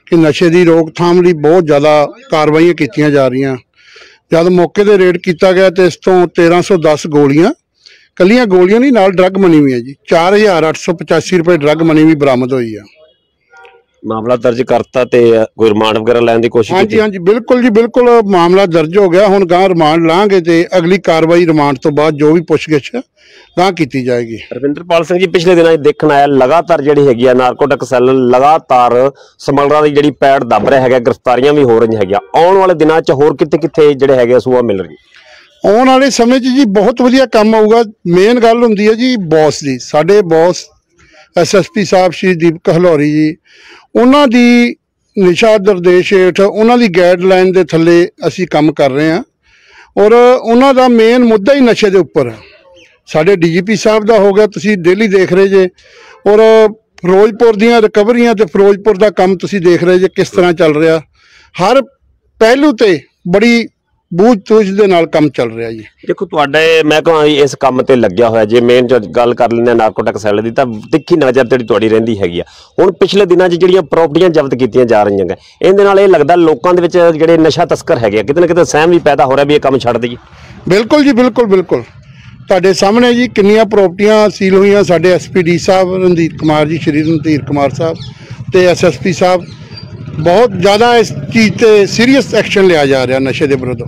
[SPEAKER 2] कि नशे की रोकथाम ਲਈ बहुत ज़्यादा कार्रवाइयाँ कीतियां जा रही। जब मौके पर रेड किया गया तो इस तो 1310 गोलियां, कलियां गोलियां नहीं, नाल ड्रग मनी हुई है जी। 4885 रुपए ड्रग मनी भी बरामद हुई है।
[SPEAKER 1] मामला दर्ज करता ते कोई रिमांड वगैरह लैन की कोशिश
[SPEAKER 2] हाँ जी, हाँ जी, बिल्कुल जी, बिल्कुल मामला दर्ज हो गया। हुण गां रिमांड लांगे तो अगली कार्रवाई रिमांड तो बाद जो भी पुछगिछ गां की जाएगी।
[SPEAKER 1] रविंद्रपाल सिंह जी, पिछले दिनों देखण आया लगातार जिहड़ी हैगी आ नारकोटिक सैल लगातार समगलरां दी जिहड़ी पैड़ दब रहा है, गिरफ्तारियां भी हो रही है। आउण वाले दिनां च होर कित्थे जिहड़े हैगे सूआ मिल रही?
[SPEAKER 2] आने वाले समय जी बहुत वधिया काम आऊगा। मेन गल हुंदी है जी बॉस दी, साडे बॉस SSP साहब श्री दीपक हलौरी जी, उन्हां दी निशा निर्देश हेठ उन्हां दी गाइडलाइन दे थल्ले असीं काम कर रहे हैं। और उन्हां दा मेन मुद्दा ही नशे दे उपर। साडे DGP साहब दा हो गया, तुसीं डेली देख रहे जे। और फिरोजपुर दीयां रिकवरियां ते फिरोजपुर दा काम तुसीं देख रहे जे किस तरह चल रहा। हर पहलू ते बड़ी बूझ तूझ दे नाल काम चल रहा जी।
[SPEAKER 1] देखो तुहाडे मैं कहां इस काम ते लग्या होया, जे मेन जो गल कर लैंदे नारकोटिक सैल दी, तां तिक्खी नज़र जिहड़ी तुहाडी रहिंदी हैगी आ। हुण पिछले दिनां 'च जिहड़ियां प्रॉपर्टियां जब्त कीतियां जा रहीआं हैं, इहदे नाल इह लगदा लोकां दे विच जिहड़े नशा तस्कर हैगे किते ना किते सहम भी पैदा हो रहा भी ये काम छड्ड दईए।
[SPEAKER 2] बिल्कुल जी, बिल्कुल बिल्कुल तुहाडे सामने जी किन्नियां प्रॉपर्टियां सील हुईआं। साडे SPD साहब रणधीर कुमार जी, श्री रणधीर कुमार साहब ते SSP साहब बहुत ज़्यादा इस चीज़ ते सीरीयस एक्शन लिया जा रहा नशे के विरुद्ध।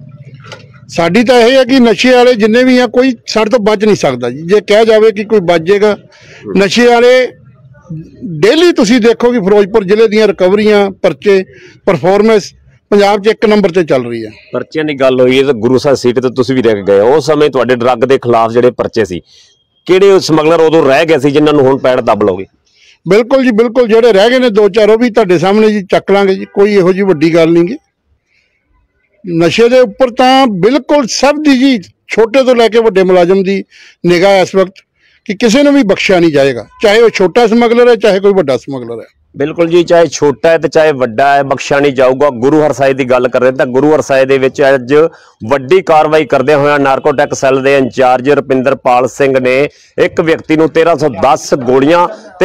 [SPEAKER 2] साडी तो यह है कि नशे वाले जिन्ने भी हैं कोई साडे तो बच नहीं सकता जी। जे कह जाए कि कोई बच जाएगा, नशे वाले डेली तुसीं देखो कि फिरोजपुर जिले दी रिकवरियां, परचे, परफॉर्मेंस पंजाब 'च 1 नंबर ते चल रही है।
[SPEAKER 1] परचियां दी गल होई है, गुरु साहिब सीट ते तुसीं भी रह गए उस समय तुहाडे ड्रग के खिलाफ जिहड़े परचे सी, किहड़े समगलर उदों रह गए सी जिन्हां नूं हुण पैड़ दब लोगे?
[SPEAKER 2] बिल्कुल जी, बिल्कुल जिहड़े रह गए ने 2-4 भी तुहाडे सामने जी चक लांगे जी। कोई इहो जी वड्डी गल नहीं गी। नशे के उपर तो बिल्कुल सब दी जी, छोटे तो लैके वड्डे मुलाजम की निगाह इस वक्त कि किसी ने भी बख्शिया नहीं जाएगा, चाहे वह छोटा समगलर है चाहे कोई वड्डा समगलर है।
[SPEAKER 1] बिल्कुल जी, चाहे छोटा है तो चाहे वड्डा है, बख्शा नहीं जाऊगा। गुरु हरसाए की गल कर रहे हैं, गुरु हरसाए दे विच अज वड्डी कार्रवाई करदे होया नारकोटिक सैल के इंचार्ज रुपिंदरपाल सिंह ने एक व्यक्ति नूं 1310 गोलियां ते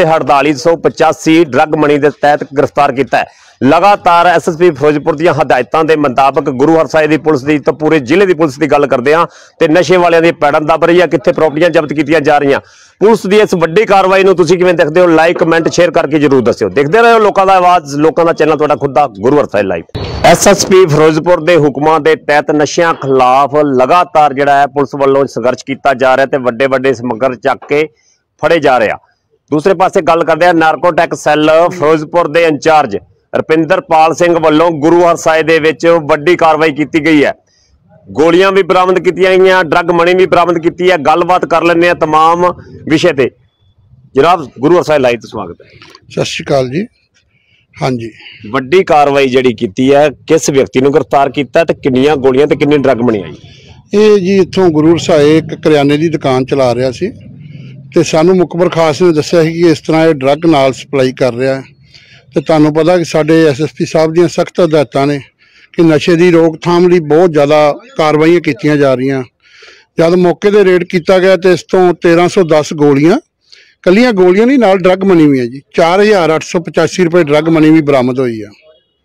[SPEAKER 1] 4885 ड्रग मनी के तहत गिरफ्तार किया है। लगातार SSP फिरोजपुर दी हदायतां दे मुताबिक गुरु हरसाए की पुलिस की तो पूरे जिले की पुलिस की गल करते हैं तो नशे वालियां दी पैड़ां दब रही है, कित्थे प्रॉपर्टियां जब्त कीतियां जा रही। पुलिस की इस वड्डी कार्रवाई नूं तुसीं किवें देखदे हो? लाइक कमेंट शेयर करके जरूर दस्सिओ। देखते रहो लोकां दा आवाज़, लोकां दा चैनल तुहाडा खुद दा गुरु हरसाए लाइव। SSP फिरोजपुर के हुक्मां के तहत नशियां खिलाफ लगातार जिहड़ा है पुलिस वालों संघर्ष किया जा रहा है, वड्डे वड्डे समग्गर चक के फड़े जा रहे। दूसरे पासे गल करते हैं नारकोटिक सैल फिरोजपुर के इंचार्ज रुपिंदरपाल सिंह वालों गुरु हरसाए दे विच वड्डी कार्रवाई की गई है। गोलियां भी बरामद की गई, ड्रग मनी भी बरामद की है। गलबात कर लेने तमाम विषय पे। जनाब गुरु हरसाए लाइव तो स्वागत है।
[SPEAKER 2] सत श्री अकाल जी। हाँ जी,
[SPEAKER 1] वड्डी कार्रवाई जिहड़ी कीती है, किस व्यक्ति नूं गिरफ्तार किया ते किन्नियां गोलियां ते किन्नी ड्रग मनी आई?
[SPEAKER 2] ये जी इत्थों गुरु हरसाए एक करियाने की दुकान चला रहा सी ते सानू मुखबर खास ने दस्सिया कि इस तरह ये ड्रग नाल सप्लाई कर रहा है। तो तुहानूं पता कि साडे SSP साहब दी सख्त हदायतां ने कि नशे की रोकथाम ਲਈ बहुत ज़्यादा कार्रवाइयाँ कीतियां जा रही। जब मौके पर रेड किया गया तो इस तो 1310 गोलियां, कलियां गोलियां नहीं, नाल ड्रग मनी हुई है जी। 4885 रुपए ड्रग मनी भी बरामद हुई है।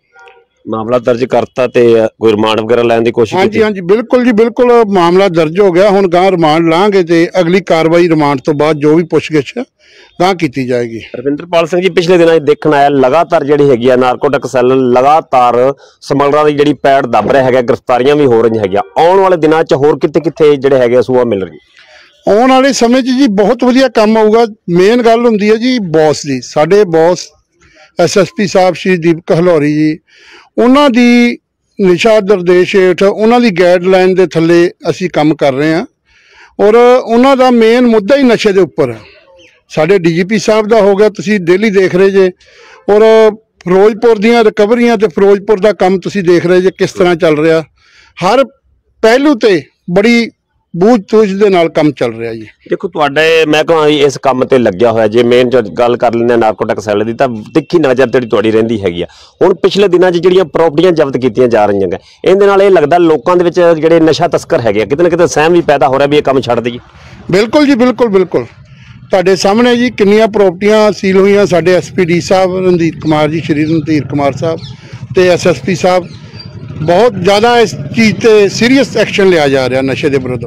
[SPEAKER 1] मामला दर्ज करता ते कोई रिमांड वगैरह लैन की कोशिश?
[SPEAKER 2] हाँ जी, हाँ जी, बिल्कुल जी, बिल्कुल मामला दर्ज हो गया। हुण गां रिमांड लांगे तो अगली कार्रवाई रिमांड तो बाद जो भी पुछगिछ गां की जाएगी।
[SPEAKER 1] रविंद्रपाल सिंह जी, पिछले दिनों देखण आया लगातार जिहड़ी हैगी आ नारकोटिक सैल लगातार समगलरां दी जिहड़ी पैड़ दब रहा है, गिरफ्तारियां भी हो रही है। आउण वाले दिनां 'च होर कित्थे जिहड़े हैगे सूआ मिल रही?
[SPEAKER 2] आने वाले समय जी बहुत वधिया काम आऊगा। मेन गल हुंदी है जी बॉस दी, साडे बॉस SSP साहब श्री दीपक हलौरी जी, उन्हां दी निशा निर्देश हेठ उन्हां दी गाइडलाइन दे थल्ले असीं काम कर रहे हैं। और उन्हां दा मेन मुद्दा ही नशे के उपर। साडे DGP साहब दा हो गया, तुसीं डेली देख रहे जे। और फिरोजपुर दीयां रिकवरियां ते फिरोजपुर दा काम तुसीं देख रहे जे किस तरह चल रहा। हर पहलू ते बड़ी बूझ तूझ दे नाल काम चल रहा जी।
[SPEAKER 1] देखो तुहाडे मैं कहां इस काम ते लग्या होया, जे मेन जो गल कर लैंदे नारकोटिक सैल दी, तां तिक्खी नज़र जिहड़ी तुहाडी रहिंदी हैगी आ। हुण पिछले दिनां 'च जिहड़ियां प्रॉपर्टियां जब्त कीतियां जा रहीआं हैं, इहदे नाल इह लगदा लोकां दे विच जिहड़े नशा तस्कर हैगे किते ना किते सहम भी पैदा हो रहा भी ये काम छड्ड दईए।
[SPEAKER 2] बिल्कुल जी, बिल्कुल बिल्कुल ਤੁਹਾਡੇ ਸਾਹਮਣੇ ਜੀ ਕਿੰਨੀਆਂ ਪ੍ਰਾਪਰਟੀਆਂ ਸੀਲ ਹੋਈਆਂ। ਸਾਡੇ ਐਸਪੀਡੀ ਸਾਹਿਬ ਰਣਧੀਰ ਕੁਮਾਰ ਜੀ, ਸ਼੍ਰੀ ਰਣਧੀਰ ਕੁਮਾਰ ਸਾਹਿਬ ਤੇ ਐਸਐਸਪੀ ਸਾਹਿਬ ਬਹੁਤ ਜ਼ਿਆਦਾ ਇਸ ਚੀਜ਼ ਤੇ ਸੀਰੀਅਸ ਐਕਸ਼ਨ ਲਿਆ ਜਾ ਰਿਹਾ ਨਸ਼ੇ ਦੇ ਵਿਰੁੱਧ।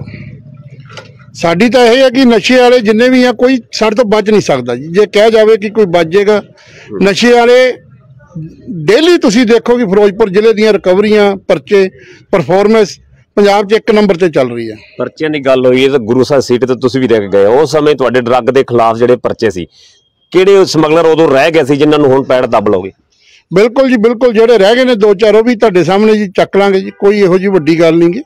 [SPEAKER 2] ਸਾਡੀ ਤਾਂ ਇਹ ਹੈ ਕਿ ਨਸ਼ੇ ਵਾਲੇ ਜਿੰਨੇ ਵੀ ਆ ਕੋਈ ਸਾਡੇ ਤੋਂ ਬਚ ਨਹੀਂ ਸਕਦਾ ਜੀ। ਜੇ ਕਹਿ ਜਾਵੇ ਕਿ ਕੋਈ ਬਚ ਜਾਏਗਾ, ਨਸ਼ੇ ਵਾਲੇ ਡੇਲੀ ਤੁਸੀਂ ਦੇਖੋ ਕਿ ਫਿਰੋਜ਼ਪੁਰ ਜ਼ਿਲ੍ਹੇ ਦੀਆਂ ਰਿਕਵਰੀਆਂ, ਪਰਚੇ, ਪਰਫਾਰਮੈਂਸ ਪੰਜਾਬ 'ਚ 1 ਨੰਬਰ ਤੇ ਚੱਲ ਰਹੀ ਹੈ।
[SPEAKER 1] ਪਰਚਿਆਂ ਦੀ ਗੱਲ ਹੋਈ ਹੈ ਤਾਂ ਗੁਰੂ ਸਾਹਿਬ ਸੀਟ ਤੇ ਤੁਸੀਂ ਵੀ ਰਹਿ ਕੇ ਗਏ ਉਸ ਸਮੇਂ ਤੁਹਾਡੇ ਡਰੱਗ ਦੇ ਖਿਲਾਫ ਜਿਹੜੇ ਪਰਚੇ ਸੀ, ਕਿਹੜੇ ਸਮਗਲਰ ਉਦੋਂ ਰਹਿ ਗਏ ਸੀ ਜਿਨ੍ਹਾਂ ਨੂੰ ਹੁਣ ਪੈੜ ਦੱਬ ਲਓਗੇ?
[SPEAKER 2] ਬਿਲਕੁਲ ਜੀ ਬਿਲਕੁਲ, ਜਿਹੜੇ ਰਹਿ ਗਏ ਨੇ 2-4 ਉਹ ਵੀ ਤੁਹਾਡੇ ਸਾਹਮਣੇ ਜੀ ਚੱਕ ਲਾਂਗੇ ਜੀ, ਕੋਈ ਇਹੋ ਜਿਹੀ ਵੱਡੀ ਗੱਲ ਨਹੀਂ ਗੀ।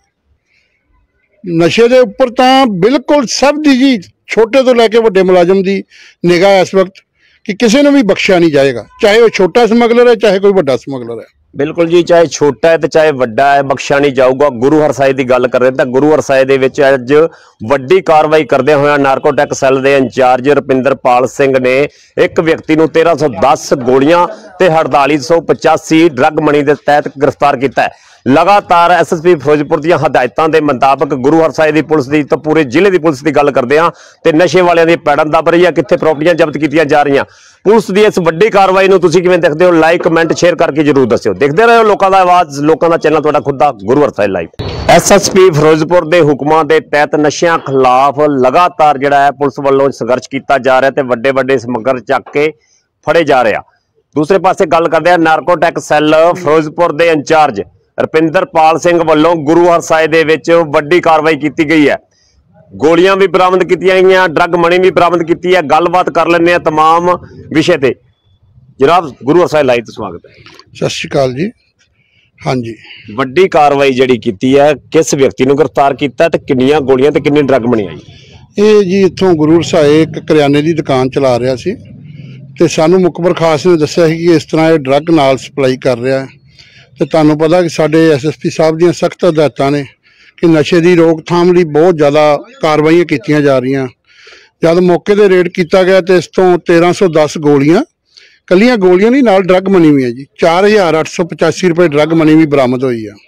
[SPEAKER 2] ਨਸ਼ੇ ਦੇ ਉੱਪਰ ਤਾਂ ਬਿਲਕੁਲ ਸਭ ਦੀ ਜੀ, ਛੋਟੇ ਤੋਂ ਲੈ ਕੇ ਵੱਡੇ ਮੁਲਾਜ਼ਮ ਦੀ ਨਿਗਾਹ ਇਸ ਵਕਤ ਕਿ ਕਿਸੇ ਨੂੰ ਵੀ ਬਖਸ਼ਿਆ ਨਹੀਂ ਜਾਏਗਾ, ਚਾਹੇ ਉਹ ਛੋਟਾ ਸਮਗਲਰ ਹੈ ਚਾਹੇ ਕੋਈ ਵੱਡਾ ਸਮਗਲਰ ਹੈ।
[SPEAKER 1] ਬਿਲਕੁਲ ਜੀ, ਚਾਹੇ ਛੋਟਾ ਹੈ ਤੇ ਚਾਹੇ ਵੱਡਾ ਹੈ, ਬਖਸ਼ਿਆ ਨਹੀਂ ਜਾਊਗਾ। ਗੁਰੂ ਹਰਸਾਏ ਦੀ ਗੱਲ ਕਰ ਰਹੇ ਤਾਂ ਗੁਰੂ ਹਰਸਾਏ ਦੇ ਵਿੱਚ ਅੱਜ ਵੱਡੀ ਕਾਰਵਾਈ ਕਰਦੇ ਹੋਇਆ ਨਾਰਕੋਟੈਕ ਸੈੱਲ ਦੇ ਇੰਚਾਰਜ ਰੁਪਿੰਦਰਪਾਲ ਸਿੰਘ ਨੇ ਇੱਕ ਵਿਅਕਤੀ ਨੂੰ 1310 ਗੋਲੀਆਂ ਤੇ 4885 ਡਰੱਗ ਮਨੀ ਦੇ ਤਹਿਤ ਗ੍ਰਿਫਤਾਰ ਕੀਤਾ ਹੈ। ਲਗਾਤਾਰ ਐਸਐਸਪੀ ਫਿਰੋਜ਼ਪੁਰ ਦੀਆਂ ਹਦਾਇਤਾਂ ਦੇ ਮੁਤਾਬਕ ਗੁਰੂ ਹਰਸਾਏ ਦੀ ਪੁਲਿਸ ਦੀ ਤਾਂ ਪੂਰੇ ਜ਼ਿਲ੍ਹੇ ਦੀ ਪੁਲਿਸ ਦੀ ਗੱਲ ਕਰਦੇ ਆ ਤੇ ਨਸ਼ੇ ਵਾਲਿਆਂ ਦੀ ਪੈੜਾਂ ਦੱਬ ਰਹੀ ਆ, ਕਿੱਥੇ ਪ੍ਰਾਪਰਟੀਆਂ ਜ਼ਬਤ ਕੀਤੀਆਂ ਜਾ ਰਹੀਆਂ। ਪੁਲਿਸ ਦੀ ਇਸ ਵੱਡੀ ਕਾਰਵਾਈ ਨੂੰ ਤੁਸੀਂ ਕਿਵੇਂ ਦੇਖਦੇ ਹੋ? ਲਾਈਕ, ਕਮੈਂਟ, ਸ਼ੇਅਰ ਕਰਕੇ ਜਰੂਰ ਦੱਸਿਓ। ਦੇਖਦੇ ਰਹੋ ਲੋਕਾਂ ਦਾ ਆਵਾਜ਼, ਲੋਕਾਂ ਦਾ ਚੈਨਲ ਤੁਹਾਡਾ ਖੁਦ ਦਾ ਗੁਰੂ ਹਰਸਾਏ ਲਾਈਵ। ਐਸਐਸਪੀ ਫਿਰੋਜ਼ਪੁਰ ਦੇ ਹੁਕਮਾਂ ਦੇ ਤਹਿਤ ਨਸ਼ਿਆਂ ਖਿਲਾਫ ਲਗਾਤਾਰ ਜਿਹੜਾ ਹੈ ਪੁਲਿਸ ਵੱਲੋਂ ਸੰਘਰਸ਼ ਕੀਤਾ ਜਾ ਰਿਹਾ ਤੇ ਵੱਡੇ ਵੱਡੇ ਸਮਗਲਰ ਚੱਕ ਕੇ ਫੜੇ ਜਾ ਰਹੇ ਆ। ਦੂਸਰੇ ਪਾਸੇ ਗੱਲ ਕਰਦੇ ਆ ਨਾਰਕੋਟੈਕ ਸੈੱਲ ਫਿਰੋਜ਼ਪੁਰ ਦੇ ਇੰਚਾਰਜ ਰੁਪਿੰਦਰਪਾਲ ਸਿੰਘ ਵੱਲੋਂ ਗੁਰੂ ਹਰਸਾਏ ਦੇ ਵਿੱਚ ਵੱਡੀ ਕਾਰਵਾਈ ਕੀਤੀ ਗਈ ਹੈ। ਗੋਲੀਆਂ ਵੀ ਬਰਾਮਦ ਕੀਤੀਆਂ ਗਈਆਂ, ਡਰੱਗ ਮਨੀ ਵੀ ਬਰਾਮਦ ਕੀਤੀ ਹੈ। ਗੱਲਬਾਤ ਕਰ ਲੈਂਦੇ ਆ तमाम ਵਿਸ਼ੇ ਤੇ। ਜਨਾਬ, ਗੁਰੂ ਹਰਸਾਏ ਲਾਈਵ ਤੇ ਸਵਾਗਤ ਹੈ।
[SPEAKER 2] ਸਤਿ ਸ਼੍ਰੀ ਅਕਾਲ ਜੀ। ਹਾਂਜੀ,
[SPEAKER 1] ਵੱਡੀ ਕਾਰਵਾਈ ਜਿਹੜੀ ਕੀਤੀ ਹੈ, ਕਿਸ ਵਿਅਕਤੀ ਨੂੰ ਗ੍ਰਿਫਤਾਰ ਕੀਤਾ ਤੇ ਕਿੰਨੀਆਂ ਗੋਲੀਆਂ ਤੇ ਕਿੰਨੀ ਡਰੱਗ ਮਨੀ ਆਈ?
[SPEAKER 2] ਇਹ ਜੀ ਇੱਥੋਂ ਗੁਰੂ ਹਰਸਾਏ ਇੱਕ ਕਰਿਆਨੇ ਦੀ ਦੁਕਾਨ ਚਲਾ ਰਿਹਾ ਸੀ ਤੇ ਸਾਨੂੰ ਮੁਖਬਰ ਖਾਸ ਨੇ ਦੱਸਿਆ ਸੀ ਕਿ ਇਸ ਤਰ੍ਹਾਂ ਇਹ ਡਰੱਗ ਨਾਲ ਸਪਲਾਈ ਕਰ ਰਿਹਾ ਹੈ। ਤੇ ਤੁਹਾਨੂੰ ਪਤਾ ਕਿ ਸਾਡੇ ਐਸਐਸਪੀ ਸਾਹਿਬ ਦੀਆਂ ਸਖਤ ਹਦਾਇਤਾਂ ਨੇ ਕਿ ਨਸ਼ੇ ਦੀ ਰੋਕਥਾਮ ਲਈ ਬਹੁਤ ਜ਼ਿਆਦਾ ਕਾਰਵਾਈਆਂ ਕੀਤੀਆਂ ਜਾ ਰਹੀਆਂ। ਜਦ ਮੌਕੇ ਤੇ ਰੇਡ ਕੀਤਾ ਗਿਆ ਤੇ ਇਸ ਤੋਂ 1310 ਗੋਲੀਆਂ, ਕੱਲੀਆਂ ਗੋਲੀਆਂ ਨਹੀਂ, ਨਾਲ ਡਰੱਗ ਮਨੀ ਵੀ ਹੈ ਜੀ। 4885 ਰੁਪਏ ਡਰੱਗ ਮਨੀ ਵੀ ਬਰਾਮਦ ਹੋਈ ਆ।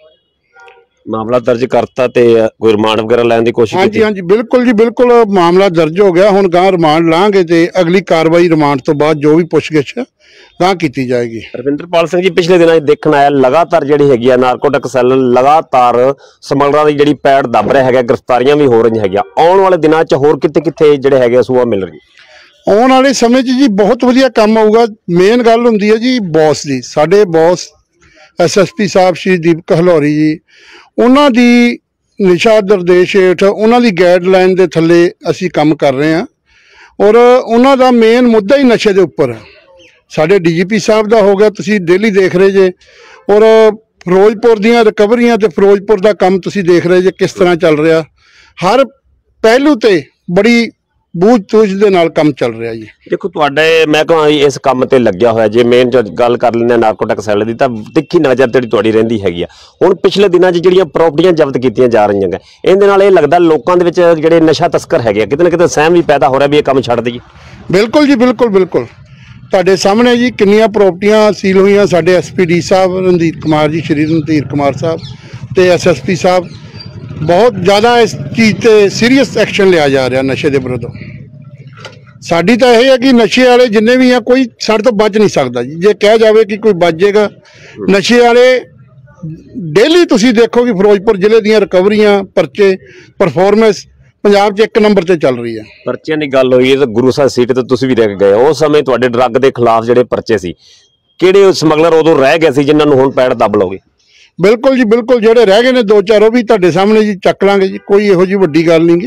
[SPEAKER 1] ਮਾਮਲਾ ਦਰਜ ਕਰਤਾ ਤੇ ਕੋਈ ਰਿਮਾਂਡ ਵਗੈਰਾ ਲੈਣ ਦੀ ਕੋਸ਼ਿਸ਼ ਕੀਤੀ?
[SPEAKER 2] ਹਾਂਜੀ, ਬਿਲਕੁਲ ਜੀ ਬਿਲਕੁਲ, ਮਾਮਲਾ ਦਰਜ ਹੋ ਗਿਆ। ਹੁਣ ਗਾਂ ਰਿਮਾਂਡ ਲਾਂਗੇ ਤੇ ਅਗਲੀ ਕਾਰਵਾਈ ਰਿਮਾਂਡ ਤੋਂ ਬਾਅਦ ਜੋ ਵੀ ਪੁੱਛਗਿੱਛ ਗਾਂ ਕੀਤੀ ਜਾਏਗੀ।
[SPEAKER 1] ਰੁਪਿੰਦਰਪਾਲ ਸਿੰਘ ਜੀ, ਪਿਛਲੇ ਦਿਨਾਂ 'ਚ ਦੇਖਣ ਆਇਆ ਲਗਾਤਾਰ ਜਿਹੜੀ ਹੈਗੀ ਆ ਨਾਰਕੋਟਿਕ ਸੈੱਲ ਲਗਾਤਾਰ ਸਮਗਲਰਾਂ ਦੀ ਜਿਹੜੀ ਪੈੜ ਦੱਬ ਰਿਹਾ ਹੈਗਾ, ਗ੍ਰਿਫਤਾਰੀਆਂ ਵੀ ਹੋ ਰਹੀਆਂ ਹੈਗੀਆਂ। ਆਉਣ ਵਾਲੇ ਦਿਨਾਂ 'ਚ ਹੋਰ ਕਿੱਥੇ ਜਿਹੜੇ ਹੈਗੇ ਸੂਆ ਮਿਲ ਰਹੀ?
[SPEAKER 2] ਆਉਣ ਵਾਲੇ ਸਮੇਂ 'ਚ ਜੀ ਬਹੁਤ ਵਧੀਆ ਕੰਮ ਆਊਗਾ। ਮੇਨ ਗੱਲ ਹੁੰਦੀ ਹੈ ਜੀ ਬੌਸ ਦੀ। ਸਾਡੇ ਬੌਸ ਐਸਐਸਪੀ ਸਾਹਿਬ ਸ਼੍ਰੀ ਦੀਪਕ ਹਲੌਰੀ ਜੀ, ਉਹਨਾਂ ਦੀ ਨਿਸ਼ਾ ਨਿਰਦੇਸ਼ ਹੇਠ, ਉਹਨਾਂ ਦੀ ਗਾਈਡਲਾਈਨ ਦੇ ਥੱਲੇ ਅਸੀਂ ਕੰਮ ਕਰ ਰਹੇ ਹਾਂ ਔਰ ਉਹਨਾਂ ਦਾ ਮੇਨ ਮੁੱਦਾ ਹੀ ਨਸ਼ੇ ਦੇ ਉੱਪਰ ਹੈ। ਸਾਡੇ ਡੀਜੀਪੀ ਸਾਹਿਬ ਦਾ ਹੋ ਗਿਆ, ਤੁਸੀਂ ਡੇਲੀ ਦੇਖ ਰਹੇ ਜੇ, ਔਰ ਫਿਰੋਜ਼ਪੁਰ ਦੀਆਂ ਰਿਕਵਰੀਆਂ ਤੇ ਫਿਰੋਜ਼ਪੁਰ ਦਾ ਕੰਮ ਤੁਸੀਂ ਦੇਖ ਰਹੇ ਜੇ ਕਿਸ ਤਰ੍ਹਾਂ ਚੱਲ ਰਿਹਾ। ਹਰ ਪਹਿਲੂ ਤੇ ਬੜੀ ਬੂਝ-ਤੂਝ ਦੇ ਨਾਲ ਕੰਮ ਚੱਲ ਰਿਹਾ ਜੀ।
[SPEAKER 1] ਦੇਖੋ, ਤੁਹਾਡੇ ਮੈਂ ਕਹਾਂ ਇਸ ਕੰਮ ਤੇ ਲੱਗਿਆ ਹੋਇਆ, ਜੇ ਮੇਨ ਗੱਲ ਕਰ ਲੈਂਦੇ ਨਾਰਕੋਟਿਕ ਸੈੱਲ ਦੀ, ਤਾਂ ਤਿੱਖੀ ਨਜ਼ਰ ਜਿਹੜੀ ਤੁਹਾਡੀ ਰਹਿੰਦੀ ਹੈਗੀ ਆ। ਹੁਣ ਪਿਛਲੇ ਦਿਨਾਂ 'ਚ ਜਿਹੜੀਆਂ ਪ੍ਰਾਪਰਟੀਆਂ ਜ਼ਬਤ ਕੀਤੀਆਂ ਜਾ ਰਹੀਆਂ ਨੇ, ਇਹਦੇ ਨਾਲ ਇਹ ਲੱਗਦਾ ਲੋਕਾਂ ਦੇ ਵਿੱਚ ਜਿਹੜੇ ਨਸ਼ਾ ਤਸਕਰ ਹੈਗੇ ਕਿਤੇ ਨਾ ਕਿਤੇ ਸਹਿਮ ਵੀ ਪੈਦਾ ਹੋ ਰਿਹਾ ਵੀ ਇਹ ਕੰਮ ਛੱਡ ਦਈਏ।
[SPEAKER 2] ਬਿਲਕੁਲ ਜੀ ਬਿਲਕੁਲ, ਤੁਹਾਡੇ ਸਾਹਮਣੇ ਜੀ ਕਿੰਨੀਆਂ ਪ੍ਰਾਪਰਟੀਆਂ ਸੀਲ ਹੋਈਆਂ। ਸਾਡੇ ਐਸਪੀਡੀ ਸਾਹਿਬ ਰਣਧੀਰ ਕੁਮਾਰ ਜੀ, ਸ਼੍ਰੀ ਰਣਧੀਰ ਕੁਮਾਰ ਸਾਹਿਬ ਤੇ ਐਸਐਸਪੀ ਸਾਹਿਬ ਬਹੁਤ ਜ਼ਿਆਦਾ ਇਸ ਚੀਜ਼ ਤੇ ਸੀਰੀਅਸ ਐਕਸ਼ਨ ਲਿਆ ਜਾ ਰਿਹਾ ਨਸ਼ੇ ਦੇ ਵਿਰੁੱਧ। ਸਾਡੀ ਤਾਂ ਇਹ ਹੈ ਕਿ ਨਸ਼ੇ ਵਾਲੇ ਜਿੰਨੇ ਵੀ ਆ ਕੋਈ ਸਾਡੇ ਤੋਂ ਬਚ ਨਹੀਂ ਸਕਦਾ ਜੀ। ਜੇ ਕਹਿ ਜਾਵੇ ਕਿ ਕੋਈ ਬਚ ਜਾਏਗਾ, ਨਸ਼ੇ ਵਾਲੇ ਡੇਲੀ ਤੁਸੀਂ ਦੇਖੋ ਕਿ ਫਿਰੋਜ਼ਪੁਰ ਜ਼ਿਲ੍ਹੇ ਦੀਆਂ ਰਿਕਵਰੀਆਂ, ਪਰਚੇ, ਪਰਫਾਰਮੈਂਸ ਪੰਜਾਬ 'ਚ 1 ਨੰਬਰ ਤੇ ਚੱਲ ਰਹੀ ਹੈ।
[SPEAKER 1] ਪਰਚਿਆਂ ਦੀ ਗੱਲ ਹੋਈ ਹੈ ਤਾਂ ਗੁਰੂ ਸਾਹਿਬ ਸੀਟ ਤੇ ਤੁਸੀਂ ਵੀ ਰਹਿ ਕੇ ਗਏ ਉਸ ਸਮੇਂ ਤੁਹਾਡੇ ਡਰੱਗ ਦੇ ਖਿਲਾਫ ਜਿਹੜੇ ਪਰਚੇ ਸੀ, ਕਿਹੜੇ ਸਮਗਲਰ ਉਦੋਂ ਰਹਿ ਗਏ ਸੀ ਜਿਨ੍ਹਾਂ ਨੂੰ ਹੁਣ ਪੈੜ ਦੱਬ ਲਓਗੇ?
[SPEAKER 2] ਬਿਲਕੁਲ ਜੀ ਬਿਲਕੁਲ, ਜਿਹੜੇ ਰਹਿ ਗਏ ਨੇ 2-4 ਉਹ ਵੀ ਤੁਹਾਡੇ ਸਾਹਮਣੇ ਜੀ ਚੱਕ ਲਾਂਗੇ ਜੀ, ਕੋਈ ਇਹੋ ਜਿਹੀ ਵੱਡੀ ਗੱਲ ਨਹੀਂ ਗੀ।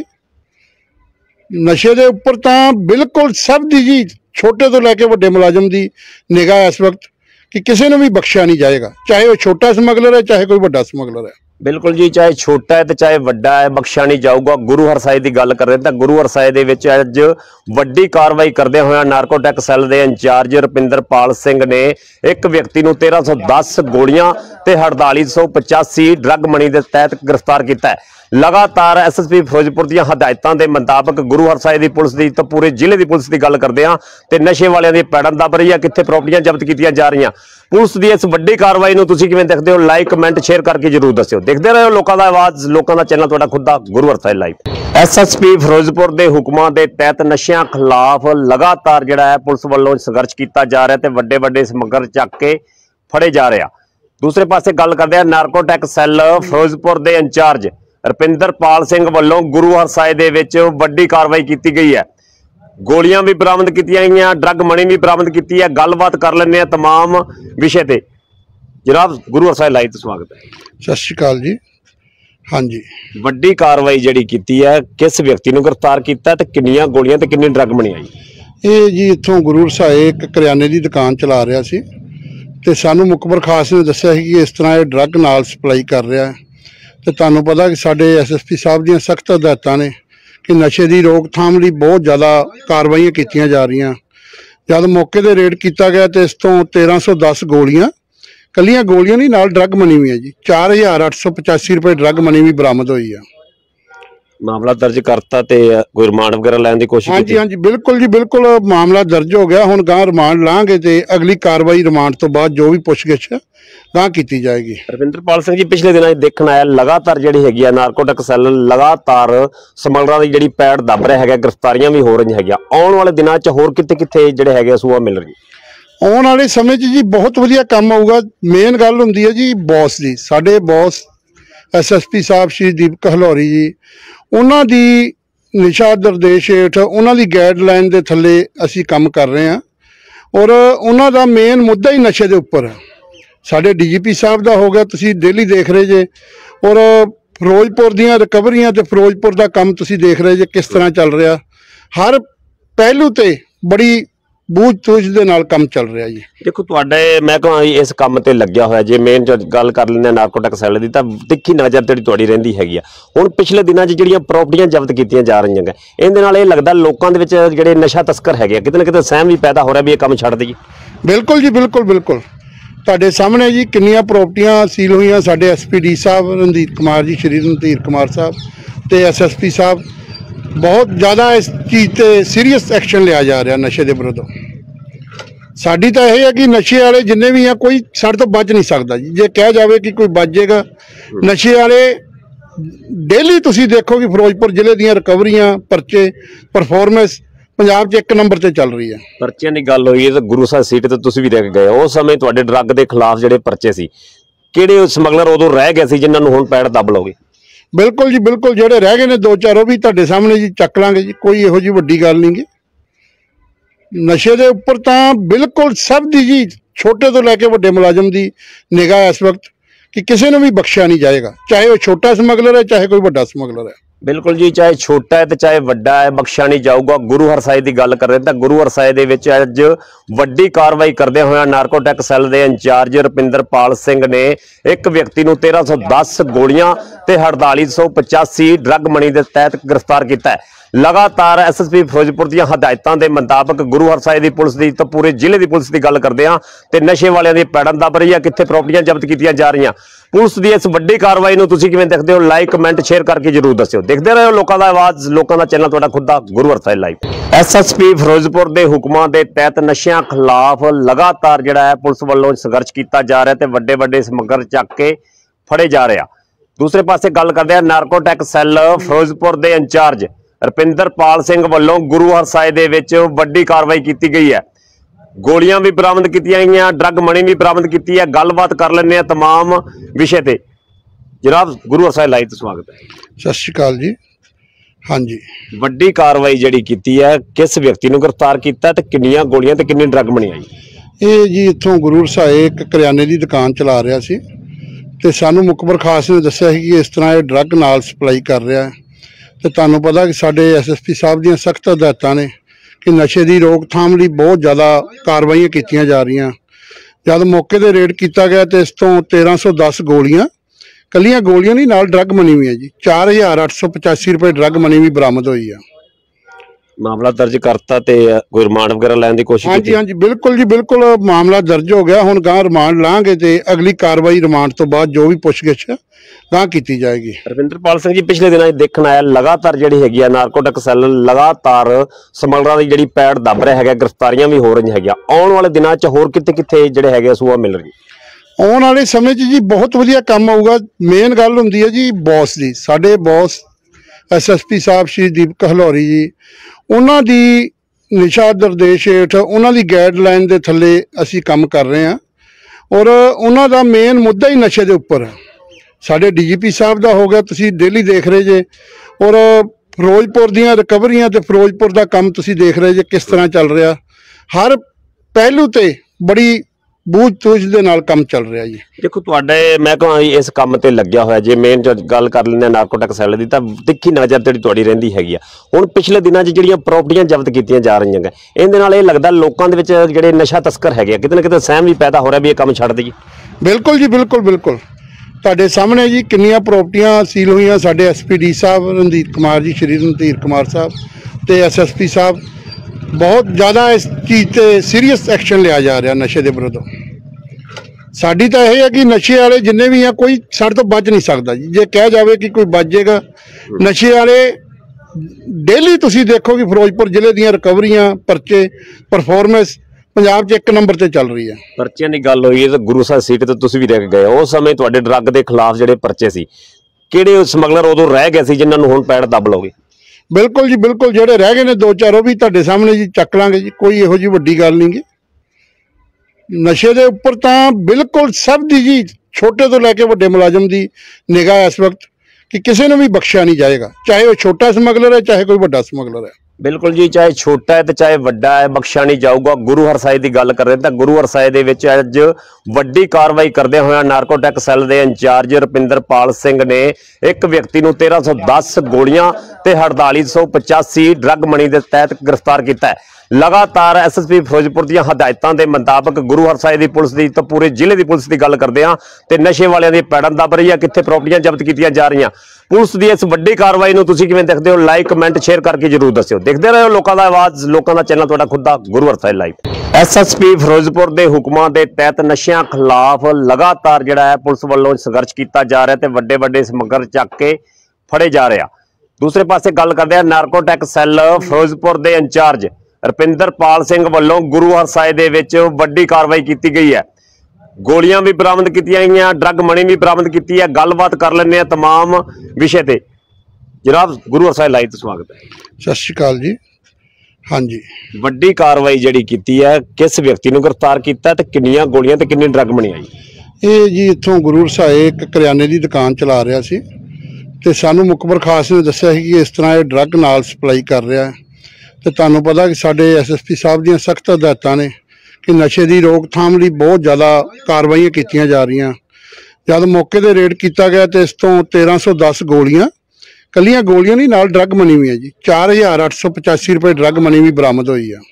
[SPEAKER 2] ਨਸ਼ੇ ਦੇ ਉੱਪਰ ਤਾਂ ਬਿਲਕੁਲ ਸਭ ਦੀ ਜੀ, ਛੋਟੇ ਤੋਂ ਲੈ ਕੇ ਵੱਡੇ ਮੁਲਾਜ਼ਮ ਦੀ ਨਿਗਾਹ ਇਸ ਵਕਤ ਕਿ ਕਿਸੇ ਨੂੰ ਵੀ ਬਖਸ਼ਿਆ ਨਹੀਂ ਜਾਏਗਾ, ਚਾਹੇ ਉਹ ਛੋਟਾ ਸਮਗਲਰ ਹੈ ਚਾਹੇ ਕੋਈ ਵੱਡਾ ਸਮਗਲਰ ਹੈ।
[SPEAKER 1] ਬਿਲਕੁਲ ਜੀ, ਚਾਹੇ ਛੋਟਾ ਹੈ ਤੇ ਚਾਹੇ ਵੱਡਾ ਹੈ, ਬਖਸ਼ਿਆ ਨਹੀਂ ਜਾਊਗਾ। ਗੁਰੂ ਹਰਸਾਏ ਦੀ ਗੱਲ ਕਰ ਰਹੇ ਤਾਂ ਗੁਰੂ ਹਰਸਾਏ ਦੇ ਵਿੱਚ ਅੱਜ ਵੱਡੀ ਕਾਰਵਾਈ ਕਰਦੇ ਹੋਇਆ ਨਾਰਕੋਟੈਕ ਸੈੱਲ ਦੇ ਇੰਚਾਰਜ ਰੁਪਿੰਦਰਪਾਲ ਸਿੰਘ ਨੇ ਇੱਕ ਵਿਅਕਤੀ ਨੂੰ 1310 ਗੋਲੀਆਂ ਤੇ 4885 ਡਰੱਗ ਮਨੀ ਦੇ ਤਹਿਤ ਗ੍ਰਿਫਤਾਰ ਕੀਤਾ ਹੈ। लगातार SSP ਫਿਰੋਜ਼ਪੁਰ ਦੀਆਂ ਹਦਾਇਤਾਂ ਦੇ ਮੁਤਾਬਕ ਗੁਰੂ ਹਰਸਾਏ ਦੀ ਪੁਲਿਸ ਦੀ ਤਾਂ ਪੂਰੇ ਜ਼ਿਲ੍ਹੇ ਦੀ ਪੁਲਿਸ ਦੀ ਗੱਲ ਕਰਦੇ ਹਾਂ ਤੇ ਨਸ਼ੇ ਵਾਲਿਆਂ ਦੀ ਪੈੜਨ ਦੱਬ ਰਹੀ ਹੈ, ਕਿੱਥੇ ਪ੍ਰਾਪਰਟੀਆਂ ਜ਼ਬਤ ਕੀਤੀਆਂ ਜਾ ਰਹੀਆਂ। ਪੁਲਿਸ ਦੀ ਇਸ ਵੱਡੀ ਕਾਰਵਾਈ ਨੂੰ ਤੁਸੀਂ ਕਿਵੇਂ ਦੇਖਦੇ ਹੋ? ਲਾਈਕ ਕਮੈਂਟ ਸ਼ੇਅਰ ਕਰਕੇ ਜਰੂਰ ਦੱਸਿਓ। ਦੇਖਦੇ ਰਹੋ ਲੋਕਾਂ ਦਾ ਆਵਾਜ਼, ਲੋਕਾਂ ਦਾ ਚੈਨਲ ਤੁਹਾਡਾ ਖੁਦ ਦਾ ਗੁਰੂ ਹਰਸਾਏ ਲਾਈਵ। SSP ਫਿਰੋਜ਼ਪੁਰ ਦੇ ਹੁਕਮਾਂ ਦੇ ਤਹਿਤ ਨਸ਼ਿਆਂ ਖਿਲਾਫ ਲਗਾਤਾਰ ਜਿਹੜਾ ਹੈ ਪੁਲਿਸ ਵੱਲੋਂ ਸੰਘਰਸ਼ ਕੀਤਾ ਜਾ ਰਿਹਾ ਤੇ ਵੱਡੇ ਵੱਡੇ ਸਮਗਲਰ ਚੱਕ ਕੇ ਫੜੇ ਜਾ ਰਹੇ ਆ। ਦੂਸਰੇ ਪਾਸੇ ਗੱਲ ਕਰਦੇ ਆ ਨਾਰਕੋਟੈਕ ਸੈੱਲ ਫਿਰੋਜ਼ਪੁਰ ਦੇ ਇੰਚਾਰਜ ਰੁਪਿੰਦਰਪਾਲ ਸਿੰਘ ਵੱਲੋਂ ਗੁਰੂ ਹਰਸਾਏ ਦੇ ਵਿੱਚ ਵੱਡੀ ਕਾਰਵਾਈ ਕੀਤੀ ਗਈ ਹੈ। ਗੋਲੀਆਂ ਵੀ ਬਰਾਮਦ ਕੀਤੀਆਂ ਗਈਆਂ, ਡਰੱਗ ਮਣੀ ਵੀ ਬਰਾਮਦ ਕੀਤੀ ਹੈ। ਗੱਲਬਾਤ ਕਰ ਲੈਂਦੇ ਆ तमाम ਵਿਸ਼ੇ ਤੇ। ਜਨਾਬ ਗੁਰੂ ਹਰਸਾਏ ਲਾਈਵ ਤੇ ਸਵਾਗਤ ਹੈ।
[SPEAKER 2] ਸਤਿ ਸ਼੍ਰੀ ਅਕਾਲ ਜੀ। ਹਾਂਜੀ,
[SPEAKER 1] ਵੱਡੀ ਕਾਰਵਾਈ ਜਿਹੜੀ ਕੀਤੀ ਹੈ, ਕਿਸ ਵਿਅਕਤੀ ਨੂੰ ਗ੍ਰਿਫਤਾਰ ਕੀਤਾ ਤੇ ਕਿੰਨੀਆਂ ਗੋਲੀਆਂ ਤੇ ਕਿੰਨੀ ਡਰੱਗ ਮਣੀ ਆਈ?
[SPEAKER 2] ਇਹ ਜੀ ਇੱਥੋਂ ਗੁਰੂ ਹਰਸਾਏ ਇੱਕ ਕਰਿਆਨੇ ਦੀ ਦੁਕਾਨ ਚਲਾ ਰਿਹਾ ਸੀ ਤੇ ਸਾਨੂੰ ਮੁਖਬਰ ਖਾਸ ਨੇ ਦੱਸਿਆ ਸੀ ਕਿ ਇਸ ਤਰ੍ਹਾਂ ਇਹ ਡਰੱਗ ਨਾਲ ਸਪਲਾਈ ਕਰ ਰਿਹਾ ਹੈ। ਤੇ ਤੁਹਾਨੂੰ ਪਤਾ ਕਿ ਸਾਡੇ SSP ਸਾਹਿਬ ਦੀਆਂ ਸਖਤ ਹਦਾਇਤਾਂ ਨੇ ਕਿ ਨਸ਼ੇ ਦੀ ਰੋਕਥਾਮ ਲਈ ਬਹੁਤ ਜ਼ਿਆਦਾ ਕਾਰਵਾਈਆਂ ਕੀਤੀਆਂ ਜਾ ਰਹੀਆਂ। ਜਦ ਮੌਕੇ ਤੇ ਰੇਡ ਕੀਤਾ ਗਿਆ ਤੇ ਇਸ ਤੋਂ 1310 ਗੋਲੀਆਂ, ਕੱਲੀਆਂ ਗੋਲੀਆਂ ਨਹੀਂ, ਨਾਲ ਡਰੱਗ ਮਨੀ ਵੀ ਹੈ ਜੀ। 4885 ਰੁਪਏ ਡਰੱਗ ਮਨੀ ਵੀ ਬਰਾਮਦ ਹੋਈ ਆ।
[SPEAKER 1] ਮਾਮਲਾ ਦਰਜ ਕਰਤਾ ਤੇ ਕੋਈ ਰਿਮਾਂਡ ਵਗੈਰਾ ਲੈਣ ਦੀ ਕੋਸ਼ਿਸ਼ ਕੀਤੀ?
[SPEAKER 2] ਹਾਂਜੀ, ਬਿਲਕੁਲ ਜੀ, ਬਿਲਕੁਲ ਮਾਮਲਾ ਦਰਜ ਹੋ ਗਿਆ। ਹੁਣ ਗਾਂ ਰਿਮਾਂਡ ਲਾਂਗੇ ਤੇ ਅਗਲੀ ਕਾਰਵਾਈ ਰਿਮਾਂਡ ਤੋਂ ਬਾਅਦ ਜੋ ਵੀ ਪੁੱਛਗਿੱਛ ਗਾਂ ਕੀਤੀ ਜਾਏਗੀ।
[SPEAKER 1] ਰੁਪਿੰਦਰਪਾਲ ਸਿੰਘ ਜੀ, ਪਿਛਲੇ ਦਿਨਾਂ 'ਚ ਦੇਖਣ ਆਇਆ ਲਗਾਤਾਰ ਜਿਹੜੀ ਹੈਗੀ ਆ ਨਾਰਕੋਟਿਕ ਸੈੱਲ ਲਗਾਤਾਰ ਸਮਗਲਰਾਂ ਦੀ ਜਿਹੜੀ ਪੈੜ ਦੱਬ ਰਿਹਾ ਹੈਗਾ, ਗ੍ਰਿਫਤਾਰੀਆਂ ਵੀ ਹੋ ਰਹੀਆਂ ਹੈਗੀਆਂ। ਆਉਣ ਵਾਲੇ ਦਿਨਾਂ 'ਚ ਹੋਰ ਕਿੱਥੇ ਜਿਹੜੇ ਹੈਗੇ ਸੂਆ ਮਿਲ ਰਹੀ?
[SPEAKER 2] ਆਉਣ ਵਾਲੇ ਸਮੇਂ 'ਚ ਜੀ ਬਹੁਤ ਵਧੀਆ ਕੰਮ ਆਊਗਾ। ਮੇਨ ਗੱਲ ਹੁੰਦੀ ਹੈ ਜੀ ਬੌਸ ਦੀ। ਸਾਡੇ ਬੌਸ SSP ਸਾਹਿਬ ਸ਼੍ਰੀ ਦੀਪਕ ਹਲੌਰੀ ਜੀ, ਉਹਨਾਂ ਦੀ ਨਿਸ਼ਾ ਨਿਰਦੇਸ਼ ਹੇਠ, ਉਹਨਾਂ ਦੀ ਗਾਈਡਲਾਈਨ ਦੇ ਥੱਲੇ ਅਸੀਂ ਕੰਮ ਕਰ ਰਹੇ ਹਾਂ ਔਰ ਉਹਨਾਂ ਦਾ ਮੇਨ ਮੁੱਦਾ ਹੀ ਨਸ਼ੇ ਦੇ ਉੱਪਰ ਹੈ। ਸਾਡੇ DGP ਸਾਹਿਬ ਦਾ ਹੋ ਗਿਆ, ਤੁਸੀਂ ਡੇਲੀ ਦੇਖ ਰਹੇ ਜੇ, ਔਰ ਫਿਰੋਜ਼ਪੁਰ ਦੀਆਂ ਰਿਕਵਰੀਆਂ ਤੇ ਫਿਰੋਜ਼ਪੁਰ ਦਾ ਕੰਮ ਤੁਸੀਂ ਦੇਖ ਰਹੇ ਜੇ ਕਿਸ ਤਰ੍ਹਾਂ ਚੱਲ ਰਿਹਾ। ਹਰ ਪਹਿਲੂ ਤੇ ਬੜੀ ਬੂਝ-ਤੂਝ ਦੇ ਨਾਲ ਕੰਮ ਚੱਲ ਰਿਹਾ ਜੀ।
[SPEAKER 1] ਦੇਖੋ ਤੁਹਾਡੇ ਮੈਂ ਕਹਾਂ ਇਸ ਕੰਮ ਤੇ ਲੱਗਿਆ ਹੋਇਆ, ਜੇ ਮੇਨ ਗੱਲ ਕਰ ਲੈਂਦੇ ਨਾਰਕੋਟਿਕ ਸੈੱਲ ਦੀ, ਤਾਂ ਤਿੱਖੀ ਨਜ਼ਰ ਜਿਹੜੀ ਤੁਹਾਡੀ ਰਹਿੰਦੀ ਹੈਗੀ ਆ। ਹੁਣ ਪਿਛਲੇ ਦਿਨਾਂ 'ਚ ਜਿਹੜੀਆਂ ਪ੍ਰਾਪਰਟੀਆਂ ਜ਼ਬਤ ਕੀਤੀਆਂ ਜਾ ਰਹੀਆਂ ਨੇ, ਇਹਦੇ ਨਾਲ ਇਹ ਲੱਗਦਾ ਲੋਕਾਂ ਦੇ ਵਿੱਚ ਜਿਹੜੇ ਨਸ਼ਾ ਤਸਕਰ ਹੈਗੇ ਆ, ਕਿਤੇ ਨਾ ਕਿਤੇ ਸਹਿਮ ਵੀ ਪੈਦਾ ਹੋ ਰਿਹਾ ਵੀ ਇਹ ਕੰਮ ਛੱਡ ਦੇਈਏ।
[SPEAKER 2] ਬਿਲਕੁਲ ਜੀ, ਬਿਲਕੁਲ ਤੁਹਾਡੇ ਸਾਹਮਣੇ ਜੀ ਕਿੰਨੀਆਂ ਪ੍ਰਾਪਰਟੀਆਂ ਸੀਲ ਹੋਈਆਂ। ਸਾਡੇ SPD ਸਾਹਿਬ ਰਣਧੀਰ ਕੁਮਾਰ ਜੀ, ਸ਼੍ਰੀ ਰਣਧੀਰ ਕੁਮਾਰ ਸਾਹਿਬ ਤੇ SSP ਸਾਹਿਬ ਬਹੁਤ ਜ਼ਿਆਦਾ ਇਸ ਚੀਜ਼ ਤੇ ਸੀਰੀਅਸ ਐਕਸ਼ਨ ਲਿਆ ਜਾ ਰਿਹਾ ਨਸ਼ੇ ਦੇ ਵਿਰੁੱਧ। ਸਾਡੀ ਤਾਂ ਇਹ ਹੈ ਕਿ ਨਸ਼ੇ ਵਾਲੇ ਜਿੰਨੇ ਵੀ ਆ, ਕੋਈ ਸਾਡੇ ਤੋਂ ਬਚ ਨਹੀਂ ਸਕਦਾ ਜੀ। ਜੇ ਕਿਹਾ ਜਾਵੇ ਕਿ ਕੋਈ ਬਚ ਜਾਏਗਾ, ਨਸ਼ੇ ਵਾਲੇ ਡੇਲੀ ਤੁਸੀਂ ਦੇਖੋ ਕਿ ਫਿਰੋਜ਼ਪੁਰ ਜ਼ਿਲ੍ਹੇ ਦੀਆਂ ਰਿਕਵਰੀਆਂ, ਪਰਚੇ, ਪਰਫਾਰਮੈਂਸ ਪੰਜਾਬ 'ਚ ਇੱਕ ਨੰਬਰ ਤੇ ਚੱਲ ਰਹੀ ਹੈ।
[SPEAKER 1] ਪਰਚਿਆਂ ਦੀ ਗੱਲ ਹੋਈ ਹੈ ਤਾਂ ਗੁਰੂ ਸਾਹਿਬ ਸੀਟ ਤੇ ਤੁਸੀਂ ਵੀ ਰਹਿ ਗਏ। ਉਸ ਸਮੇਂ ਤੁਹਾਡੇ ਡਰੱਗ ਦੇ ਖਿਲਾਫ ਜਿਹੜੇ ਪਰਚੇ ਸੀ, ਕਿਹੜੇ ਸਮਗਲਰ ਉਦੋਂ ਰਹਿ ਗਏ ਸੀ ਜਿਨ੍ਹਾਂ ਨੂੰ ਹੁਣ ਪੈੜ ਦੱਬ ਲਓਗੇ?
[SPEAKER 2] ਬਿਲਕੁਲ ਜੀ, ਬਿਲਕੁਲ ਜਿਹੜੇ ਰਹਿ ਗਏ ਨੇ 2-4 ਉਹ ਵੀ ਤੁਹਾਡੇ ਸਾਹਮਣੇ ਜੀ ਚੱਕ ਲਾਂਗੇ ਜੀ। ਕੋਈ ਇਹੋ ਜਿਹੀ ਵੱਡੀ ਗੱਲ ਨਹੀਂ ਗੀ। ਨਸ਼ੇ ਦੇ ਉੱਪਰ ਤਾਂ ਬਿਲਕੁਲ ਸਭ ਦੀ ਜੀ, ਛੋਟੇ ਤੋਂ ਲੈ ਕੇ ਵੱਡੇ ਮੁਲਾਜ਼ਮ ਦੀ ਨਿਗਾਹ ਇਸ ਵਕਤ ਕਿ ਕਿਸੇ ਨੂੰ ਵੀ ਬਖਸ਼ਿਆ ਨਹੀਂ ਜਾਏਗਾ, ਚਾਹੇ ਉਹ ਛੋਟਾ ਸਮਗਲਰ ਹੈ, ਚਾਹੇ ਕੋਈ ਵੱਡਾ ਸਮਗਲਰ ਹੈ।
[SPEAKER 1] ਬਿਲਕੁਲ ਜੀ, ਚਾਹੇ ਛੋਟਾ ਹੈ ਤੇ ਚਾਹੇ ਵੱਡਾ ਹੈ, ਬਖਸ਼ਿਆ ਨਹੀਂ ਜਾਊਗਾ। ਗੁਰੂ ਹਰਸਾਏ ਦੀ ਗੱਲ ਕਰ ਰਹੇ ਤਾਂ ਗੁਰੂ ਹਰਸਾਏ ਦੇ ਵਿੱਚ ਅੱਜ ਵੱਡੀ ਕਾਰਵਾਈ ਕਰਦੇ ਹੋਇਆ ਨਾਰਕੋਟਿਕ ਸੈੱਲ ਦੇ ਇੰਚਾਰਜ ਰੁਪਿੰਦਰਪਾਲ ਸਿੰਘ ਨੇ ਇੱਕ ਵਿਅਕਤੀ ਨੂੰ 1310 ਗੋਲੀਆਂ ਤੇ 4885 ਡਰੱਗ ਮਣੀ ਦੇ ਤਹਿਤ ਗ੍ਰਿਫਤਾਰ ਕੀਤਾ ਹੈ। ਲਗਾਤਾਰ SSP ਫਿਰੋਜ਼ਪੁਰ ਦੀਆਂ ਹਦਾਇਤਾਂ ਦੇ ਮੁਤਾਬਕ ਗੁਰੂ ਹਰਸਾਏ ਦੀ ਪੁਲਿਸ ਦੀ ਤਾਂ ਪੂਰੇ ਜ਼ਿਲ੍ਹੇ ਦੀ ਪੁਲਿਸ ਦੀ ਗੱਲ ਕਰਦੇ ਹਾਂ ਤੇ ਨਸ਼ੇ ਵਾਲਿਆਂ ਦੀ ਪੈੜਨ ਦੱਬ ਰਹੀ ਹੈ, ਕਿੱਥੇ ਪ੍ਰਾਪਰਟੀਆਂ ਜ਼ਬਤ ਕੀਤੀਆਂ ਜਾ ਰਹੀਆਂ। ਪੁਲਿਸ ਦੀ ਇਸ ਵੱਡੀ ਕਾਰਵਾਈ ਨੂੰ ਤੁਸੀਂ ਕਿਵੇਂ ਦੇਖਦੇ ਹੋ? ਲਾਈਕ ਕਮੈਂਟ ਸ਼ੇਅਰ ਕਰਕੇ ਜਰੂਰ ਦੱਸਿਓ। ਦੇਖਦੇ ਰਹੋ ਲੋਕਾਂ ਦਾ ਆਵਾਜ਼, ਲੋਕਾਂ ਦਾ ਚੈਨਲ ਤੁਹਾਡਾ ਖੁਦ ਦਾ ਗੁਰੂ ਹਰਸਾਏ ਲਾਈਵ। SSP ਫਿਰੋਜ਼ਪੁਰ ਦੇ ਹੁਕਮਾਂ ਦੇ ਤਹਿਤ ਨਸ਼ਿਆਂ ਖਿਲਾਫ ਲਗਾਤਾਰ ਜਿਹੜਾ ਹੈ ਪੁਲਿਸ ਵੱਲੋਂ ਸੰਘਰਸ਼ ਕੀਤਾ ਜਾ ਰਿਹਾ ਤੇ ਵੱਡੇ ਵੱਡੇ ਸਮਗਲਰ ਚੱਕ ਕੇ ਫੜੇ ਜਾ ਰਹੇ ਆ। ਦੂਸਰੇ ਪਾਸੇ ਗੱਲ ਕਰਦੇ ਆ ਨਾਰਕੋਟਿਕ ਸੈੱਲ ਫਿਰੋਜ਼ਪੁਰ ਦੇ ਇੰਚਾਰਜ ਰੁਪਿੰਦਰਪਾਲ ਸਿੰਘ ਵੱਲੋਂ ਗੁਰੂ ਹਰਸਾਏ ਦੇ ਵਿੱਚ ਵੱਡੀ ਕਾਰਵਾਈ ਕੀਤੀ ਗਈ ਹੈ। ਗੋਲੀਆਂ ਵੀ ਬਰਾਮਦ ਕੀਤੀਆਂ ਗਈਆਂ, ਡਰੱਗ ਮਣੀ ਵੀ ਬਰਾਮਦ ਕੀਤੀ ਹੈ। ਗੱਲਬਾਤ ਕਰ ਲੈਂਦੇ ਆ तमाम ਵਿਸ਼ੇ ਤੇ। ਜਨਾਬ ਗੁਰੂ ਹਰਸਾਏ ਲਾਈਵ ਤੇ ਸਵਾਗਤ ਹੈ।
[SPEAKER 2] ਸਤਿ ਸ਼੍ਰੀ ਅਕਾਲ ਜੀ। ਹਾਂਜੀ,
[SPEAKER 1] ਵੱਡੀ ਕਾਰਵਾਈ ਜਿਹੜੀ ਕੀਤੀ ਹੈ, ਕਿਸ ਵਿਅਕਤੀ ਨੂੰ ਗ੍ਰਿਫਤਾਰ ਕੀਤਾ ਤੇ ਕਿੰਨੀਆਂ ਗੋਲੀਆਂ ਤੇ ਕਿੰਨੀ ਡਰੱਗ ਮਣੀ ਆਈ?
[SPEAKER 2] ਇਹ ਜੀ ਇੱਥੋਂ ਗੁਰੂ ਹਰਸਾਏ ਇੱਕ ਕਰਿਆਨੇ ਦੀ ਦੁਕਾਨ ਚਲਾ ਰਿਹਾ ਸੀ ਤੇ ਸਾਨੂੰ ਮੁਖਬਰ ਖਾਸ ਨੇ ਦੱਸਿਆ ਸੀ ਕਿ ਇਸ ਤਰ੍ਹਾਂ ਇਹ ਡਰੱਗ ਨਾਲ ਸਪਲਾਈ ਕਰ ਰਿਹਾ ਹੈ। ਤੇ ਤੁਹਾਨੂੰ ਪਤਾ ਕਿ ਸਾਡੇ SSP ਸਾਹਿਬ ਦੀਆਂ ਸਖਤ ਹਦਾਇਤਾਂ ਨੇ ਕਿ ਨਸ਼ੇ ਦੀ ਰੋਕਥਾਮ ਲਈ ਬਹੁਤ ਜ਼ਿਆਦਾ ਕਾਰਵਾਈਆਂ ਕੀਤੀਆਂ ਜਾ ਰਹੀਆਂ। ਜਦ ਮੌਕੇ ਤੇ ਰੇਡ ਕੀਤਾ ਗਿਆ ਤੇ ਇਸ ਤੋਂ 1310 ਗੋਲੀਆਂ, ਕੱਲੀਆਂ ਗੋਲੀਆਂ ਨਹੀਂ, ਨਾਲ ਡਰੱਗ ਮਨੀ ਵੀ ਹੈ ਜੀ। 4885 ਰੁਪਏ ਡਰੱਗ ਮਨੀ ਵੀ ਬਰਾਮਦ ਹੋਈ ਆ।
[SPEAKER 1] ਮਾਮਲਾ ਦਰਜ ਕਰਤਾ ਤੇ ਕੋਈ ਰਿਮਾਂਡ ਵਗੈਰਾ ਲੈਣ ਦੀ ਕੋਸ਼ਿਸ਼ ਕੀਤੀ?
[SPEAKER 2] ਹਾਂਜੀ ਬਿਲकुल ਜੀ ਬਿਲकुल ਮਾਮਲਾ ਦਰਜ ਹੋ ਗਿਆ। ਹੁਣ ਗਾਂ ਰਿਮਾਂਡ ਲਾਂਗੇ ਤੇ ਅਗਲੀ ਕਾਰਵਾਈ ਰਿਮਾਂਡ ਤੋਂ ਬਾਅਦ ਜੋ ਵੀ ਪੁੱਛਗਿੱਛ ਗਾਂ ਕੀਤੀ ਜਾਏਗੀ।
[SPEAKER 1] ਰਵਿੰਦਰਪਾਲ ਸਿੰਘ ਜੀ, ਪਿਛਲੇ ਦਿਨਾਂ 'ਚ ਦੇਖਣ ਆਇਆ ਲਗਾਤਾਰ ਜਿਹੜੀ ਹੈਗੀ ਆ ਨਾਰਕੋਟਿਕ ਸੈੱਲ ਲਗਾਤਾਰ ਸਮਗਲਰਾਂ ਦੀ ਜਿਹੜੀ ਪੈੜ ਦੱਬ ਰਿਹਾ ਹੈਗਾ, ਗ੍ਰਿਫਤਾਰੀਆਂ ਵੀ ਹੋ ਰਹੀਆਂ ਹੈਗੀਆਂ। ਆਉਣ ਵਾਲੇ ਦਿਨਾਂ 'ਚ ਹੋਰ ਕਿੱਥੇ ਜਿਹੜੇ ਹੈਗੇ ਸੂਆ ਮਿਲ ਰਹੀ?
[SPEAKER 2] ਆਉਣ ਵਾਲੇ ਸਮੇਂ 'ਚ ਜੀ ਬਹੁਤ ਵਧੀਆ ਕੰਮ ਆਊਗਾ। ਮੇਨ ਗੱਲ ਹੁੰਦੀ ਹੈ ਜੀ ਬੌਸ ਦੀ। ਸਾਡੇ ਬੌਸ ਐਸਐਸਪੀ ਸਾਹਿਬ ਸ਼੍ਰੀ ਦੀਪਕ ਹਲੌਰੀ ਜੀ, ਉਹਨਾਂ ਦੀ ਨਿਸ਼ਾ ਨਿਰਦੇਸ਼ ਹੇਠ, ਉਹਨਾਂ ਦੀ ਗਾਈਡਲਾਈਨ ਦੇ ਥੱਲੇ ਅਸੀਂ ਕੰਮ ਕਰ ਰਹੇ ਹਾਂ। ਔਰ ਉਹਨਾਂ ਦਾ ਮੇਨ ਮੁੱਦਾ ਹੀ ਨਸ਼ੇ ਦੇ ਉੱਪਰ। ਸਾਡੇ ਡੀਜੀਪੀ ਸਾਹਿਬ ਦਾ ਹੋ ਗਿਆ, ਤੁਸੀਂ ਡੇਲੀ ਦੇਖ ਰਹੇ ਜੇ। ਔਰ ਫਿਰੋਜ਼ਪੁਰ ਦੀਆਂ ਰਿਕਵਰੀਆਂ ਤੇ ਫਿਰੋਜ਼ਪੁਰ ਦਾ ਕੰਮ ਤੁਸੀਂ ਦੇਖ ਰਹੇ ਜੇ ਕਿਸ ਤਰ੍ਹਾਂ ਚੱਲ ਰਿਹਾ। ਹਰ ਪਹਿਲੂ ਤੇ ਬੜੀ ਬੂਝ-ਤੂਝ ਦੇ ਨਾਲ ਕੰਮ ਚੱਲ ਰਿਹਾ ਜੀ।
[SPEAKER 1] ਦੇਖੋ, ਤੁਹਾਡੇ ਮੈਂ ਕਹਾਂ ਇਸ ਕੰਮ ਤੇ ਲੱਗਿਆ ਹੋਇਆ, ਜੇ ਮੇਨ ਗੱਲ ਕਰ ਲੈਂਦੇ ਨਾਰਕੋਟਿਕ ਸੈੱਲ ਦੀ, ਤਾਂ ਤਿੱਖੀ ਨਜ਼ਰ ਤੁਹਾਡੀ ਰਹਿੰਦੀ ਹੈਗੀ ਆ। ਹੁਣ ਪਿਛਲੇ ਦਿਨਾਂ 'ਚ ਜਿਹੜੀਆਂ ਪ੍ਰਾਪਰਟੀਆਂ ਜ਼ਬਤ ਕੀਤੀਆਂ ਜਾ ਰਹੀਆਂ ਨੇ, ਇਹਦੇ ਨਾਲ ਇਹ ਲੱਗਦਾ ਲੋਕਾਂ ਦੇ ਵਿੱਚ ਜਿਹੜੇ ਨਸ਼ਾ ਤਸਕਰ ਹੈਗੇ ਆ, ਕਿਤੇ ਨਾ ਕਿਤੇ ਸਹਿਮ ਵੀ ਪੈਦਾ ਹੋ ਰਿਹਾ ਵੀ ਇਹ ਕੰਮ ਛੱਡ ਦੇਈਏ।
[SPEAKER 2] ਬਿਲਕੁਲ ਜੀ, ਬਿਲकुल ਤੁਹਾਡੇ ਸਾਹਮਣੇ ਜੀ ਕਿੰਨੀਆਂ ਪ੍ਰਾਪਰਟੀਆਂ ਸੀਲ ਹੋਈਆਂ। ਸਾਡੇ ਐਸਪੀਡੀ ਸਾਹਿਬ ਰਣਧੀਰ ਕੁਮਾਰ ਜੀ, ਸ਼੍ਰੀ ਰਣਧੀਰ ਕੁਮਾਰ ਸਾਹਿਬ ਤੇ ਐਸਐਸਪੀ ਸਾਹਿਬ ਬਹੁਤ ਜ਼ਿਆਦਾ ਇਸ ਚੀਜ਼ ਤੇ ਸੀਰੀਅਸ ਐਕਸ਼ਨ ਲਿਆ ਜਾ ਰਿਹਾ ਨਸ਼ੇ ਦੇ ਵਿਰੁੱਧ। ਸਾਡੀ ਤਾਂ ਇਹ ਹੈ ਕਿ ਨਸ਼ੇ ਵਾਲੇ ਜਿੰਨੇ ਵੀ ਆ, ਕੋਈ ਸਾਡੇ ਤੋਂ ਬਚ ਨਹੀਂ ਸਕਦਾ ਜੀ। ਜੇ ਕਹਿ ਜਾਵੇ ਕਿ ਕੋਈ ਬਚ ਜਾਏਗਾ, ਨਸ਼ੇ ਵਾਲੇ ਡੇਲੀ ਤੁਸੀਂ ਦੇਖੋ ਕਿ ਫਿਰੋਜ਼ਪੁਰ ਜ਼ਿਲ੍ਹੇ ਦੀਆਂ ਰਿਕਵਰੀਆਂ, ਪਰਚੇ, ਪਰਫਾਰਮੈਂਸ ਪੰਜਾਬ 'ਚ ਇੱਕ ਨੰਬਰ ਤੇ ਚੱਲ ਰਹੀ ਹੈ।
[SPEAKER 1] ਪਰਚਿਆਂ ਦੀ ਗੱਲ ਹੋਈ ਹੈ ਤਾਂ ਗੁਰੂ ਸਾਹਿਬ ਸੀਟ ਤੇ ਤੁਸੀਂ ਵੀ ਰਹਿ ਗਏ। ਉਸ ਸਮੇਂ ਤੁਹਾਡੇ ਡਰੱਗ ਦੇ ਖਿਲਾਫ ਜਿਹੜੇ ਪਰਚੇ ਸੀ, ਕਿਹੜੇ ਸਮਗਲਰ ਉਦੋਂ ਰਹਿ ਗਏ ਸੀ ਜਿਨ੍ਹਾਂ ਨੂੰ ਹੁਣ ਪੈੜ ਦੱਬ ਲਓਗੇ?
[SPEAKER 2] ਬਿਲकुल ਜੀ, ਬਿਲकुल ਜਿਹੜੇ ਰਹਿ ਗਏ ਨੇ ਦੋ ਚਾਰ, ਉਹ ਵੀ ਤੁਹਾਡੇ ਸਾਹਮਣੇ ਜੀ ਚੱਕ ਲਾਂਗੇ ਜੀ। ਕੋਈ ਇਹੋ ਜਿਹੀ ਵੱਡੀ ਗੱਲ ਨਹੀਂ ਗੀ। ਨਸ਼ੇ ਦੇ ਉੱਪਰ ਤਾਂ ਬਿਲकुल ਸਭ ਦੀ ਜੀ, ਛੋਟੇ ਤੋਂ ਲੈ ਕੇ ਵੱਡੇ ਮੁਲਾਜ਼ਮ ਦੀ ਨਿਗਾਹ ਇਸ ਵਕਤ ਕਿ ਕਿਸੇ ਨੂੰ ਵੀ ਬਖਸ਼ਿਆ ਨਹੀਂ ਜਾਏਗਾ, ਚਾਹੇ ਉਹ ਛੋਟਾ ਸਮਗਲਰ ਹੈ, ਚਾਹੇ ਕੋਈ ਵੱਡਾ ਸਮਗਲਰ ਹੈ।
[SPEAKER 1] ਬਿਲਕੁਲ ਜੀ, ਚਾਹੇ ਛੋਟਾ ਹੈ ਤੇ ਚਾਹੇ ਵੱਡਾ ਹੈ, ਬਖਸ਼ਿਆ ਨਹੀਂ ਜਾਊਗਾ। ਗੁਰੂ ਹਰਸਾਏ ਦੀ ਗੱਲ ਕਰ ਰਹੇ ਤਾਂ ਗੁਰੂ ਹਰਸਾਏ ਦੇ ਵਿੱਚ ਅੱਜ ਵੱਡੀ ਕਾਰਵਾਈ ਕਰਦੇ ਹੋਇਆ ਨਾਰਕੋਟਿਕ ਸੈੱਲ ਦੇ ਇੰਚਾਰਜ ਰੁਪਿੰਦਰਪਾਲ ਸਿੰਘ ਨੇ ਇੱਕ ਵਿਅਕਤੀ ਨੂੰ 1310 ਗੋਲੀਆਂ ਤੇ 4885 ਡਰੱਗ ਮਨੀ ਦੇ ਤਹਿਤ ਗ੍ਰਿਫਤਾਰ ਕੀਤਾ ਹੈ। ਲਗਾਤਾਰ ਐਸਐਸਪੀ ਫਿਰੋਜ਼ਪੁਰ ਦੀਆਂ ਹਦਾਇਤਾਂ ਦੇ ਮੁਤਾਬਕ ਗੁਰੂ ਹਰਸਾਏ ਦੀ ਪੁਲਿਸ ਦੀ ਤਾਂ ਪੂਰੇ ਜ਼ਿਲ੍ਹੇ ਦੀ ਪੁਲਿਸ ਦੀ ਗੱਲ ਕਰਦੇ ਆ ਤੇ ਨਸ਼ੇ ਵਾਲਿਆਂ ਦੀ ਪੈੜਾਂ ਦੱਬ ਰਹੀ ਆ, ਕਿੱਥੇ ਪ੍ਰਾਪਰਟੀਆਂ ਜ਼ਬਤ ਕੀਤੀਆਂ ਜਾ ਰਹੀਆਂ। ਪੁਲਿਸ ਦੀ ਇਸ ਵੱਡੀ ਕਾਰਵਾਈ ਨੂੰ ਤੁਸੀਂ ਕਿਵੇਂ ਦੇਖਦੇ ਹੋ? ਲਾਈਕ, ਕਮੈਂਟ, ਸ਼ੇਅਰ ਕਰਕੇ ਜਰੂਰ ਦੱਸਿਓ। ਦੇਖਦੇ ਰਹੋ ਲੋਕਾਂ ਦਾ ਆਵਾਜ਼, ਲੋਕਾਂ ਦਾ ਚੈਨਲ ਤੁਹਾਡਾ ਖੁਦ ਦਾ ਗੁਰੂ ਹਰਸਾਏ ਲਾਈਵ। ਐਸਐਸਪੀ ਫਿਰੋਜ਼ਪੁਰ ਦੇ ਹੁਕਮਾਂ ਦੇ ਤਹਿਤ ਨਸ਼ਿਆਂ ਖਿਲਾਫ ਲਗਾਤਾਰ ਜਿਹੜਾ ਹੈ ਪੁਲਿਸ ਵੱਲੋਂ ਸੰਘਰਸ਼ ਕੀਤਾ ਜਾ ਰਿਹਾ ਤੇ ਵੱਡੇ ਸਮਗਲਰ ਚੱਕ ਕੇ ਫੜੇ ਜਾ ਰਹੇ ਆ। ਦੂਸਰੇ ਪਾਸੇ ਗੱਲ ਕਰਦੇ ਆ ਨਾਰਕੋਟਿਕ ਸੈੱਲ ਫਿਰੋਜ਼ਪੁਰ ਦੇ ਇੰਚਾਰਜ ਰੁਪਿੰਦਰਪਾਲ ਸਿੰਘ ਵੱਲੋਂ ਗੁਰੂ ਹਰਸਾਏ ਦੇ ਵਿੱਚ ਵੱਡੀ ਕਾਰਵਾਈ ਕੀਤੀ ਗਈ ਹੈ। ਗੋਲੀਆਂ ਵੀ ਬਰਾਮਦ ਕੀਤੀਆਂ ਗਈਆਂ, ਡਰੱਗ ਮਨੀ ਵੀ ਬਰਾਮਦ ਕੀਤੀ ਹੈ। ਗੱਲਬਾਤ ਕਰ ਲੈਂਦੇ ਆ तमाम ਵਿਸ਼ੇ ਤੇ। ਜਨਾਬ, ਗੁਰੂ ਹਰਸਾਏ ਲਾਈਵ ਤੇ ਸਵਾਗਤ ਹੈ।
[SPEAKER 2] ਸਤਿ ਸ਼੍ਰੀ ਅਕਾਲ ਜੀ। ਹਾਂਜੀ,
[SPEAKER 1] ਵੱਡੀ ਕਾਰਵਾਈ ਜਿਹੜੀ ਕੀਤੀ ਹੈ, ਕਿਸ ਵਿਅਕਤੀ ਨੂੰ ਗ੍ਰਿਫਤਾਰ ਕੀਤਾ ਤੇ ਕਿੰਨੀਆਂ ਗੋਲੀਆਂ ਤੇ ਕਿੰਨੀ ਡਰੱਗ ਮਨੀ ਆਈ?
[SPEAKER 2] ਇਹ ਜੀ ਇੱਥੋਂ ਗੁਰੂ ਹਰਸਾਏ ਇੱਕ ਕਰਿਆਨੇ ਦੀ ਦੁਕਾਨ ਚਲਾ ਰਿਹਾ ਸੀ ਤੇ ਸਾਨੂੰ ਮੁਖਬਰ ਖਾਸ ਨੇ ਦੱਸਿਆ ਸੀ ਕਿ ਇਸ ਤਰ੍ਹਾਂ ਇਹ ਡਰੱਗ ਨਾਲ ਸਪਲਾਈ ਕਰ ਰਿਹਾ ਹੈ। ਤੇ ਤੁਹਾਨੂੰ ਪਤਾ ਕਿ ਸਾਡੇ ਐਸਐਸਪੀ ਸਾਹਿਬ ਦੀਆਂ ਸਖਤ ਹਦਾਇਤਾਂ ਨੇ ਕਿ ਨਸ਼ੇ ਦੀ ਰੋਕਥਾਮ ਲਈ ਬਹੁਤ ਜ਼ਿਆਦਾ ਕਾਰਵਾਈਆਂ ਕੀਤੀਆਂ ਜਾ ਰਹੀਆਂ। ਜਦ ਮੌਕੇ ਤੇ ਰੇਡ ਕੀਤਾ ਗਿਆ ਤੇ ਇਸ ਤੋਂ 1310 ਗੋਲੀਆਂ, ਕੱਲੀਆਂ ਗੋਲੀਆਂ ਨਹੀਂ, ਨਾਲ ਡਰੱਗ ਮਨੀ ਵੀ ਹੈ ਜੀ। 4885 ਰੁਪਏ ਡਰੱਗ ਮਨੀ ਵੀ ਬਰਾਮਦ ਹੋਈ ਆ।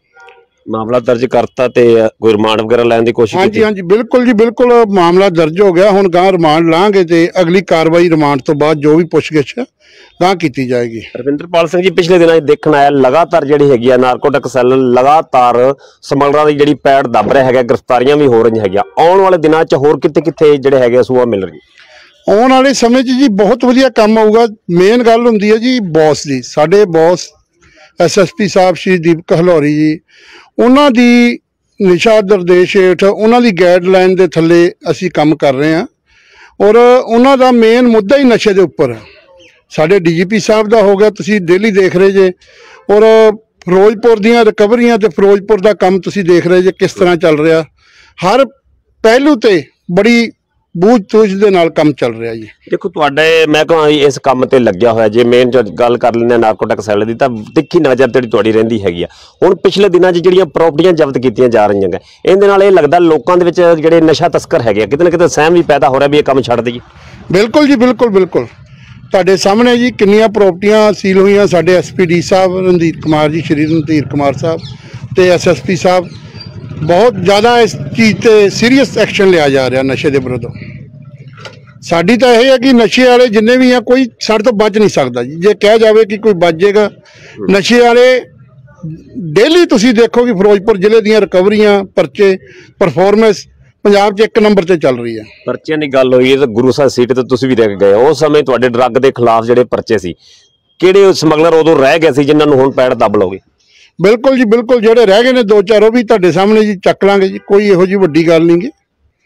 [SPEAKER 1] ਮਾਮਲਾ ਦਰਜ ਕਰਤਾ ਤੇ ਕੋਈ ਰਿਮਾਂਡ ਵਗੈਰਾ ਲੈਣ ਦੀ ਕੋਸ਼ਿਸ਼ ਕੀਤੀ?
[SPEAKER 2] ਹਾਂਜੀ ਬਿਲकुल ਜੀ, ਬਿਲकुल ਮਾਮਲਾ ਦਰਜ ਹੋ ਗਿਆ। ਹੁਣ ਗਾਂ ਰਿਮਾਂਡ ਲਾਂਗੇ ਤੇ ਅਗਲੀ ਕਾਰਵਾਈ ਰਿਮਾਂਡ ਤੋਂ ਬਾਅਦ ਜੋ ਵੀ ਪੁੱਛਗਿੱਛ ਗਾਂ ਕੀਤੀ ਜਾਏਗੀ।
[SPEAKER 1] ਰਵਿੰਦਰਪਾਲ ਸਿੰਘ ਜੀ, ਪਿਛਲੇ ਦਿਨਾਂ 'ਚ ਦੇਖਣ ਆਇਆ ਲਗਾਤਾਰ ਜਿਹੜੀ ਹੈਗੀ ਆ ਨਾਰਕੋਟਿਕ ਸੈੱਲ ਲਗਾਤਾਰ ਸਮਗਲਰਾਂ ਦੀ ਜਿਹੜੀ ਪੈੜ ਦੱਬ ਰਿਹਾ ਹੈਗਾ, ਗ੍ਰਿਫਤਾਰੀਆਂ ਵੀ ਹੋ ਰਹੀਆਂ ਹੈਗੀਆਂ। ਆਉਣ ਵਾਲੇ ਦਿਨਾਂ 'ਚ ਹੋਰ ਕਿੱਥੇ ਜਿਹੜੇ ਹੈਗੇ ਸੂਆ ਮਿਲ ਰਹੀ?
[SPEAKER 2] ਆਉਣ ਵਾਲੇ ਸਮੇਂ 'ਚ ਜੀ ਬਹੁਤ ਵਧੀਆ ਕੰਮ ਆਊਗਾ। ਮੇਨ ਗੱਲ ਹੁੰਦੀ ਹੈ ਜੀ ਬੌਸ ਦੀ। ਸਾਡੇ ਬੌਸ ਐਸਐਸਪੀ ਸਾਹਿਬ ਸ਼੍ਰੀ ਦੀਪਕ ਹਲੌਰੀ ਜੀ, ਉਹਨਾਂ ਦੀ ਨਿਸ਼ਾ ਨਿਰਦੇਸ਼ ਹੇਠ, ਉਹਨਾਂ ਦੀ ਗਾਈਡਲਾਈਨ ਦੇ ਥੱਲੇ ਅਸੀਂ ਕੰਮ ਕਰ ਰਹੇ ਹਾਂ। ਔਰ ਉਹਨਾਂ ਦਾ ਮੇਨ ਮੁੱਦਾ ਹੀ ਨਸ਼ੇ ਦੇ ਉੱਪਰ। ਸਾਡੇ ਡੀਜੀਪੀ ਸਾਹਿਬ ਦਾ ਹੋ ਗਿਆ, ਤੁਸੀਂ ਡੇਲੀ ਦੇਖ ਰਹੇ ਜੇ। ਔਰ ਫਿਰੋਜ਼ਪੁਰ ਦੀਆਂ ਰਿਕਵਰੀਆਂ ਤੇ ਫਿਰੋਜ਼ਪੁਰ ਦਾ ਕੰਮ ਤੁਸੀਂ ਦੇਖ ਰਹੇ ਜੇ ਕਿਸ ਤਰ੍ਹਾਂ ਚੱਲ ਰਿਹਾ। ਹਰ ਪਹਿਲੂ ਤੇ ਬੜੀ ਬੂਝ-ਤੂਝ ਦੇ ਨਾਲ ਕੰਮ ਚੱਲ ਰਿਹਾ ਜੀ।
[SPEAKER 1] ਦੇਖੋ, ਤੁਹਾਡੇ ਮੈਂ ਕਹਾਂ ਇਸ ਕੰਮ ਤੇ ਲੱਗਿਆ ਹੋਇਆ, ਜੇ ਮੇਨ ਗੱਲ ਕਰ ਲੈਂਦੇ ਨਾਰਕੋਟਿਕ ਸੈੱਲ ਦੀ, ਤਾਂ ਤਿੱਖੀ ਨਜ਼ਰ ਤੁਹਾਡੀ ਰਹਿੰਦੀ ਹੈਗੀ ਆ। ਹੁਣ ਪਿਛਲੇ ਦਿਨਾਂ 'ਚ ਜਿਹੜੀਆਂ ਪ੍ਰਾਪਰਟੀਆਂ ਜ਼ਬਤ ਕੀਤੀਆਂ ਜਾ ਰਹੀਆਂ ਨੇ, ਇਹਦੇ ਨਾਲ ਇਹ ਲੱਗਦਾ ਲੋਕਾਂ ਦੇ ਵਿੱਚ ਜਿਹੜੇ ਨਸ਼ਾ ਤਸਕਰ ਹੈਗੇ ਆ, ਕਿਤੇ ਨਾ ਕਿਤੇ ਸਹਿਮ ਵੀ ਪੈਦਾ ਹੋ ਰਿਹਾ ਵੀ ਇਹ ਕੰਮ ਛੱਡ ਦੇਈਏ।
[SPEAKER 2] ਬਿਲकुल ਜੀ, ਬਿਲकुल ਤੁਹਾਡੇ ਸਾਹਮਣੇ ਜੀ ਕਿੰਨੀਆਂ ਪ੍ਰਾਪਰਟੀਆਂ ਸੀਲ ਹੋਈਆਂ। ਸਾਡੇ ਐਸਪੀਡੀ ਸਾਹਿਬ ਰਣਧੀਰ ਕੁਮਾਰ ਜੀ, ਸ਼੍ਰੀ ਰਣਧੀਰ ਕੁਮਾਰ ਸਾਹਿਬ ਤੇ ਐਸਐਸਪੀ ਸਾਹਿਬ ਬਹੁਤ ਜ਼ਿਆਦਾ ਇਸ ਚੀਜ਼ ਤੇ ਸੀਰੀਅਸ ਐਕਸ਼ਨ ਲਿਆ ਜਾ ਰਿਹਾ ਨਸ਼ੇ ਦੇ ਵਿਰੁੱਧ। ਸਾਡੀ ਤਾਂ ਇਹ ਹੈ ਕਿ ਨਸ਼ੇ ਵਾਲੇ ਜਿੰਨੇ ਵੀ ਆ ਕੋਈ ਸਾਡੇ ਤੋਂ ਬਚ ਨਹੀਂ ਸਕਦਾ ਜੀ। ਜੇ ਕਿਹਾ ਜਾਵੇ ਕਿ ਕੋਈ ਬਚ ਜਾਏਗਾ, ਨਸ਼ੇ ਵਾਲੇ ਡੇਲੀ ਤੁਸੀਂ ਦੇਖੋ ਕਿ ਫਿਰੋਜ਼ਪੁਰ ਜ਼ਿਲ੍ਹੇ ਦੀਆਂ ਰਿਕਵਰੀਆਂ, ਪਰਚੇ, ਪਰਫਾਰਮੈਂਸ ਪੰਜਾਬ 'ਚ 1 ਨੰਬਰ ਤੇ ਚੱਲ ਰਹੀ ਹੈ।
[SPEAKER 1] ਪਰਚਿਆਂ ਦੀ ਗੱਲ ਹੋਈ ਹੈ ਤਾਂ ਗੁਰੂ ਸਾਹਿਬ ਸੀਟ ਤੇ ਤੁਸੀਂ ਵੀ ਰਹਿ ਗਏ ਉਸ ਸਮੇਂ ਤੁਹਾਡੇ ਡਰੱਗ ਦੇ ਖਿਲਾਫ ਜਿਹੜੇ ਪਰਚੇ ਸੀ, ਕਿਹੜੇ ਸਮਗਲਰ ਉਦੋਂ ਰਹਿ ਗਏ ਸੀ ਜਿਨ੍ਹਾਂ ਨੂੰ ਹੁਣ ਪੈੜ ਦੱਬ ਲਓਗੇ?
[SPEAKER 2] ਬਿਲਕੁਲ ਜੀ, ਬਿਲਕੁਲ। ਜਿਹੜੇ ਰਹਿ ਗਏ ਨੇ 2-4 ਉਹ ਵੀ ਤੁਹਾਡੇ ਸਾਹਮਣੇ ਜੀ ਚੱਕ ਲਾਂਗੇ ਜੀ, ਕੋਈ ਇਹੋ ਜਿਹੀ ਵੱਡੀ ਗੱਲ ਨਹੀਂ ਗੀ।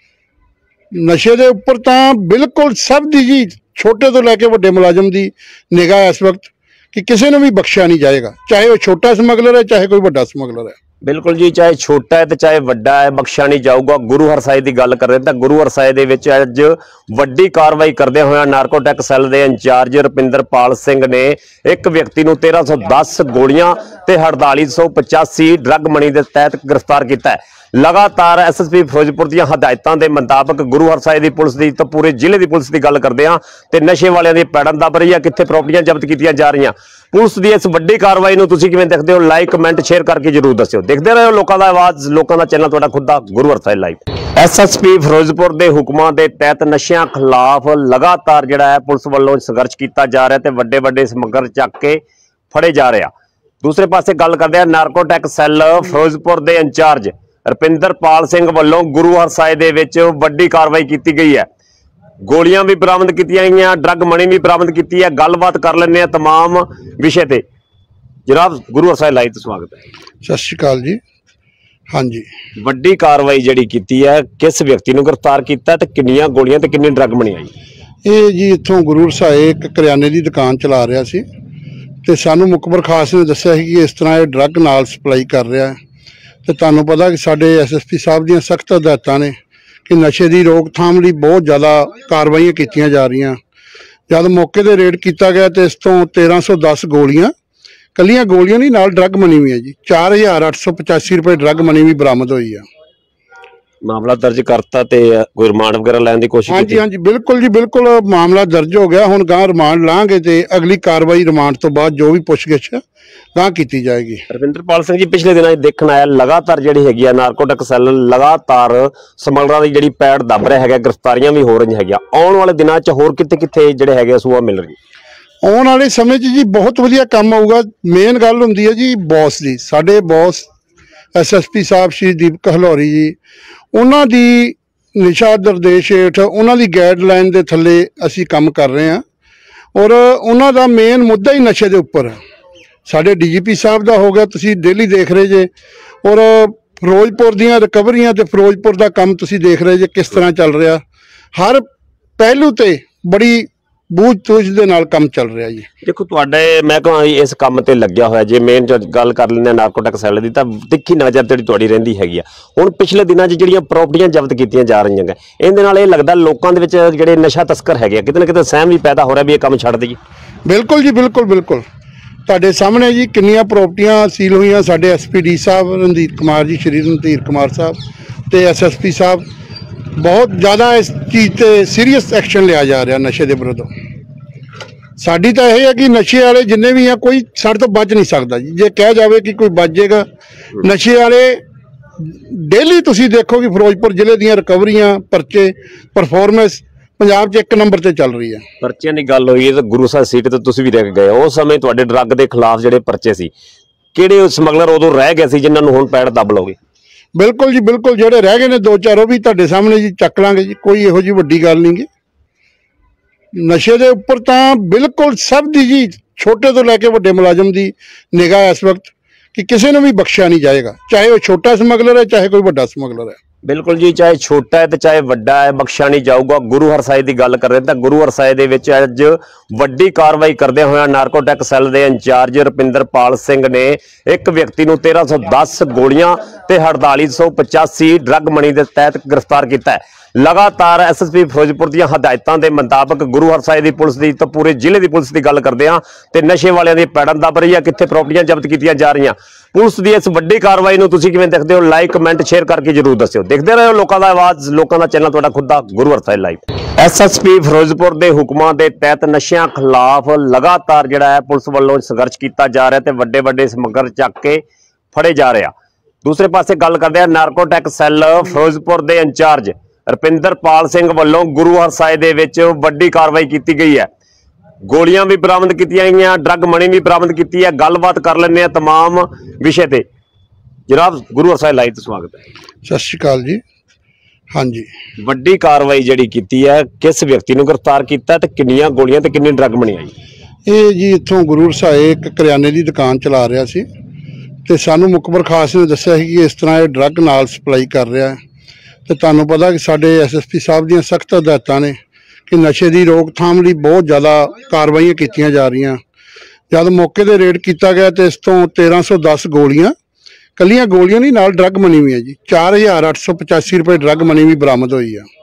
[SPEAKER 2] ਨਸ਼ੇ ਦੇ ਉੱਪਰ ਤਾਂ ਬਿਲਕੁਲ ਸਭ ਦੀ ਜੀ, ਛੋਟੇ ਤੋਂ ਲੈ ਕੇ ਵੱਡੇ ਮੁਲਾਜ਼ਮ ਦੀ ਨਿਗਾਹ ਇਸ ਵਕਤ ਕਿ ਕਿਸੇ ਨੂੰ ਵੀ ਬਖਸ਼ਿਆ ਨਹੀਂ ਜਾਏਗਾ, ਚਾਹੇ ਉਹ ਛੋਟਾ ਸਮਗਲਰ ਹੈ, ਚਾਹੇ ਕੋਈ ਵੱਡਾ ਸਮਗਲਰ ਹੈ।
[SPEAKER 1] ਬਿਲਕੁਲ ਜੀ, ਚਾਹੇ ਛੋਟਾ ਹੈ ਤੇ ਚਾਹੇ ਵੱਡਾ ਹੈ, ਬਖਸ਼ਿਆ ਨਹੀਂ ਜਾਊਗਾ। ਗੁਰੂ ਹਰਸਾਏ ਦੀ ਗੱਲ ਕਰ ਰਹੇ ਤਾਂ ਗੁਰੂ ਹਰਸਾਏ ਦੇ ਵਿੱਚ ਅੱਜ ਵੱਡੀ ਕਾਰਵਾਈ ਕਰਦੇ ਹੋਇਆ ਨਾਰਕੋਟੈਕ ਸੈੱਲ ਦੇ ਇੰਚਾਰਜ ਰੁਪਿੰਦਰਪਾਲ ਸਿੰਘ ਨੇ ਇੱਕ ਵਿਅਕਤੀ ਨੂੰ 1310 ਗੋਲੀਆਂ ਤੇ 4885 ਡਰੱਗ ਮਨੀ ਦੇ ਤਹਿਤ ਗ੍ਰਿਫਤਾਰ ਕੀਤਾ ਹੈ। लगातार SSP ਫਿਰੋਜ਼ਪੁਰ ਦੀਆਂ ਹਦਾਇਤਾਂ ਦੇ ਮੁਤਾਬਕ ਗੁਰੂ ਹਰਸਾਏ ਦੀ ਪੁਲਿਸ ਦੀ ਤਾਂ ਪੂਰੇ ਜ਼ਿਲ੍ਹੇ ਦੀ ਪੁਲਿਸ ਦੀ ਗੱਲ ਕਰਦੇ ਹਾਂ ਤੇ ਨਸ਼ੇ ਵਾਲਿਆਂ ਦੀ ਪੈੜਨ ਦੱਬ ਰਹੀ ਹੈ, ਕਿੱਥੇ ਪ੍ਰਾਪਰਟੀਆਂ ਜ਼ਬਤ ਕੀਤੀਆਂ ਜਾ ਰਹੀਆਂ। ਪੁਲਿਸ ਦੀ ਇਸ ਵੱਡੀ ਕਾਰਵਾਈ ਨੂੰ ਤੁਸੀਂ ਕਿਵੇਂ ਦੇਖਦੇ ਹੋ? ਲਾਈਕ, ਕਮੈਂਟ, ਸ਼ੇਅਰ ਕਰਕੇ ਜਰੂਰ ਦੱਸਿਓ। ਦੇਖਦੇ ਰਹੋ ਲੋਕਾਂ ਦਾ ਆਵਾਜ਼, ਲੋਕਾਂ ਦਾ ਚੈਨਲ ਤੁਹਾਡਾ ਖੁਦ ਦਾ ਗੁਰੂ ਹਰਸਾਏ ਲਾਈਵ। SSP ਫਿਰੋਜ਼ਪੁਰ ਦੇ ਹੁਕਮਾਂ ਦੇ ਤਹਿਤ ਨਸ਼ਿਆਂ ਖਿਲਾਫ ਲਗਾਤਾਰ ਜਿਹੜਾ ਹੈ ਪੁਲਿਸ ਵੱਲੋਂ ਸੰਘਰਸ਼ ਕੀਤਾ ਜਾ ਰਿਹਾ ਤੇ ਵੱਡੇ ਵੱਡੇ ਸਮਗਲਰ ਚੱਕ ਕੇ ਫੜੇ ਜਾ ਰਹੇ ਆ। ਦੂਸਰੇ ਪਾਸੇ ਗੱਲ ਕਰਦੇ ਆ ਨਾਰਕੋਟੈਕ ਸੈੱਲ ਫਿਰੋਜ਼ਪੁਰ ਦੇ ਇੰਚਾਰਜ ਰੁਪਿੰਦਰਪਾਲ ਸਿੰਘ ਵੱਲੋਂ ਗੁਰੂ ਹਰਸਾਏ ਦੇ ਵਿੱਚ ਵੱਡੀ ਕਾਰਵਾਈ ਕੀਤੀ ਗਈ ਹੈ। ਗੋਲੀਆਂ ਵੀ ਬਰਾਮਦ ਕੀਤੀਆਂ ਗਈਆਂ, ਡਰੱਗ ਮਣੀ ਵੀ ਬਰਾਮਦ ਕੀਤੀ ਹੈ। ਗੱਲਬਾਤ ਕਰ ਲੈਂਦੇ ਆ तमाम ਵਿਸ਼ੇ ਤੇ। ਜਨਾਬ, ਗੁਰੂ ਹਰਸਾਏ ਲਾਈਵ ਤੇ ਸਵਾਗਤ ਹੈ।
[SPEAKER 2] ਸਤਿ ਸ਼੍ਰੀ ਅਕਾਲ ਜੀ। ਹਾਂਜੀ,
[SPEAKER 1] ਵੱਡੀ ਕਾਰਵਾਈ ਜਿਹੜੀ ਕੀਤੀ ਹੈ, ਕਿਸ ਵਿਅਕਤੀ ਨੂੰ ਗ੍ਰਿਫਤਾਰ ਕੀਤਾ ਤੇ ਕਿੰਨੀਆਂ ਗੋਲੀਆਂ ਤੇ ਕਿੰਨੀ ਡਰੱਗ ਮਣੀ ਆਈ?
[SPEAKER 2] ਇਹ ਜੀ ਇੱਥੋਂ ਗੁਰੂ ਹਰਸਾਏ ਇੱਕ ਕਰਿਆਨੇ ਦੀ ਦੁਕਾਨ ਚਲਾ ਰਿਹਾ ਸੀ ਤੇ ਸਾਨੂੰ ਮੁਖਬਰ ਖਾਸ ਨੇ ਦੱਸਿਆ ਸੀ ਕਿ ਇਸ ਤਰ੍ਹਾਂ ਇਹ ਡਰੱਗ ਨਾਲ ਸਪਲਾਈ ਕਰ ਰਿਹਾ ਹੈ। ਤੇ ਤੁਹਾਨੂੰ ਪਤਾ ਕਿ ਸਾਡੇ SSP ਸਾਹਿਬ ਦੀਆਂ ਸਖਤ ਹਦਾਇਤਾਂ ਨੇ ਕਿ ਨਸ਼ੇ ਦੀ ਰੋਕਥਾਮ ਲਈ ਬਹੁਤ ਜ਼ਿਆਦਾ ਕਾਰਵਾਈਆਂ ਕੀਤੀਆਂ ਜਾ ਰਹੀਆਂ। ਜਦ ਮੌਕੇ ਤੇ ਰੇਡ ਕੀਤਾ ਗਿਆ ਤੇ ਇਸ ਤੋਂ 1310 ਗੋਲੀਆਂ, ਕੱਲੀਆਂ ਗੋਲੀਆਂ ਨਹੀਂ, ਨਾਲ ਡਰੱਗ ਮਨੀ ਵੀ ਹੈ ਜੀ। 4885 ਰੁਪਏ ਡਰੱਗ ਮਨੀ ਵੀ ਬਰਾਮਦ ਹੋਈ ਆ।
[SPEAKER 1] ਮਾਮਲਾ ਦਰਜ ਕਰਤਾ ਤੇ ਕੋਈ ਰਿਮਾਂਡ ਵਗੈਰਾ ਲੈਣ ਦੀ ਕੋਸ਼ਿਸ਼ ਕੀਤੀ?
[SPEAKER 2] ਹਾਂਜੀ, ਬਿਲਕੁਲ ਜੀ, ਬਿਲਕੁਲ। ਮਾਮਲਾ ਦਰਜ ਹੋ ਗਿਆ। ਹੁਣ ਗਾਂ ਰਿਮਾਂਡ ਲਾਂਗੇ ਤੇ ਅਗਲੀ ਕਾਰਵਾਈ ਰਿਮਾਂਡ ਤੋਂ ਬਾਅਦ ਜੋ ਵੀ ਪੁੱਛਗਿੱਛ ਗਾਂ ਕੀਤੀ ਜਾਏਗੀ।
[SPEAKER 1] ਰੁਪਿੰਦਰਪਾਲ ਸਿੰਘ ਜੀ, ਪਿਛਲੇ ਦਿਨਾਂ 'ਚ ਦੇਖਣ ਆਇਆ ਲਗਾਤਾਰ ਜਿਹੜੀ ਹੈਗੀ ਆ ਨਾਰਕੋਟਿਕ ਸੈੱਲ ਲਗਾਤਾਰ ਸਮਗਲਰਾਂ ਦੀ ਜਿਹੜੀ ਪੈੜ ਦੱਬ ਰਿਹਾ ਹੈਗਾ, ਗ੍ਰਿਫਤਾਰੀਆਂ ਵੀ ਹੋ ਰਹੀਆਂ ਹੈਗੀਆਂ। ਆਉਣ ਵਾਲੇ ਦਿਨਾਂ 'ਚ ਹੋਰ ਕਿੱਥੇ ਕਿੱਥੇ ਜਿਹੜੇ ਹੈਗੇ ਸੂਆ ਮਿਲ ਰਹੀ?
[SPEAKER 2] ਆਉਣ ਵਾਲੇ ਸਮੇਂ 'ਚ ਜੀ ਬਹੁਤ ਵਧੀਆ ਕੰਮ ਆਊਗਾ। ਮੇਨ ਗੱਲ ਹੁੰਦੀ ਹੈ ਜੀ ਬੌਸ ਦੀ। ਸਾਡੇ ਬੌਸ SSP ਸਾਹਿਬ ਸ਼੍ਰੀ ਦੀਪਕ ਹਲੌਰੀ ਜੀ, ਉਹਨਾਂ ਦੀ ਨਿਸ਼ਾ ਨਿਰਦੇਸ਼ ਹੇਠ, ਉਹਨਾਂ ਦੀ ਗਾਈਡਲਾਈਨ ਦੇ ਥੱਲੇ ਅਸੀਂ ਕੰਮ ਕਰ ਰਹੇ ਹਾਂ ਔਰ ਉਹਨਾਂ ਦਾ ਮੇਨ ਮੁੱਦਾ ਹੀ ਨਸ਼ੇ ਦੇ ਉੱਪਰ ਹੈ। ਸਾਡੇ DGP ਸਾਹਿਬ ਦਾ ਹੋ ਗਿਆ, ਤੁਸੀਂ ਡੇਲੀ ਦੇਖ ਰਹੇ ਜੇ, ਔਰ ਫਿਰੋਜ਼ਪੁਰ ਦੀਆਂ ਰਿਕਵਰੀਆਂ ਤੇ ਫਿਰੋਜ਼ਪੁਰ ਦਾ ਕੰਮ ਤੁਸੀਂ ਦੇਖ ਰਹੇ ਜੇ ਕਿਸ ਤਰ੍ਹਾਂ ਚੱਲ ਰਿਹਾ। ਹਰ ਪਹਿਲੂ ਤੇ ਬੜੀ ਬੂਝ-ਤੂਝ ਦੇ ਨਾਲ ਕੰਮ ਚੱਲ ਰਿਹਾ ਜੀ।
[SPEAKER 1] ਦੇਖੋ, ਤੁਹਾਡੇ ਮੈਂ ਕਹਾਂ ਇਸ ਕੰਮ ਤੇ ਲੱਗਿਆ ਹੋਇਆ, ਜੇ ਮੇਨ ਗੱਲ ਕਰ ਲੈਂਦੇ ਹਾਂ ਨਾਰਕੋਟਿਕ ਸੈੱਲ ਦੀ, ਤਾਂ ਤਿੱਖੀ ਨਜ਼ਰ ਜਿਹੜੀ ਤੁਹਾਡੀ ਰਹਿੰਦੀ ਹੈਗੀ ਆ। ਹੁਣ ਪਿਛਲੇ ਦਿਨਾਂ 'ਚ ਜਿਹੜੀਆਂ ਪ੍ਰਾਪਰਟੀਆਂ ਜ਼ਬਤ ਕੀਤੀਆਂ ਜਾ ਰਹੀਆਂ ਨੇ, ਇਹਦੇ ਨਾਲ ਇਹ ਲੱਗਦਾ ਲੋਕਾਂ ਦੇ ਵਿੱਚ ਜਿਹੜੇ ਨਸ਼ਾ ਤਸਕਰ ਹੈਗੇ ਆ, ਕਿਤੇ ਨਾ ਕਿਤੇ ਸਹਿਮ ਵੀ ਪੈਦਾ ਹੋ ਰਿਹਾ ਵੀ ਇਹ ਕੰਮ ਛੱਡ ਦੇਈਏ।
[SPEAKER 2] ਬਿਲਕੁਲ ਜੀ, ਬਿਲਕੁਲ ਬਿਲਕੁਲ। ਤੁਹਾਡੇ ਸਾਹਮਣੇ ਜੀ ਕਿੰਨੀਆਂ ਪ੍ਰਾਪਰਟੀਆਂ ਸੀਲ ਹੋਈਆਂ। ਸਾਡੇ SPD ਸਾਹਿਬ ਰਣਧੀਰ ਕੁਮਾਰ ਜੀ, ਸ਼੍ਰੀ ਰਣਧੀਰ ਕੁਮਾਰ ਸਾਹਿਬ ਤੇ SSP ਸਾਹਿਬ ਬਹੁਤ ਜ਼ਿਆਦਾ ਇਸ ਚੀਜ਼ ਤੇ ਸੀਰੀਅਸ ਐਕਸ਼ਨ ਲਿਆ ਜਾ ਰਿਹਾ ਨਸ਼ੇ ਦੇ ਵਿਰੁੱਧ। ਸਾਡੀ ਤਾਂ ਇਹ ਹੈ ਕਿ ਨਸ਼ੇ ਵਾਲੇ ਜਿੰਨੇ ਵੀ ਆ ਕੋਈ ਸਾਡੇ ਤੋਂ ਬਚ ਨਹੀਂ ਸਕਦਾ ਜੀ। ਜੇ ਕਿਹਾ ਜਾਵੇ ਕਿ ਕੋਈ ਬਚ ਜਾਏਗਾ, ਨਸ਼ੇ ਵਾਲੇ ਡੇਲੀ ਤੁਸੀਂ ਦੇਖੋ ਕਿ ਫਿਰੋਜ਼ਪੁਰ ਜ਼ਿਲ੍ਹੇ ਦੀਆਂ ਰਿਕਵਰੀਆਂ, ਪਰਚੇ, ਪਰਫਾਰਮੈਂਸ ਪੰਜਾਬ 'ਚ 1 ਨੰਬਰ ਤੇ ਚੱਲ ਰਹੀ ਹੈ।
[SPEAKER 1] ਪਰਚਿਆਂ ਦੀ ਗੱਲ ਹੋਈ ਹੈ ਤਾਂ ਗੁਰੂ ਸਾਹਿਬ ਸੀਟ ਤੇ ਤੁਸੀਂ ਵੀ ਰਹਿ ਗਏ ਉਸ ਸਮੇਂ ਤੁਹਾਡੇ ਡਰੱਗ ਦੇ ਖਿਲਾਫ ਜਿਹੜੇ ਪਰਚੇ ਸੀ, ਕਿਹੜੇ ਸਮਗਲਰ ਉਦੋਂ ਰਹਿ ਗਏ ਸੀ ਜਿਨ੍ਹਾਂ ਨੂੰ ਹੁਣ ਪੈੜ ਦੱਬ ਲਓਗੇ?
[SPEAKER 2] ਬਿਲਕੁਲ ਜੀ, ਬਿਲਕੁਲ। ਜਿਹੜੇ ਰਹਿ ਗਏ ਨੇ 2-4 ਉਹ ਵੀ ਤੁਹਾਡੇ ਸਾਹਮਣੇ ਜੀ ਚੱਕ ਲਾਂਗੇ ਜੀ, ਕੋਈ ਇਹੋ ਜਿਹੀ ਵੱਡੀ ਗੱਲ ਨਹੀਂ ਗੀ। ਨਸ਼ੇ ਦੇ ਉੱਪਰ ਤਾਂ ਬਿਲਕੁਲ ਸਭ ਦੀ ਜੀ, ਛੋਟੇ ਤੋਂ ਲੈ ਕੇ ਵੱਡੇ ਮੁਲਾਜ਼ਮ ਦੀ ਨਿਗਾਹ ਇਸ ਵਕਤ ਕਿ ਕਿਸੇ ਨੂੰ ਵੀ ਬਖਸ਼ਿਆ ਨਹੀਂ ਜਾਏਗਾ, ਚਾਹੇ ਉਹ ਛੋਟਾ ਸਮਗਲਰ ਹੈ, ਚਾਹੇ ਕੋਈ ਵੱਡਾ ਸਮਗਲਰ ਹੈ।
[SPEAKER 1] ਬਿਲਕੁਲ ਜੀ, ਚਾਹੇ ਛੋਟਾ ਹੈ ਤੇ ਚਾਹੇ ਵੱਡਾ ਹੈ, ਬਖਸ਼ਿਆ ਨਹੀਂ ਜਾਊਗਾ। ਗੁਰੂ ਹਰਸਾਏ ਦੀ ਗੱਲ ਕਰ ਰਹੇ ਤਾਂ ਗੁਰੂ ਹਰਸਾਏ ਦੇ ਵਿੱਚ ਅੱਜ ਵੱਡੀ ਕਾਰਵਾਈ ਕਰਦੇ ਹੋਇਆ ਨਾਰਕੋਟੈਕ ਸੈੱਲ ਦੇ ਇੰਚਾਰਜ ਰੁਪਿੰਦਰਪਾਲ ਸਿੰਘ ਨੇ ਇੱਕ ਵਿਅਕਤੀ ਨੂੰ 1310 ਗੋਲੀਆਂ ਤੇ 4885 ਡਰੱਗ ਮਨੀ ਦੇ ਤਹਿਤ ਗ੍ਰਿਫਤਾਰ ਕੀਤਾ ਹੈ। लगातार SSP ਫਿਰੋਜ਼ਪੁਰ ਦੀਆਂ ਹਦਾਇਤਾਂ ਦੇ ਮੁਤਾਬਕ ਗੁਰੂ ਹਰਸਾਏ ਦੀ ਪੁਲਿਸ ਦੀ ਤਾਂ ਪੂਰੇ ਜ਼ਿਲ੍ਹੇ ਦੀ ਪੁਲਿਸ ਦੀ ਗੱਲ ਕਰਦੇ ਹਾਂ ਤੇ ਨਸ਼ੇ ਵਾਲਿਆਂ ਦੀ ਪੈੜਨ ਦੱਬ ਰਹੀ ਹੈ, ਕਿੱਥੇ ਪ੍ਰਾਪਰਟੀਆਂ ਜ਼ਬਤ ਕੀਤੀਆਂ ਜਾ ਰਹੀਆਂ। ਪੁਲਿਸ ਦੀ ਇਸ ਵੱਡੀ ਕਾਰਵਾਈ ਨੂੰ ਤੁਸੀਂ ਕਿਵੇਂ ਦੇਖਦੇ ਹੋ? ਲਾਈਕ, ਕਮੈਂਟ, ਸ਼ੇਅਰ ਕਰਕੇ ਜਰੂਰ ਦੱਸਿਓ। ਦੇਖਦੇ ਰਹੋ ਲੋਕਾਂ ਦਾ ਆਵਾਜ਼, ਲੋਕਾਂ ਦਾ ਚੈਨਲ ਤੁਹਾਡਾ ਖੁਦ ਦਾ ਗੁਰੂ ਹਰਸਾਏ ਲਾਈਵ। SSP ਫਿਰੋਜ਼ਪੁਰ ਦੇ ਹੁਕਮਾਂ ਦੇ ਤਹਿਤ ਨਸ਼ਿਆਂ ਖਿਲਾਫ ਲਗਾਤਾਰ ਜਿਹੜਾ ਹੈ ਪੁਲਿਸ ਵੱਲੋਂ ਸੰਘਰਸ਼ ਕੀਤਾ ਜਾ ਰਿਹਾ ਤੇ ਵੱਡੇ ਵੱਡੇ ਸਮਗਲਰ ਚੱਕ ਕੇ ਫੜੇ ਜਾ ਰਹੇ ਆ। ਦੂਸਰੇ ਪਾਸੇ ਗੱਲ ਕਰਦੇ ਆ ਨਾਰਕੋਟੈਕ ਸੈੱਲ ਫਿਰੋਜ਼ਪੁਰ ਦੇ ਇੰਚਾਰਜ ਰੁਪਿੰਦਰਪਾਲ ਸਿੰਘ ਵੱਲੋਂ ਗੁਰੂ ਹਰਸਾਏ ਦੇ ਵਿੱਚ ਵੱਡੀ ਕਾਰਵਾਈ ਕੀਤੀ ਗਈ ਹੈ। ਗੋਲੀਆਂ ਵੀ ਬਰਾਮਦ ਕੀਤੀਆਂ ਗਈਆਂ, ਡਰੱਗ ਮਨੀ ਵੀ ਬਰਾਮਦ ਕੀਤੀ ਹੈ। ਗੱਲਬਾਤ ਕਰ ਲੈਂਦੇ ਆ तमाम ਵਿਸ਼ੇ ਤੇ। ਜਨਾਬ, ਗੁਰੂ ਹਰਸਾਏ ਲਾਈਵ ਤੇ ਸਵਾਗਤ ਹੈ।
[SPEAKER 2] ਸਤਿ ਸ਼੍ਰੀ ਅਕਾਲ ਜੀ। ਹਾਂਜੀ,
[SPEAKER 1] ਵੱਡੀ ਕਾਰਵਾਈ ਜਿਹੜੀ ਕੀਤੀ ਹੈ, ਕਿਸ ਵਿਅਕਤੀ ਨੂੰ ਗ੍ਰਿਫਤਾਰ ਕੀਤਾ ਤੇ ਕਿੰਨੀਆਂ ਗੋਲੀਆਂ ਤੇ ਕਿੰਨੀ ਡਰੱਗ ਮਨੀ ਆਈ?
[SPEAKER 2] ਇਹ ਜੀ ਇੱਥੋਂ ਗੁਰੂ ਹਰਸਾਏ ਇੱਕ ਕਰਿਆਨੇ ਦੀ ਦੁਕਾਨ ਚਲਾ ਰਿਹਾ ਸੀ ਤੇ ਸਾਨੂੰ ਮੁਖਬਰ ਖਾਸ ਨੇ ਦੱਸਿਆ ਸੀ ਕਿ ਇਸ ਤਰ੍ਹਾਂ ਇਹ ਡਰੱਗ ਨਾਲ ਸਪਲਾਈ ਕਰ ਰਿਹਾ ਹੈ। ਤੇ ਤੁਹਾਨੂੰ ਪਤਾ ਕਿ ਸਾਡੇ ਐਸਐਸਪੀ ਸਾਹਿਬ ਦੀਆਂ ਸਖਤ ਹਦਾਇਤਾਂ ਨੇ ਕਿ ਨਸ਼ੇ ਦੀ ਰੋਕਥਾਮ ਲਈ ਬਹੁਤ ਜ਼ਿਆਦਾ ਕਾਰਵਾਈਆਂ ਕੀਤੀਆਂ ਜਾ ਰਹੀਆਂ। ਜਦ ਮੌਕੇ ਤੇ ਰੇਡ ਕੀਤਾ ਗਿਆ ਤੇ ਇਸ ਤੋਂ 1310 ਗੋਲੀਆਂ, ਕੱਲੀਆਂ ਗੋਲੀਆਂ ਨਹੀਂ, ਨਾਲ ਡਰੱਗ ਮਨੀ ਵੀ ਹੈ ਜੀ। 4885 ਰੁਪਏ ਡਰੱਗ ਮਨੀ ਵੀ ਬਰਾਮਦ ਹੋਈ ਆ।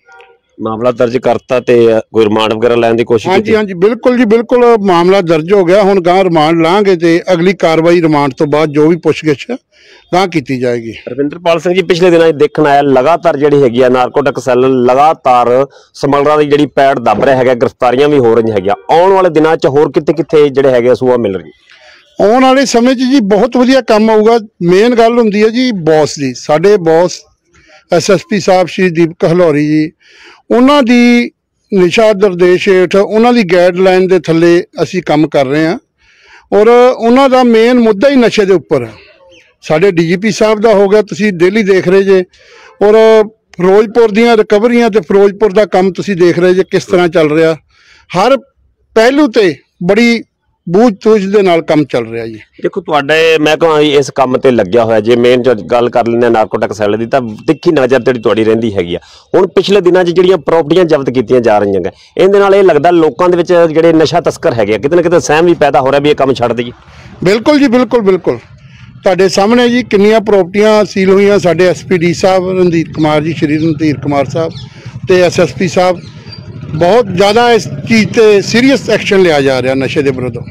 [SPEAKER 1] ਮਾਮਲਾ ਦਰਜ ਕਰਤਾ ਤੇ ਕੋਈ ਰਿਮਾਂਡ ਵਗੈਰਾ ਲੈਣ ਦੀ ਕੋਸ਼ਿਸ਼ ਕੀਤੀ?
[SPEAKER 2] ਹਾਂਜੀ, ਬਿਲਕੁਲ ਜੀ, ਬਿਲਕੁਲ ਮਾਮਲਾ ਦਰਜ ਹੋ ਗਿਆ। ਹੁਣ ਗਾਂ ਰਿਮਾਂਡ ਲਾਂਗੇ ਤੇ ਅਗਲੀ ਕਾਰਵਾਈ ਰਿਮਾਂਡ ਤੋਂ ਬਾਅਦ ਜੋ ਵੀ ਪੁੱਛਗਿੱਛ ਗਾਂ ਕੀਤੀ ਜਾਏਗੀ।
[SPEAKER 1] ਰੁਪਿੰਦਰਪਾਲ ਸਿੰਘ ਜੀ, ਪਿਛਲੇ ਦਿਨਾਂ 'ਚ ਦੇਖਣ ਆਇਆ ਲਗਾਤਾਰ ਜਿਹੜੀ ਹੈਗੀ ਆ ਨਾਰਕੋਟਿਕ ਸੈੱਲ ਲਗਾਤਾਰ ਸਮਗਲਰਾਂ ਦੀ ਜਿਹੜੀ ਪੈੜ ਦੱਬ ਰਿਹਾ ਹੈਗਾ, ਗ੍ਰਿਫਤਾਰੀਆਂ ਵੀ ਹੋ ਰਹੀਆਂ ਹੈਗੀਆਂ। ਆਉਣ ਵਾਲੇ ਦਿਨਾਂ 'ਚ ਹੋਰ ਕਿੱਥੇ ਜਿਹੜੇ ਹੈਗੇ ਸੂਆ ਮਿਲ ਰਹੀ?
[SPEAKER 2] ਆਉਣ ਵਾਲੇ ਸਮੇਂ 'ਚ ਜੀ ਬਹੁਤ ਵਧੀਆ ਕੰਮ ਆਊਗਾ। ਮੇਨ ਗੱਲ ਹੁੰਦੀ ਹੈ ਜੀ ਬੌਸ ਦੀ। ਸਾਡੇ ਬੌਸ ਐਸਐਸਪੀ ਸਾਹਿਬ ਸ਼੍ਰੀ ਦੀਪਕ ਹਲੌਰੀ ਜੀ, ਉਹਨਾਂ ਦੀ ਨਿਸ਼ਾ ਨਿਰਦੇਸ਼ ਹੇਠ, ਉਹਨਾਂ ਦੀ ਗਾਈਡਲਾਈਨ ਦੇ ਥੱਲੇ ਅਸੀਂ ਕੰਮ ਕਰ ਰਹੇ ਹਾਂ। ਔਰ ਉਹਨਾਂ ਦਾ ਮੇਨ ਮੁੱਦਾ ਹੀ ਨਸ਼ੇ ਦੇ ਉੱਪਰ ਹੈ। ਸਾਡੇ ਡੀਜੀਪੀ ਸਾਹਿਬ ਦਾ ਹੋ ਗਿਆ, ਤੁਸੀਂ ਡੇਲੀ ਦੇਖ ਰਹੇ ਜੇ। ਔਰ ਫਿਰੋਜ਼ਪੁਰ ਦੀਆਂ ਰਿਕਵਰੀਆਂ ਤੇ ਫਿਰੋਜ਼ਪੁਰ ਦਾ ਕੰਮ ਤੁਸੀਂ ਦੇਖ ਰਹੇ ਜੇ ਕਿਸ ਤਰ੍ਹਾਂ ਚੱਲ ਰਿਹਾ। ਹਰ ਪਹਿਲੂ ਤੇ ਬੜੀ ਬੂਝ-ਤੂਝ ਦੇ ਨਾਲ ਕੰਮ ਚੱਲ ਰਿਹਾ ਜੀ।
[SPEAKER 1] ਦੇਖੋ, ਤੁਹਾਡੇ ਮੈਂ ਕਹਾਂ ਇਸ ਕੰਮ ਤੇ ਲੱਗਿਆ ਹੋਇਆ, ਜੇ ਮੇਨ ਗੱਲ ਕਰ ਲੈਂਦੇ ਨਾਰਕੋਟਿਕ ਸੈੱਲ ਦੀ, ਤਾਂ ਤਿੱਖੀ ਨਜ਼ਰ ਜਿਹੜੀ ਤੁਹਾਡੀ ਰਹਿੰਦੀ ਹੈਗੀ ਆ। ਹੁਣ ਪਿਛਲੇ ਦਿਨਾਂ 'ਚ ਜਿਹੜੀਆਂ ਪ੍ਰਾਪਰਟੀਆਂ ਜ਼ਬਤ ਕੀਤੀਆਂ ਜਾ ਰਹੀਆਂ ਨੇ, ਇਹਦੇ ਨਾਲ ਇਹ ਲੱਗਦਾ ਲੋਕਾਂ ਦੇ ਵਿੱਚ ਜਿਹੜੇ ਨਸ਼ਾ ਤਸਕਰ ਹੈਗੇ ਆ, ਕਿਤੇ ਨਾ ਕਿਤੇ ਸਹਿਮ ਵੀ ਪੈਦਾ ਹੋ ਰਿਹਾ ਵੀ ਇਹ ਕੰਮ ਛੱਡ ਦੇਈਏ।
[SPEAKER 2] ਬਿਲਕੁਲ ਜੀ, ਬਿਲਕੁਲ ਤੁਹਾਡੇ ਸਾਹਮਣੇ ਜੀ ਕਿੰਨੀਆਂ ਪ੍ਰਾਪਰਟੀਆਂ ਸੀਲ ਹੋਈਆਂ। ਸਾਡੇ ਐਸਪੀਡੀ ਸਾਹਿਬ ਰਣਧੀਰ ਕੁਮਾਰ ਜੀ, ਸ਼੍ਰੀ ਰਣਧੀਰ ਕੁਮਾਰ ਸਾਹਿਬ ਤੇ ਐਸਐਸਪੀ ਸਾਹਿਬ, ਬਹੁਤ ਜ਼ਿਆਦਾ ਇਸ ਚੀਜ਼ ਤੇ ਸੀਰੀਅਸ ਐਕਸ਼ਨ ਲਿਆ ਜਾ ਰਿਹਾ ਨਸ਼ੇ ਦੇ ਵਿਰੁੱਧ।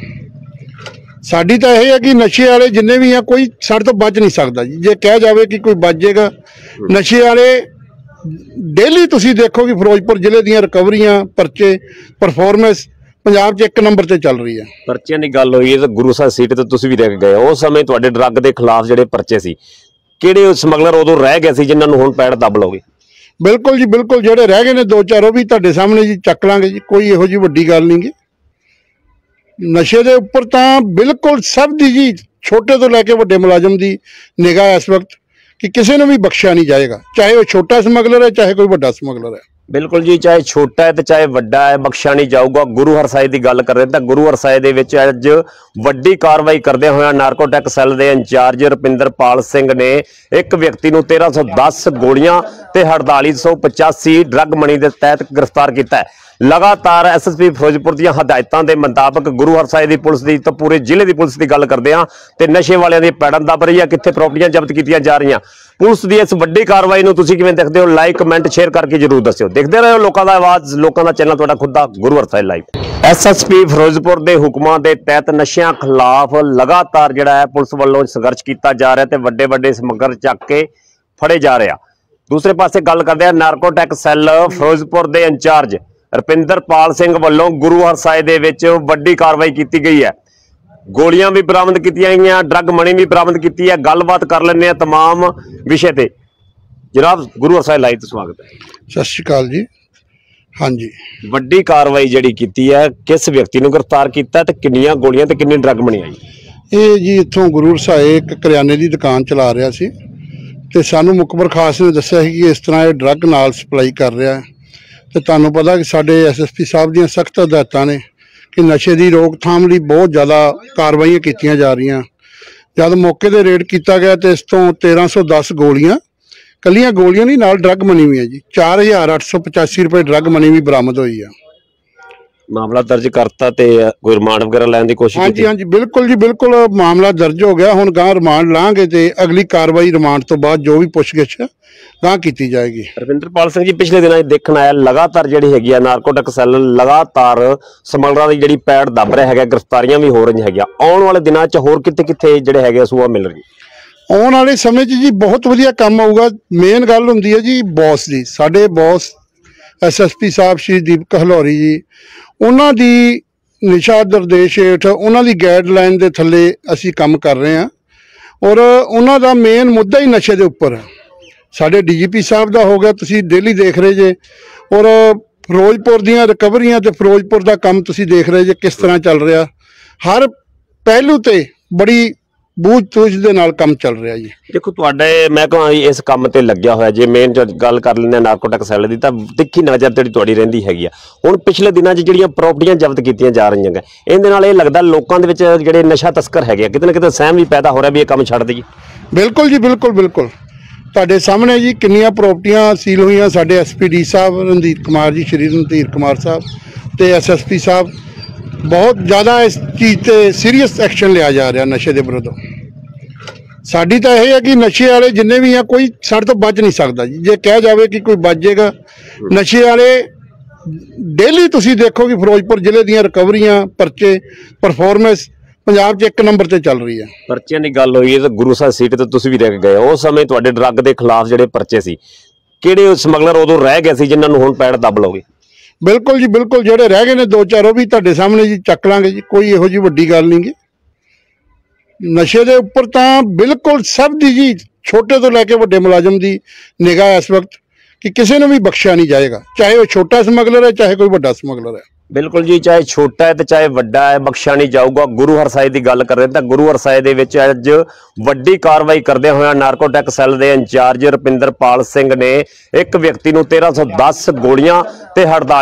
[SPEAKER 2] ਸਾਡੀ ਤਾਂ ਇਹ ਹੈ ਕਿ ਨਸ਼ੇ ਵਾਲੇ ਜਿੰਨੇ ਵੀ ਆ, ਕੋਈ ਸਾਡੇ ਤੋਂ ਬਚ ਨਹੀਂ ਸਕਦਾ ਜੀ। ਜੇ ਕਹਿ ਜਾਵੇ ਕਿ ਕੋਈ ਬਚ ਜਾਏਗਾ, ਨਸ਼ੇ ਵਾਲੇ ਡੇਲੀ ਤੁਸੀਂ ਦੇਖੋ ਕਿ ਫਿਰੋਜ਼ਪੁਰ ਜ਼ਿਲ੍ਹੇ ਦੀਆਂ ਰਿਕਵਰੀਆਂ, ਪਰਚੇ, ਪਰਫਾਰਮੈਂਸ ਪੰਜਾਬ 'ਚ ਇੱਕ ਨੰਬਰ ਤੇ ਚੱਲ ਰਹੀ ਹੈ।
[SPEAKER 1] ਪਰਚਿਆਂ ਦੀ ਗੱਲ ਹੋਈ ਹੈ ਤਾਂ ਗੁਰੂ ਸਾਹਿਬ ਸੀਟ ਤੇ ਤੁਸੀਂ ਵੀ ਰਹਿ ਗਏ। ਉਸ ਸਮੇਂ ਤੁਹਾਡੇ ਡਰੱਗ ਦੇ ਖਿਲਾਫ ਜਿਹੜੇ ਪਰਚੇ ਸੀ, ਕਿਹੜੇ ਸਮਗਲਰ ਉਦੋਂ ਰਹਿ ਗਏ ਸੀ ਜਿਨ੍ਹਾਂ ਨੂੰ ਹੁਣ ਪੈੜ ਦੱਬ ਲਓਗੇ?
[SPEAKER 2] ਬਿਲਕੁਲ ਜੀ, ਬਿਲਕੁਲ ਜਿਹੜੇ ਰਹਿ ਗਏ ਨੇ 2-4 ਉਹ ਵੀ ਤੁਹਾਡੇ ਸਾਹਮਣੇ ਜੀ ਚੱਕ ਲਾਂਗੇ ਜੀ। ਕੋਈ ਇਹੋ ਜਿਹੀ ਵੱਡੀ ਗੱਲ ਨਹੀਂ ਗੀ। ਨਸ਼ੇ ਦੇ ਉੱਪਰ ਤਾਂ ਬਿਲਕੁਲ ਸਭ ਦੀ ਜੀ, ਛੋਟੇ ਤੋਂ ਲੈ ਕੇ ਵੱਡੇ ਮੁਲਾਜ਼ਮ ਦੀ ਨਿਗਾਹ ਇਸ ਵਕਤ ਕਿ ਕਿਸੇ ਨੂੰ ਵੀ ਬਖਸ਼ਿਆ ਨਹੀਂ ਜਾਏਗਾ, ਚਾਹੇ ਉਹ ਛੋਟਾ ਸਮਗਲਰ ਹੈ, ਚਾਹੇ ਕੋਈ ਵੱਡਾ ਸਮਗਲਰ ਹੈ।
[SPEAKER 1] ਬਿਲਕੁਲ ਜੀ, ਚਾਹੇ ਛੋਟਾ ਹੈ ਤੇ ਚਾਹੇ ਵੱਡਾ ਹੈ, ਬਖਸ਼ਿਆ ਨਹੀਂ ਜਾਊਗਾ। ਗੁਰੂ ਹਰਸਾਏ ਦੀ ਗੱਲ ਕਰ ਰਹੇ ਤਾਂ ਗੁਰੂ ਹਰਸਾਏ ਦੇ ਵਿੱਚ ਅੱਜ ਵੱਡੀ ਕਾਰਵਾਈ ਕਰਦੇ ਹੋਇਆ ਨਾਰਕੋਟਿਕ ਸੈੱਲ ਦੇ ਇੰਚਾਰਜ ਰੁਪਿੰਦਰਪਾਲ ਸਿੰਘ ਨੇ ਇੱਕ ਵਿਅਕਤੀ ਨੂੰ 1310 ਗੋਲੀਆਂ ਤੇ 4885 ਡਰੱਗ ਮਨੀ ਦੇ ਤਹਿਤ ਗ੍ਰਿਫਤਾਰ ਕੀਤਾ ਹੈ। ਲਗਾਤਾਰ ਐਸਐਸਪੀ ਫਿਰੋਜ਼ਪੁਰ ਦੀਆਂ ਹਦਾਇਤਾਂ ਦੇ ਮੁਤਾਬਕ ਗੁਰੂ ਹਰਸਾਏ ਦੀ ਪੁਲਿਸ ਦੀ ਤਾਂ ਪੂਰੇ ਜ਼ਿਲ੍ਹੇ ਦੀ ਪੁਲਿਸ ਦੀ ਗੱਲ ਕਰਦੇ ਹਾਂ ਤੇ ਨਸ਼ੇ ਵਾਲਿਆਂ ਦੀ ਪੈੜਨ ਦੱਬ ਰਹੀ ਹੈ, ਕਿੱਥੇ ਪ੍ਰਾਪਰਟੀਆਂ ਜ਼ਬਤ ਕੀਤੀਆਂ ਜਾ ਰਹੀਆਂ। ਪੁਲਿਸ ਦੀ ਇਸ ਵੱਡੀ ਕਾਰਵਾਈ ਨੂੰ ਤੁਸੀਂ ਕਿਵੇਂ ਦੇਖਦੇ ਹੋ? ਲਾਈਕ, ਕਮੈਂਟ, ਸ਼ੇਅਰ ਕਰਕੇ ਜਰੂਰ ਦੱਸਿਓ। ਦੇਖਦੇ ਰਹੋ ਲੋਕਾਂ ਦਾ ਆਵਾਜ਼, ਲੋਕਾਂ ਦਾ ਚੈਨਲ ਤੁਹਾਡਾ ਖੁਦ ਦਾ ਗੁਰੂ ਹਰਸਾਏ ਲਾਈਵ। ਐਸਐਸਪੀ ਫਿਰੋਜ਼ਪੁਰ ਦੇ ਹੁਕਮਾਂ ਦੇ ਤਹਿਤ ਨਸ਼ਿਆਂ ਖਿਲਾਫ ਲਗਾਤਾਰ ਜਿਹੜਾ ਹੈ ਪੁਲਿਸ ਵੱਲੋਂ ਸੰਘਰਸ਼ ਕੀਤਾ ਜਾ ਰਿਹਾ ਤੇ ਵੱਡੇ ਸਮਗਲਰ ਚੱਕ ਕੇ ਫੜੇ ਜਾ ਰਿਹਾ। ਦੂਸਰੇ ਪਾਸੇ ਗੱਲ ਕਰਦੇ ਆ ਨਾਰਕੋਟਿਕ ਸੈੱਲ ਫਿਰੋਜ਼ਪੁਰ ਦੇ ਇੰਚਾਰਜ ਰੁਪਿੰਦਰਪਾਲ ਸਿੰਘ ਵੱਲੋਂ ਗੁਰੂ ਹਰਸਾਏ ਦੇ ਵਿੱਚ ਵੱਡੀ ਕਾਰਵਾਈ ਕੀਤੀ ਗਈ ਹੈ। ਗੋਲੀਆਂ ਵੀ ਬਰਾਮਦ ਕੀਤੀਆਂ ਗਈਆਂ, ਡਰੱਗ ਮਨੀ ਵੀ ਬਰਾਮਦ ਕੀਤੀ ਹੈ। ਗੱਲਬਾਤ ਕਰ ਲੈਂਦੇ ਆ तमाम ਵਿਸ਼ੇ ਤੇ। ਜਨਾਬ, ਗੁਰੂ ਹਰਸਾਏ ਲਾਈਵ ਤੇ ਸਵਾਗਤ ਹੈ।
[SPEAKER 2] ਸਤਿ ਸ਼੍ਰੀ ਅਕਾਲ ਜੀ। ਹਾਂਜੀ,
[SPEAKER 1] ਵੱਡੀ ਕਾਰਵਾਈ ਜਿਹੜੀ ਕੀਤੀ ਹੈ, ਕਿਸ ਵਿਅਕਤੀ ਨੂੰ ਗ੍ਰਿਫਤਾਰ ਕੀਤਾ ਤੇ ਕਿੰਨੀਆਂ ਗੋਲੀਆਂ ਤੇ ਕਿੰਨੀ ਡਰੱਗ ਮਨੀ ਆਈ?
[SPEAKER 2] ਇਹ ਜੀ ਇੱਥੋਂ ਗੁਰੂ ਹਰਸਾਏ ਇੱਕ ਕਰਿਆਨੇ ਦੀ ਦੁਕਾਨ ਚਲਾ ਰਿਹਾ ਸੀ ਤੇ ਸਾਨੂੰ ਮੁਖਬਰ ਖਾਸ ਨੇ ਦੱਸਿਆ ਸੀ ਕਿ ਇਸ ਤਰ੍ਹਾਂ ਇਹ ਡਰੱਗ ਨਾਲ ਸਪਲਾਈ ਕਰ ਰਿਹਾ ਹੈ। ਤੇ ਤੁਹਾਨੂੰ ਪਤਾ ਕਿ ਸਾਡੇ ਐਸਐਸਪੀ ਸਾਹਿਬ ਦੀਆਂ ਸਖਤ ਹਦਾਇਤਾਂ ਨੇ ਕਿ ਨਸ਼ੇ ਦੀ ਰੋਕਥਾਮ ਲਈ ਬਹੁਤ ਜ਼ਿਆਦਾ ਕਾਰਵਾਈਆਂ ਕੀਤੀਆਂ ਜਾ ਰਹੀਆਂ। ਜਦ ਮੌਕੇ ਤੇ ਰੇਡ ਕੀਤਾ ਗਿਆ ਤੇ ਇਸ ਤੋਂ 1310 ਗੋਲੀਆਂ, ਕੱਲੀਆਂ ਗੋਲੀਆਂ ਨਹੀਂ, ਨਾਲ ਡਰੱਗ ਮਨੀ ਵੀ ਹੈ ਜੀ। 4885 ਰੁਪਏ ਡਰੱਗ ਮਨੀ ਵੀ ਬਰਾਮਦ ਹੋਈ ਆ।
[SPEAKER 1] ਮਾਮਲਾ ਦਰਜ ਕਰਤਾ ਤੇ ਕੋਈ ਰਿਮਾਂਡ ਵਗੈਰਾ ਲੈਣ ਦੀ ਕੋਸ਼ਿਸ਼ ਕੀਤੀ?
[SPEAKER 2] ਹਾਂਜੀ, ਬਿਲਕੁਲ ਜੀ, ਬਿਲਕੁਲ ਮਾਮਲਾ ਦਰਜ ਹੋ ਗਿਆ। ਹੁਣ ਗਾਂ ਰਿਮਾਂਡ ਲਾਂਗੇ ਤੇ ਅਗਲੀ ਕਾਰਵਾਈ ਰਿਮਾਂਡ ਤੋਂ ਬਾਅਦ ਜੋ ਵੀ ਪੁੱਛਗਿੱਛ ਗਾਂ ਕੀਤੀ ਜਾਏਗੀ।
[SPEAKER 1] ਰੁਪਿੰਦਰਪਾਲ ਸਿੰਘ ਜੀ, ਪਿਛਲੇ ਦਿਨਾਂ 'ਚ ਦੇਖਣ ਆਇਆ ਲਗਾਤਾਰ ਜਿਹੜੀ ਹੈਗੀ ਆ ਨਾਰਕੋਟਿਕ ਸੈੱਲ ਲਗਾਤਾਰ ਸਮਗਲਰਾਂ ਦੀ ਜਿਹੜੀ ਪੈੜ ਦੱਬ ਰਿਹਾ ਹੈਗਾ, ਗ੍ਰਿਫਤਾਰੀਆਂ ਵੀ ਹੋ ਰਹੀਆਂ ਹੈਗੀਆਂ। ਆਉਣ ਵਾਲੇ ਦਿਨਾਂ 'ਚ ਹੋਰ ਕਿੱਥੇ ਜਿਹੜੇ ਹੈਗੇ ਸੂਆ ਮਿਲ ਰਹੀ?
[SPEAKER 2] ਆਉਣ ਵਾਲੇ ਸਮੇਂ 'ਚ ਜੀ ਬਹੁਤ ਵਧੀਆ ਕੰਮ ਆਊਗਾ। ਮੇਨ ਗੱਲ ਹੁੰਦੀ ਹੈ ਜੀ ਬੌਸ ਦੀ। ਸਾਡੇ ਬੌਸ ਐਸਐਸਪੀ ਸਾਹਿਬ ਸ਼੍ਰੀ ਦੀਪਕ ਹਲੌਰੀ ਜੀ, ਉਹਨਾਂ ਦੀ ਨਿਸ਼ਾ ਨਿਰਦੇਸ਼ ਹੇਠ, ਉਹਨਾਂ ਦੀ ਗਾਈਡਲਾਈਨ ਦੇ ਥੱਲੇ ਅਸੀਂ ਕੰਮ ਕਰ ਰਹੇ ਹਾਂ। ਔਰ ਉਹਨਾਂ ਦਾ ਮੇਨ ਮੁੱਦਾ ਹੀ ਨਸ਼ੇ ਦੇ ਉੱਪਰ ਹੈ। ਸਾਡੇ ਡੀਜੀਪੀ ਸਾਹਿਬ ਦਾ ਹੋ ਗਿਆ, ਤੁਸੀਂ ਡੇਲੀ ਦੇਖ ਰਹੇ ਜੇ। ਔਰ ਫਿਰੋਜ਼ਪੁਰ ਦੀਆਂ ਰਿਕਵਰੀਆਂ ਤੇ ਫਿਰੋਜ਼ਪੁਰ ਦਾ ਕੰਮ ਤੁਸੀਂ ਦੇਖ ਰਹੇ ਜੇ ਕਿਸ ਤਰ੍ਹਾਂ ਚੱਲ ਰਿਹਾ। ਹਰ ਪਹਿਲੂ ਤੇ ਬੜੀ ਬੂਝ-ਤੂਝ ਦੇ ਨਾਲ ਕੰਮ ਚੱਲ ਰਿਹਾ ਜੀ।
[SPEAKER 1] ਦੇਖੋ ਤੁਹਾਡੇ ਮੈਂ ਕਹਾਂ ਇਸ ਕੰਮ ਤੇ ਲੱਗਿਆ ਹੋਇਆ, ਜੇ ਮੇਨ ਗੱਲ ਕਰ ਲੈਂਦੇ ਨਾਰਕੋਟਿਕ ਸੈੱਲ ਦੀ, ਤਾਂ ਤਿੱਖੀ ਨਜ਼ਰ ਤੁਹਾਡੀ ਰਹਿੰਦੀ ਹੈਗੀ ਆ। ਹੁਣ ਪਿਛਲੇ ਦਿਨਾਂ 'ਚ ਜਿਹੜੀਆਂ ਪ੍ਰਾਪਰਟੀਆਂ ਜ਼ਬਤ ਕੀਤੀਆਂ ਜਾ ਰਹੀਆਂ ਨੇ, ਇਹਦੇ ਨਾਲ ਇਹ ਲੱਗਦਾ ਲੋਕਾਂ ਦੇ ਵਿੱਚ ਜਿਹੜੇ ਨਸ਼ਾ ਤਸਕਰ ਹੈਗੇ ਆ, ਕਿਤੇ ਨਾ ਕਿਤੇ ਸਹਿਮ ਵੀ ਪੈਦਾ ਹੋ ਰਿਹਾ ਵੀ ਇਹ ਕੰਮ ਛੱਡ ਦੇਈਏ।
[SPEAKER 2] ਬਿਲਕੁਲ ਜੀ, ਬਿਲਕੁਲ ਬਿਲਕੁਲ। ਤੁਹਾਡੇ ਸਾਹਮਣੇ ਜੀ ਕਿੰਨੀਆਂ ਪ੍ਰਾਪਰਟੀਆਂ ਸੀਲ ਹੋਈਆਂ। ਸਾਡੇ ਐਸਪੀਡੀ ਸਾਹਿਬ ਰਣਧੀਰ ਕੁਮਾਰ ਜੀ, ਸ਼੍ਰੀ ਰਣਧੀਰ ਕੁਮਾਰ ਸਾਹਿਬ ਤੇ ਐਸਐਸਪੀ ਸਾਹਿਬ ਬਹੁਤ ਜ਼ਿਆਦਾ ਇਸ ਚੀਜ਼ ਤੇ ਸੀਰੀਅਸ ਐਕਸ਼ਨ ਲਿਆ ਜਾ ਰਿਹਾ ਨਸ਼ੇ ਦੇ ਵਿਰੁੱਧ। ਸਾਡੀ ਤਾਂ ਇਹ ਹੈ ਕਿ ਨਸ਼ੇ ਵਾਲੇ ਜਿੰਨੇ ਵੀ ਆ, ਕੋਈ ਸਾਡੇ ਤੋਂ ਬਚ ਨਹੀਂ ਸਕਦਾ ਜੀ। ਜੇ ਕਿਹਾ ਜਾਵੇ ਕਿ ਕੋਈ ਬਚ ਜਾਏਗਾ, ਨਸ਼ੇ ਵਾਲੇ ਡੇਲੀ ਤੁਸੀਂ ਦੇਖੋ ਕਿ ਫਿਰੋਜ਼ਪੁਰ ਜ਼ਿਲ੍ਹੇ ਦੀਆਂ ਰਿਕਵਰੀਆਂ, ਪਰਚੇ, ਪਰਫਾਰਮੈਂਸ ਪੰਜਾਬ 'ਚ 1 ਨੰਬਰ ਤੇ ਚੱਲ ਰਹੀ ਹੈ।
[SPEAKER 1] ਪਰਚਿਆਂ ਦੀ ਗੱਲ ਹੋਈ ਹੈ ਤਾਂ ਗੁਰੂ ਸਾਹਿਬ ਸੀਟ ਤੇ ਤੁਸੀਂ ਵੀ ਰਹਿ ਕੇ ਗਏ। ਉਸ ਸਮੇਂ ਤੁਹਾਡੇ ਡਰੱਗ ਦੇ ਖਿਲਾਫ ਜਿਹੜੇ ਪਰਚੇ ਸੀ, ਕਿਹੜੇ ਸਮਗਲਰ ਉਦੋਂ ਰਹਿ ਗਏ ਸੀ ਜਿਨ੍ਹਾਂ ਨੂੰ ਹੁਣ ਪੈੜ ਦੱਬ ਲਓਗੇ?
[SPEAKER 2] ਬਿਲਕੁਲ ਜੀ, ਬਿਲਕੁਲ। ਜਿਹੜੇ ਰਹਿ ਗਏ ਨੇ 2-4 ਉਹ ਵੀ ਤੁਹਾਡੇ ਸਾਹਮਣੇ ਜੀ ਚੱਕ ਲਾਂਗੇ ਜੀ। ਕੋਈ ਇਹੋ ਜਿਹੀ ਵੱਡੀ ਗੱਲ ਨਹੀਂ ਗੀ। ਨਸ਼ੇ ਦੇ ਉੱਪਰ ਤਾਂ ਬਿਲਕੁਲ ਸਭ ਦੀ ਜੀ, ਛੋਟੇ ਤੋਂ ਲੈ ਕੇ ਵੱਡੇ ਮੁਲਾਜ਼ਮ ਦੀ ਨਿਗਾਹ ਇਸ ਵਕਤ ਕਿ ਕਿਸੇ ਨੂੰ ਵੀ ਬਖਸ਼ਿਆ ਨਹੀਂ ਜਾਏਗਾ, ਚਾਹੇ ਉਹ ਛੋਟਾ ਸਮਗਲਰ ਹੈ, ਚਾਹੇ ਕੋਈ ਵੱਡਾ ਸਮਗਲਰ ਹੈ।
[SPEAKER 1] ਬਿਲਕੁਲ ਜੀ, ਚਾਹੇ ਛੋਟਾ ਹੈ ਤੇ ਚਾਹੇ ਵੱਡਾ ਹੈ, ਬਖਸ਼ਿਆ ਨਹੀਂ ਜਾਊਗਾ। ਗੁਰੂ ਹਰਸਾਏ ਦੀ ਗੱਲ ਕਰ ਰਹੇ ਤਾਂ ਗੁਰੂ ਹਰਸਾਏ ਦੇ ਵਿੱਚ ਅੱਜ ਵੱਡੀ ਕਾਰਵਾਈ ਕਰਦੇ ਹੋਇਆ ਨਾਰਕੋਟਿਕ ਸੈੱਲ ਦੇ ਇੰਚਾਰਜ ਰੁਪਿੰਦਰਪਾਲ ਸਿੰਘ ਨੇ ਇੱਕ ਵਿਅਕਤੀ ਨੂੰ 1310 ਗੋਲੀਆਂ ਤੇ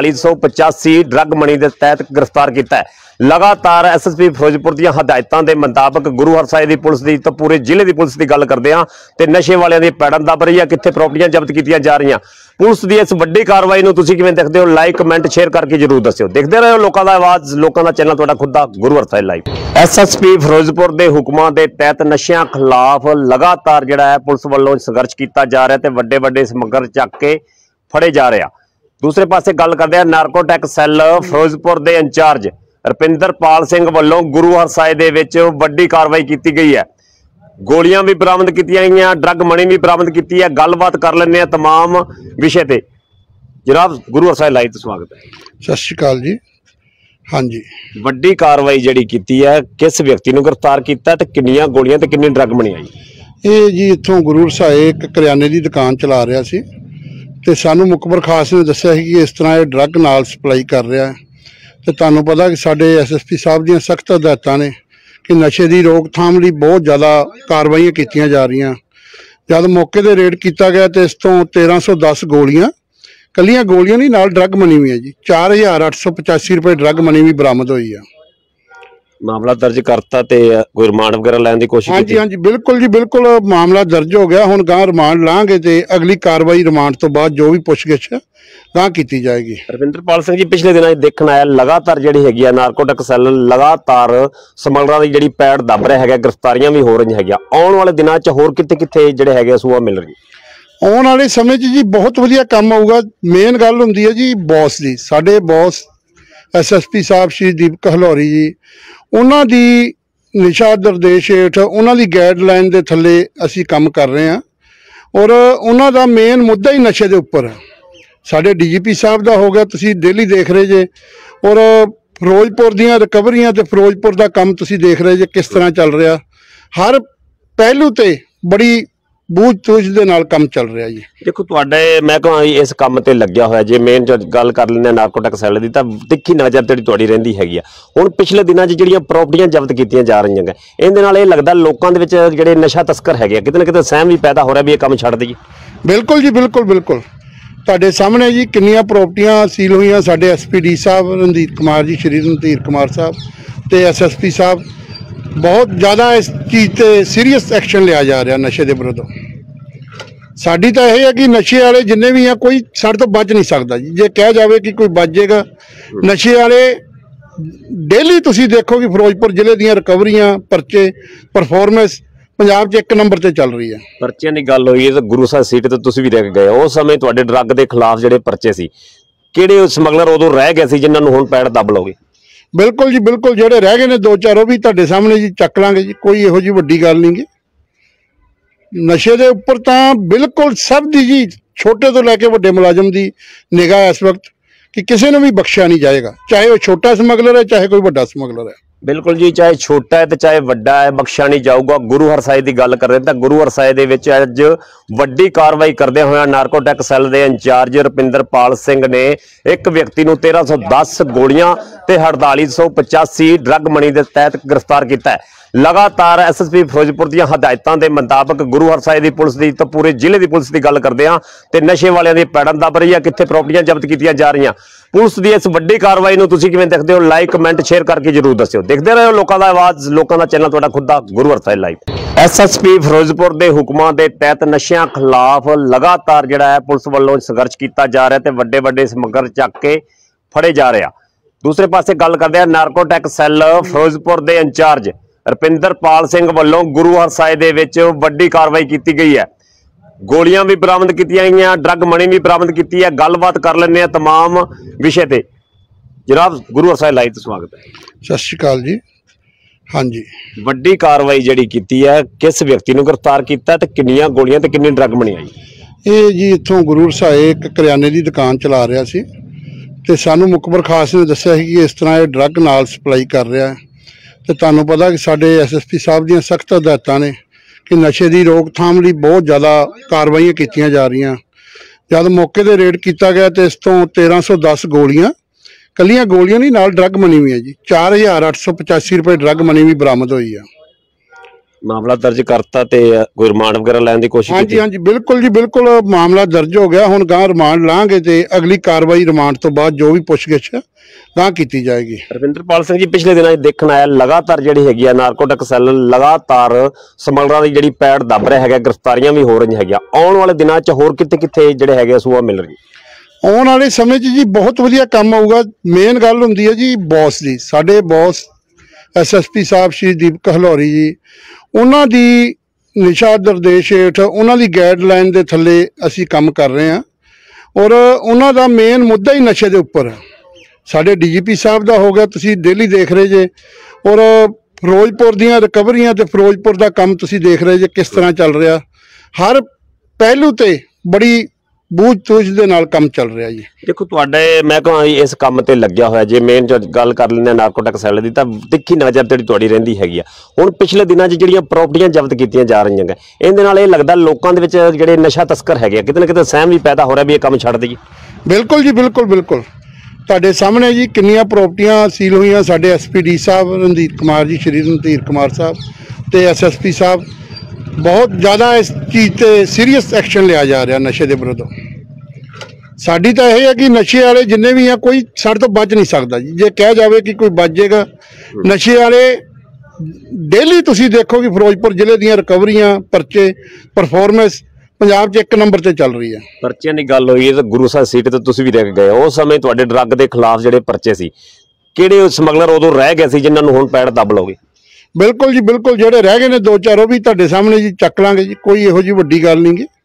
[SPEAKER 1] 4885 ਡਰੱਗ ਮਨੀ ਦੇ ਤਹਿਤ ਗ੍ਰਿਫਤਾਰ ਕੀਤਾ ਹੈ। ਲਗਾਤਾਰ ਐਸਐਸਪੀ ਫਿਰੋਜ਼ਪੁਰ ਦੀਆਂ ਹਦਾਇਤਾਂ ਦੇ ਮੁਤਾਬਕ ਗੁਰੂ ਹਰਸਾਏ ਦੀ ਪੁਲਿਸ ਦੀ ਤਾਂ ਪੂਰੇ ਜ਼ਿਲ੍ਹੇ ਦੀ ਪੁਲਿਸ ਦੀ ਗੱਲ ਕਰਦੇ ਆ ਤੇ ਨਸ਼ੇ ਵਾਲਿਆਂ ਦੀ ਪੈੜਾਂ ਦੱਬ ਰਹੀ ਆ, ਕਿੱਥੇ ਪ੍ਰਾਪਰਟੀਆਂ ਜ਼ਬਤ ਕੀਤੀਆਂ ਜਾ ਰਹੀਆਂ। ਪੁਲਿਸ ਦੀ ਇਸ ਵੱਡੀ ਕਾਰਵਾਈ ਨੂੰ ਤੁਸੀਂ ਕਿਵੇਂ ਦੇਖਦੇ ਹੋ? ਲਾਈਕ, ਕਮੈਂਟ, ਸ਼ੇਅਰ ਕਰਕੇ ਜਰੂਰ ਦੱਸਿਓ। ਦੇਖਦੇ ਰਹੋ ਲੋਕਾਂ ਦਾ ਆਵਾਜ਼, ਲੋਕਾਂ ਦਾ ਚੈਨਲ ਤੁਹਾਡਾ ਖੁਦ ਦਾ ਗੁਰੂ ਹਰਸਾਏ ਲਾਈਵ। ਐਸਐਸਪੀ ਫਿਰੋਜ਼ਪੁਰ ਦੇ ਹੁਕਮਾਂ ਦੇ ਤਹਿਤ ਨਸ਼ਿਆਂ ਖਿਲਾਫ ਲਗਾਤਾਰ ਜਿਹੜਾ ਹੈ ਪੁਲਿਸ ਵੱਲੋਂ ਸੰਘਰਸ਼ ਕੀਤਾ ਜਾ ਰਿਹਾ ਤੇ ਵੱਡੇ ਵੱਡੇ ਸਮਗਲਰ ਚੱਕ ਕੇ ਫੜੇ ਜਾ ਰਿਹਾ। ਦੂਸਰੇ ਪਾਸੇ ਗੱਲ ਕਰਦੇ ਆ ਨਾਰਕੋਟਿਕ ਸੈੱਲ ਫਿਰੋਜ਼ਪੁਰ ਦੇ ਇੰਚਾਰਜ ਰੁਪਿੰਦਰਪਾਲ ਸਿੰਘ ਵੱਲੋਂ ਗੁਰੂ ਹਰਸਾਏ ਦੇ ਵਿੱਚ ਵੱਡੀ ਕਾਰਵਾਈ ਕੀਤੀ ਗਈ ਹੈ। ਗੋਲੀਆਂ ਵੀ ਬਰਾਮਦ ਕੀਤੀਆਂ ਗਈਆਂ, ਡਰੱਗ ਮਨੀ ਵੀ ਬਰਾਮਦ ਕੀਤੀ ਹੈ। ਗੱਲਬਾਤ ਕਰ ਲੈਂਦੇ ਆ तमाम ਵਿਸ਼ੇ ਤੇ। ਜਨਾਬ, ਗੁਰੂ ਹਰਸਾਏ ਲਾਈਵ ਤੇ ਸਵਾਗਤ ਹੈ।
[SPEAKER 2] ਸਤਿ ਸ਼੍ਰੀ ਅਕਾਲ ਜੀ। ਹਾਂਜੀ,
[SPEAKER 1] ਵੱਡੀ ਕਾਰਵਾਈ ਜਿਹੜੀ ਕੀਤੀ ਹੈ, ਕਿਸ ਵਿਅਕਤੀ ਨੂੰ ਗ੍ਰਿਫਤਾਰ ਕੀਤਾ ਤੇ ਕਿੰਨੀਆਂ ਗੋਲੀਆਂ ਤੇ ਕਿੰਨੀ ਡਰੱਗ ਮਨੀ ਆਈ?
[SPEAKER 2] ਇਹ ਜੀ ਇੱਥੋਂ ਗੁਰੂ ਹਰਸਾਏ ਇੱਕ ਕਰਿਆਨੇ ਦੀ ਦੁਕਾਨ ਚਲਾ ਰਿਹਾ ਸੀ ਤੇ ਸਾਨੂੰ ਮੁਖਬਰ ਖਾਸ ਨੇ ਦੱਸਿਆ ਸੀ ਕਿ ਇਸ ਤਰ੍ਹਾਂ ਇਹ ਡਰੱਗ ਨਾਲ ਸਪਲਾਈ ਕਰ ਰਿਹਾ ਹੈ। ਤੇ ਤੁਹਾਨੂੰ ਪਤਾ ਕਿ ਸਾਡੇ ਐਸਐਸਪੀ ਸਾਹਿਬ ਦੀਆਂ ਸਖਤ ਹਦਾਇਤਾਂ ਨੇ ਕਿ ਨਸ਼ੇ ਦੀ ਰੋਕਥਾਮ ਲਈ ਬਹੁਤ ਜ਼ਿਆਦਾ ਕਾਰਵਾਈਆਂ ਕੀਤੀਆਂ ਜਾ ਰਹੀਆਂ। ਜਦ ਮੌਕੇ ਤੇ ਰੇਡ ਕੀਤਾ ਗਿਆ ਤੇ ਇਸ ਤੋਂ 1310 ਗੋਲੀਆਂ, ਕੱਲੀਆਂ ਗੋਲੀਆਂ ਨਹੀਂ, ਨਾਲ ਡਰੱਗ ਮਨੀ ਵੀ ਹੈ ਜੀ। 4885 ਰੁਪਏ ਡਰੱਗ ਮਨੀ ਵੀ ਬਰਾਮਦ ਹੋਈ ਆ।
[SPEAKER 1] ਮਾਮਲਾ ਦਰਜ ਕਰਤਾ ਤੇ ਕੋਈ ਰਿਮਾਂਡ ਵਗੈਰਾ ਲੈਣ ਦੀ ਕੋਸ਼ਿਸ਼ ਕੀਤੀ?
[SPEAKER 2] ਹਾਂਜੀ, ਬਿਲਕੁਲ ਜੀ, ਬਿਲਕੁਲ। ਮਾਮਲਾ ਦਰਜ ਹੋ ਗਿਆ। ਹੁਣ ਗਾਂ ਰਿਮਾਂਡ ਲਾਂਗੇ ਤੇ ਅਗਲੀ ਕਾਰਵਾਈ ਰਿਮਾਂਡ ਤੋਂ ਬਾਅਦ ਜੋ ਵੀ ਪੁੱਛਗਿੱਛ ਗਾਂ ਕੀਤੀ ਜਾਏਗੀ।
[SPEAKER 1] ਰੁਪਿੰਦਰਪਾਲ ਸਿੰਘ ਜੀ, ਪਿਛਲੇ ਦਿਨਾਂ 'ਚ ਦੇਖਣ ਆਇਆ ਲਗਾਤਾਰ ਜਿਹੜੀ ਹੈਗੀ ਆ ਨਾਰਕੋਟਿਕ ਸੈੱਲ ਲਗਾਤਾਰ ਸਮਗਲਰਾਂ ਦੀ ਜਿਹੜੀ ਪੈੜ ਦੱਬ ਰਿਹਾ ਹੈਗਾ, ਗ੍ਰਿਫਤਾਰੀਆਂ ਵੀ ਹੋ ਰਹੀਆਂ ਹੈਗੀਆਂ। ਆਉਣ ਵਾਲੇ ਦਿਨਾਂ 'ਚ ਹੋਰ ਕਿੱਥੇ ਜਿਹੜੇ ਹੈਗੇ ਸੂਆ ਮਿਲ ਰਹੀ?
[SPEAKER 2] ਆਉਣ ਵਾਲੇ ਸਮੇਂ 'ਚ ਜੀ ਬਹੁਤ ਵਧੀਆ ਕੰਮ ਆਊਗਾ। ਮੇਨ ਗੱਲ ਹੁੰਦੀ ਹੈ ਜੀ ਬੌਸ ਦੀ। ਸਾਡੇ ਬੌਸ ਐਸਐਸਪੀ ਸਾਹਿਬ ਸ਼੍ਰੀ ਦੀਪਕ ਹਲੌਰੀ ਜੀ, ਉਹਨਾਂ ਦੀ ਨਿਸ਼ਾ ਨਿਰਦੇਸ਼ ਹੇਠ, ਉਹਨਾਂ ਦੀ ਗਾਈਡਲਾਈਨ ਦੇ ਥੱਲੇ ਅਸੀਂ ਕੰਮ ਕਰ ਰਹੇ ਹਾਂ। ਔਰ ਉਹਨਾਂ ਦਾ ਮੇਨ ਮੁੱਦਾ ਹੀ ਨਸ਼ੇ ਦੇ ਉੱਪਰ ਹੈ। ਸਾਡੇ ਡੀਜੀਪੀ ਸਾਹਿਬ ਦਾ ਹੋ ਗਿਆ, ਤੁਸੀਂ ਡੇਲੀ ਦੇਖ ਰਹੇ ਜੇ। ਔਰ ਫਿਰੋਜ਼ਪੁਰ ਦੀਆਂ ਰਿਕਵਰੀਆਂ ਤੇ ਫਿਰੋਜ਼ਪੁਰ ਦਾ ਕੰਮ ਤੁਸੀਂ ਦੇਖ ਰਹੇ ਜੇ ਕਿਸ ਤਰ੍ਹਾਂ ਚੱਲ ਰਿਹਾ। ਹਰ ਪਹਿਲੂ ਤੇ ਬੜੀ ਬੂਝ-ਤੂਝ ਦੇ ਨਾਲ ਕੰਮ ਚੱਲ ਰਿਹਾ ਜੀ।
[SPEAKER 1] ਦੇਖੋ ਤੁਹਾਡੇ ਮੈਂ ਕਹਾਂ ਇਸ ਕੰਮ ਤੇ ਲੱਗਿਆ ਹੋਇਆ, ਜੇ ਮੇਨ ਗੱਲ ਕਰ ਲੈਂਦੇ ਨਾਰਕੋਟਿਕ ਸੈੱਲ ਦੀ, ਤਾਂ ਤਿੱਖੀ ਨਜ਼ਰ ਤੁਹਾਡੀ ਰਹਿੰਦੀ ਹੈਗੀ ਆ। ਹੁਣ ਪਿਛਲੇ ਦਿਨਾਂ 'ਚ ਜਿਹੜੀਆਂ ਪ੍ਰਾਪਰਟੀਆਂ ਜ਼ਬਤ ਕੀਤੀਆਂ ਜਾ ਰਹੀਆਂ ਨੇ, ਇਹਦੇ ਨਾਲ ਇਹ ਲੱਗਦਾ ਲੋਕਾਂ ਦੇ ਵਿੱਚ ਜਿਹੜੇ ਨਸ਼ਾ ਤਸਕਰ ਹੈਗੇ ਆ, ਕਿਤੇ ਨਾ ਕਿਤੇ ਸਹਿਮ ਵੀ ਪੈਦਾ ਹੋ ਰਿਹਾ ਵੀ ਇਹ ਕੰਮ ਛੱਡ ਦੇਈਏ।
[SPEAKER 2] ਬਿਲਕੁਲ ਜੀ, ਬਿਲਕੁਲ ਬਿਲਕੁਲ। ਤੁਹਾਡੇ ਸਾਹਮਣੇ ਜੀ ਕਿੰਨੀਆਂ ਪ੍ਰਾਪਰਟੀਆਂ ਸੀਲ ਹੋਈਆਂ। ਸਾਡੇ ਐਸਪੀਡੀ ਸਾਹਿਬ ਰਣਧੀਰ ਕੁਮਾਰ ਜੀ, ਸ਼੍ਰੀ ਰਣਧੀਰ ਕੁਮਾਰ ਸਾਹਿਬ ਤੇ ਐਸਐਸਪੀ ਸਾਹਿਬ ਬਹੁਤ ਜ਼ਿਆਦਾ ਇਸ ਚੀਜ਼ ਤੇ ਸੀਰੀਅਸ ਐਕਸ਼ਨ ਲਿਆ ਜਾ ਰਿਹਾ ਨਸ਼ੇ ਦੇ ਵਿਰੁੱਧ। ਸਾਡੀ ਤਾਂ ਇਹ ਹੈ ਕਿ ਨਸ਼ੇ ਵਾਲੇ ਜਿੰਨੇ ਵੀ ਆ, ਕੋਈ ਸਾਡੇ ਤੋਂ ਬਚ ਨਹੀਂ ਸਕਦਾ ਜੀ। ਜੇ ਕਿਹਾ ਜਾਵੇ ਕਿ ਕੋਈ ਬਚ ਜਾਏਗਾ, ਨਸ਼ੇ ਵਾਲੇ ਡੇਲੀ ਤੁਸੀਂ ਦੇਖੋ ਕਿ ਫਿਰੋਜ਼ਪੁਰ ਜ਼ਿਲ੍ਹੇ ਦੀਆਂ ਰਿਕਵਰੀਆਂ, ਪਰਚੇ, ਪਰਫਾਰਮੈਂਸ ਪੰਜਾਬ 'ਚ 1 ਨੰਬਰ ਤੇ ਚੱਲ ਰਹੀ ਹੈ।
[SPEAKER 1] ਪਰਚਿਆਂ ਦੀ ਗੱਲ ਹੋਈ ਹੈ ਤਾਂ ਗੁਰੂ ਸਾਹਿਬ ਸੀਟ ਤੇ ਤੁਸੀਂ ਵੀ ਰਹਿ ਕੇ ਗਏ। ਉਸ ਸਮੇਂ ਤੁਹਾਡੇ ਡਰੱਗ ਦੇ ਖਿਲਾਫ ਜਿਹੜੇ ਪਰਚੇ ਸੀ, ਕਿਹੜੇ ਸਮਗਲਰ ਉਦੋਂ ਰਹਿ ਗਏ ਸੀ ਜਿਨ੍ਹਾਂ ਨੂੰ ਹੁਣ ਪੈੜ ਦੱਬ ਲਓਗੇ?
[SPEAKER 2] ਬਿਲਕੁਲ ਜੀ, ਬਿਲਕੁਲ। ਜਿਹੜੇ ਰਹਿ ਗਏ ਨੇ 2-4 ਉਹ ਵੀ ਤੁਹਾਡੇ ਸਾਹਮਣੇ ਜੀ ਚੱਕ ਲਾਂਗੇ ਜੀ। ਕੋਈ ਇਹੋ ਜਿਹੀ ਵੱਡੀ ਗੱਲ ਨਹੀਂ ਗੀ। ਨਸ਼ੇ ਦੇ ਉੱਪਰ ਤਾਂ ਬਿਲਕੁਲ ਸਭ ਦੀ ਜੀ, ਛੋਟੇ ਤੋਂ ਲੈ ਕੇ ਵੱਡੇ ਮੁਲਾਜ਼ਮ ਦੀ ਨਿਗਾਹ ਇਸ ਵਕਤ ਕਿ ਕਿਸੇ ਨੂੰ ਵੀ ਬਖਸ਼ਿਆ ਨਹੀਂ ਜਾਏਗਾ, ਚਾਹੇ ਉਹ ਛੋਟਾ ਸਮਗਲਰ ਹੈ, ਚਾਹੇ ਕੋਈ ਵੱਡਾ ਸਮਗਲਰ ਹੈ।
[SPEAKER 1] ਬਿਲਕੁਲ ਜੀ, ਚਾਹੇ ਛੋਟਾ ਹੈ ਤੇ ਚਾਹੇ ਵੱਡਾ ਹੈ, ਬਖਸ਼ਿਆ ਨਹੀਂ ਜਾਊਗਾ। ਗੁਰੂ ਹਰਸਾਏ ਦੀ ਗੱਲ ਕਰ ਰਹੇ ਤਾਂ ਗੁਰੂ ਹਰਸਾਏ ਦੇ ਵਿੱਚ ਅੱਜ ਵੱਡੀ ਕਾਰਵਾਈ ਕਰਦੇ ਹੋਇਆ ਨਾਰਕੋਟੈਕ ਸੈੱਲ ਦੇ ਇੰਚਾਰਜ ਰੁਪਿੰਦਰਪਾਲ ਸਿੰਘ ਨੇ ਇੱਕ ਵਿਅਕਤੀ ਨੂੰ 1310 ਗੋਲੀਆਂ ਤੇ 4885 ਡਰੱਗ ਮਨੀ ਦੇ ਤਹਿਤ ਗ੍ਰਿਫਤਾਰ ਕੀਤਾ ਹੈ। लगातार SSP ਫਿਰੋਜ਼ਪੁਰ ਦੀਆਂ ਹਦਾਇਤਾਂ ਦੇ ਮੁਤਾਬਕ ਗੁਰੂ ਹਰਸਾਏ ਦੀ ਪੁਲਿਸ ਦੀ ਤਾਂ ਪੂਰੇ ਜ਼ਿਲ੍ਹੇ ਦੀ ਪੁਲਿਸ ਦੀ ਗੱਲ ਕਰਦੇ ਆ ਤੇ ਨਸ਼ੇ ਵਾਲਿਆਂ ਦੀ ਪੈੜਾਂ ਦੱਬ ਰਹੀ ਆ, ਕਿੱਥੇ ਪ੍ਰਾਪਰਟੀਆਂ ਜ਼ਬਤ ਕੀਤੀਆਂ ਜਾ ਰਹੀਆਂ। ਪੁਲਿਸ ਦੀ ਇਸ ਵੱਡੀ ਕਾਰਵਾਈ ਨੂੰ ਤੁਸੀਂ ਕਿਵੇਂ ਦੇਖਦੇ ਹੋ? ਲਾਈਕ ਕਮੈਂਟ ਸ਼ੇਅਰ ਕਰਕੇ ਜਰੂਰ ਦੱਸਿਓ। ਦੇਖਦੇ ਰਹੋ ਲੋਕਾਂ ਦਾ ਆਵਾਜ਼, ਲੋਕਾਂ ਦਾ ਚੈਨਲ ਤੁਹਾਡਾ ਖੁਦ ਦਾ ਗੁਰੂ ਹਰਸਾਏ ਲਾਈਵ। SSP ਫਿਰੋਜ਼ਪੁਰ ਦੇ ਹੁਕਮਾਂ ਦੇ ਤਹਿਤ ਨਸ਼ਿਆਂ ਖਿਲਾਫ ਲਗਾਤਾਰ ਜਿਹੜਾ ਹੈ ਪੁਲਿਸ ਵੱਲੋਂ ਸੰਘਰਸ਼ ਕੀਤਾ ਜਾ ਰਿਹਾ ਤੇ ਵੱਡੇ ਵੱਡੇ ਸਮਗਲਰ ਚੱਕ ਕੇ ਫੜੇ ਜਾ ਰਹੇ ਆ। ਦੂਸਰੇ ਪਾਸੇ ਗੱਲ ਕਰਦੇ ਆ ਨਾਰਕੋਟੈਕ ਸੈੱਲ ਫਿਰੋਜ਼ਪੁਰ ਦੇ ਇੰਚਾਰਜ ਰੁਪਿੰਦਰਪਾਲ ਸਿੰਘ ਵੱਲੋਂ ਗੁਰੂ ਹਰਸਾਏ ਦੇ ਵਿੱਚ ਵੱਡੀ ਕਾਰਵਾਈ ਕੀਤੀ ਗਈ ਹੈ। ਗੋਲੀਆਂ ਵੀ ਬਰਾਮਦ ਕੀਤੀਆਂ ਗਈਆਂ, ਡਰੱਗ ਮਨੀ ਵੀ ਬਰਾਮਦ ਕੀਤੀ ਹੈ। ਗੱਲਬਾਤ ਕਰ ਲੈਂਦੇ ਆ तमाम ਵਿਸ਼ੇ ਤੇ। ਜਨਾਬ, ਗੁਰੂ ਹਰਸਾਏ ਲਾਈਵ ਤੇ ਸਵਾਗਤ ਹੈ।
[SPEAKER 2] ਸਤਿ ਸ਼੍ਰੀ ਅਕਾਲ ਜੀ। ਹਾਂਜੀ,
[SPEAKER 1] ਵੱਡੀ ਕਾਰਵਾਈ ਜਿਹੜੀ ਕੀਤੀ ਹੈ, ਕਿਸ ਵਿਅਕਤੀ ਨੂੰ ਗ੍ਰਿਫਤਾਰ ਕੀਤਾ ਤੇ ਕਿੰਨੀਆਂ ਗੋਲੀਆਂ ਤੇ ਕਿੰਨੀ ਡਰੱਗ ਮਨੀ ਆਈ?
[SPEAKER 2] ਇਹ ਜੀ ਇੱਥੋਂ ਗੁਰੂ ਹਰਸਾਏ ਇੱਕ ਕਰਿਆਨੇ ਦੀ ਦੁਕਾਨ ਚਲਾ ਰਿਹਾ ਸੀ ਤੇ ਸਾਨੂੰ ਮੁਖਬਰ ਖਾਸ ਨੇ ਦੱਸਿਆ ਸੀ ਕਿ ਇਸ ਤਰ੍ਹਾਂ ਇਹ ਡਰੱਗ ਨਾਲ ਸਪਲਾਈ ਕਰ ਰਿਹਾ ਹੈ। ਤੇ ਤੁਹਾਨੂੰ ਪਤਾ ਕਿ ਸਾਡੇ SSP ਸਾਹਿਬ ਦੀਆਂ ਸਖਤ ਹਦਾਇਤਾਂ ਨੇ ਕਿ ਨਸ਼ੇ ਦੀ ਰੋਕਥਾਮ ਲਈ ਬਹੁਤ ਜ਼ਿਆਦਾ ਕਾਰਵਾਈਆਂ ਕੀਤੀਆਂ ਜਾ ਰਹੀਆਂ। ਜਦ ਮੌਕੇ ਤੇ ਰੇਡ ਕੀਤਾ ਗਿਆ ਤੇ ਇਸ ਤੋਂ 1310 ਗੋਲੀਆਂ, ਕੱਲੀਆਂ ਗੋਲੀਆਂ ਨਹੀਂ, ਨਾਲ ਡਰੱਗ ਮਨੀ ਵੀ ਹੈ ਜੀ। 4885 ਰੁਪਏ ਡਰੱਗ ਮਨੀ ਵੀ ਬਰਾਮਦ ਹੋਈ ਆ।
[SPEAKER 1] ਮਾਮਲਾ ਦਰਜ ਕਰਤਾ ਤੇ ਕੋਈ ਰਿਮਾਂਡ ਵਗੈਰਾ ਲੈਣ ਦੀ ਕੋਸ਼ਿਸ਼ ਕੀਤੀ?
[SPEAKER 2] ਹਾਂਜੀ, ਬਿਲਕੁਲ ਜੀ, ਬਿਲਕੁਲ ਮਾਮਲਾ ਦਰਜ ਹੋ ਗਿਆ। ਹੁਣ ਗਾਂ ਰਿਮਾਂਡ ਲਾਂਗੇ ਤੇ ਅਗਲੀ ਕਾਰਵਾਈ ਰਿਮਾਂਡ ਤੋਂ ਬਾਅਦ ਜੋ ਵੀ ਪੁੱਛਗਿੱਛ ਗਾਂ ਕੀਤੀ ਜਾਏਗੀ।
[SPEAKER 1] ਰੁਪਿੰਦਰਪਾਲ ਸਿੰਘ ਜੀ, ਪਿਛਲੇ ਦਿਨਾਂ 'ਚ ਦੇਖਣ ਆਇਆ ਲਗਾਤਾਰ ਜਿਹੜੀ ਹੈਗੀ ਆ ਨਾਰਕੋਟਿਕ ਸੈੱਲ ਲਗਾਤਾਰ ਸਮਗਲਰਾਂ ਦੀ ਜਿਹੜੀ ਪੈੜ ਦੱਬ ਰਿਹਾ ਹੈਗਾ, ਗ੍ਰਿਫਤਾਰੀਆਂ ਵੀ ਹੋ ਰਹੀਆਂ ਹੈਗੀਆਂ। ਆਉਣ ਵਾਲੇ ਦਿਨਾਂ 'ਚ ਹੋਰ ਕਿੱਥੇ ਜਿਹੜੇ ਹੈਗੇ ਸੂਆ ਮਿਲ ਰਹੀ?
[SPEAKER 2] ਆਉਣ ਵਾਲੇ ਸਮੇਂ 'ਚ ਜੀ ਬਹੁਤ ਵਧੀਆ ਕੰਮ ਆਊਗਾ। ਮੇਨ ਗੱਲ ਹੁੰਦੀ ਹੈ ਜੀ ਬੌਸ ਦੀ। ਸਾਡੇ ਬੌਸ SSP ਸਾਹਿਬ ਸ਼੍ਰੀ ਦੀਪਕ ਹਲੌਰੀ ਜੀ, ਉਹਨਾਂ ਦੀ ਨਿਸ਼ਾ ਨਿਰਦੇਸ਼ ਹੇਠ, ਉਹਨਾਂ ਦੀ ਗਾਈਡਲਾਈਨ ਦੇ ਥੱਲੇ ਅਸੀਂ ਕੰਮ ਕਰ ਰਹੇ ਹਾਂ ਔਰ ਉਹਨਾਂ ਦਾ ਮੇਨ ਮੁੱਦਾ ਹੀ ਨਸ਼ੇ ਦੇ ਉੱਪਰ ਹੈ। ਸਾਡੇ DGP ਸਾਹਿਬ ਦਾ ਹੋ ਗਿਆ, ਤੁਸੀਂ ਡੇਲੀ ਦੇਖ ਰਹੇ ਜੇ, ਔਰ ਫਿਰੋਜ਼ਪੁਰ ਦੀਆਂ ਰਿਕਵਰੀਆਂ ਤੇ ਫਿਰੋਜ਼ਪੁਰ ਦਾ ਕੰਮ ਤੁਸੀਂ ਦੇਖ ਰਹੇ ਜੇ ਕਿਸ ਤਰ੍ਹਾਂ ਚੱਲ ਰਿਹਾ। ਹਰ ਪਹਿਲੂ ਤੇ ਬੜੀ ਬੂਝ-ਤੂਝ ਦੇ ਨਾਲ ਕੰਮ ਚੱਲ ਰਿਹਾ ਜੀ।
[SPEAKER 1] ਦੇਖੋ, ਤੁਹਾਡੇ ਮੈਂ ਕਹਾਂ ਇਸ ਕੰਮ ਤੇ ਲੱਗਿਆ ਹੋਇਆ, ਜੇ ਮੇਨ ਗੱਲ ਕਰ ਲੈਂਦੇ ਨਾਰਕੋਟਿਕ ਸੈੱਲ ਦੀ, ਤਾਂ ਤਿੱਖੀ ਨਜ਼ਰ ਤੁਹਾਡੀ ਰਹਿੰਦੀ ਹੈਗੀ ਆ। ਹੁਣ ਪਿਛਲੇ ਦਿਨਾਂ 'ਚ ਜਿਹੜੀਆਂ ਪ੍ਰਾਪਰਟੀਆਂ ਜ਼ਬਤ ਕੀਤੀਆਂ ਜਾ ਰਹੀਆਂ ਨੇ, ਇਹਦੇ ਨਾਲ ਇਹ ਲੱਗਦਾ ਲੋਕਾਂ ਦੇ ਵਿੱਚ ਜਿਹੜੇ ਨਸ਼ਾ ਤਸਕਰ ਹੈਗੇ ਆ, ਕਿਤੇ ਨਾ ਕਿਤੇ ਸਹਿਮ ਵੀ ਪੈਦਾ ਹੋ ਰਿਹਾ ਵੀ ਇਹ ਕੰਮ ਛੱਡ ਦੇਈਏ।
[SPEAKER 2] ਬਿਲਕੁਲ ਜੀ, ਬਿਲਕੁਲ ਤੁਹਾਡੇ ਸਾਹਮਣੇ ਜੀ ਕਿੰਨੀਆਂ ਪ੍ਰਾਪਰਟੀਆਂ ਸੀਲ ਹੋਈਆਂ। ਸਾਡੇ SPD ਸਾਹਿਬ ਰਣਧੀਰ ਕੁਮਾਰ ਜੀ, ਸ਼੍ਰੀ ਰਣਧੀਰ ਕੁਮਾਰ ਸਾਹਿਬ ਤੇ SSP ਸਾਹਿਬ, ਬਹੁਤ ਜ਼ਿਆਦਾ ਇਸ ਚੀਜ਼ ਤੇ ਸੀਰੀਅਸ ਐਕਸ਼ਨ ਲਿਆ ਜਾ ਰਿਹਾ ਨਸ਼ੇ ਦੇ ਵਿਰੁੱਧ। ਸਾਡੀ ਤਾਂ ਇਹ ਹੈ ਕਿ ਨਸ਼ੇ ਵਾਲੇ ਜਿੰਨੇ ਵੀ ਆ, ਕੋਈ ਸਾਡੇ ਤੋਂ ਬਚ ਨਹੀਂ ਸਕਦਾ ਜੀ। ਜੇ ਕਿਹਾ ਜਾਵੇ ਕਿ ਕੋਈ ਬਚ ਜਾਏਗਾ, ਨਸ਼ੇ ਵਾਲੇ ਡੇਲੀ ਤੁਸੀਂ ਦੇਖੋ ਕਿ ਫਿਰੋਜ਼ਪੁਰ ਜ਼ਿਲ੍ਹੇ ਦੀਆਂ ਰਿਕਵਰੀਆਂ, ਪਰਚੇ, ਪਰਫਾਰਮੈਂਸ ਪੰਜਾਬ 'ਚ 1 ਨੰਬਰ ਤੇ ਚੱਲ ਰਹੀ ਹੈ।
[SPEAKER 1] ਪਰਚਿਆਂ ਦੀ ਗੱਲ ਹੋਈ ਹੈ ਤਾਂ ਗੁਰੂ ਸਾਹਿਬ ਸੀਟ ਤੇ ਤੁਸੀਂ ਵੀ ਰਹਿ ਗਏ। ਉਸ ਸਮੇਂ ਤੁਹਾਡੇ ਡਰੱਗ ਦੇ ਖਿਲਾਫ ਜਿਹੜੇ ਪਰਚੇ ਸੀ, ਕਿਹੜੇ ਸਮਗਲਰ ਉਦੋਂ ਰਹਿ ਗਏ ਸੀ ਜਿਨ੍ਹਾਂ ਨੂੰ ਹੁਣ ਪੈੜ ਦੱਬ ਲਓਗੇ?
[SPEAKER 2] ਬਿਲਕੁਲ ਜੀ, ਬਿਲਕੁਲ ਜਿਹੜੇ ਰਹਿ ਗਏ ਨੇ 2-4 ਉਹ ਵੀ ਤੁਹਾਡੇ ਸਾਹਮਣੇ ਜੀ ਚੱਕ ਲਾਂਗੇ ਜੀ। ਕੋਈ ਇਹੋ ਜਿਹੀ ਵੱਡੀ ਗੱਲ ਨਹੀਂ ਗੀ।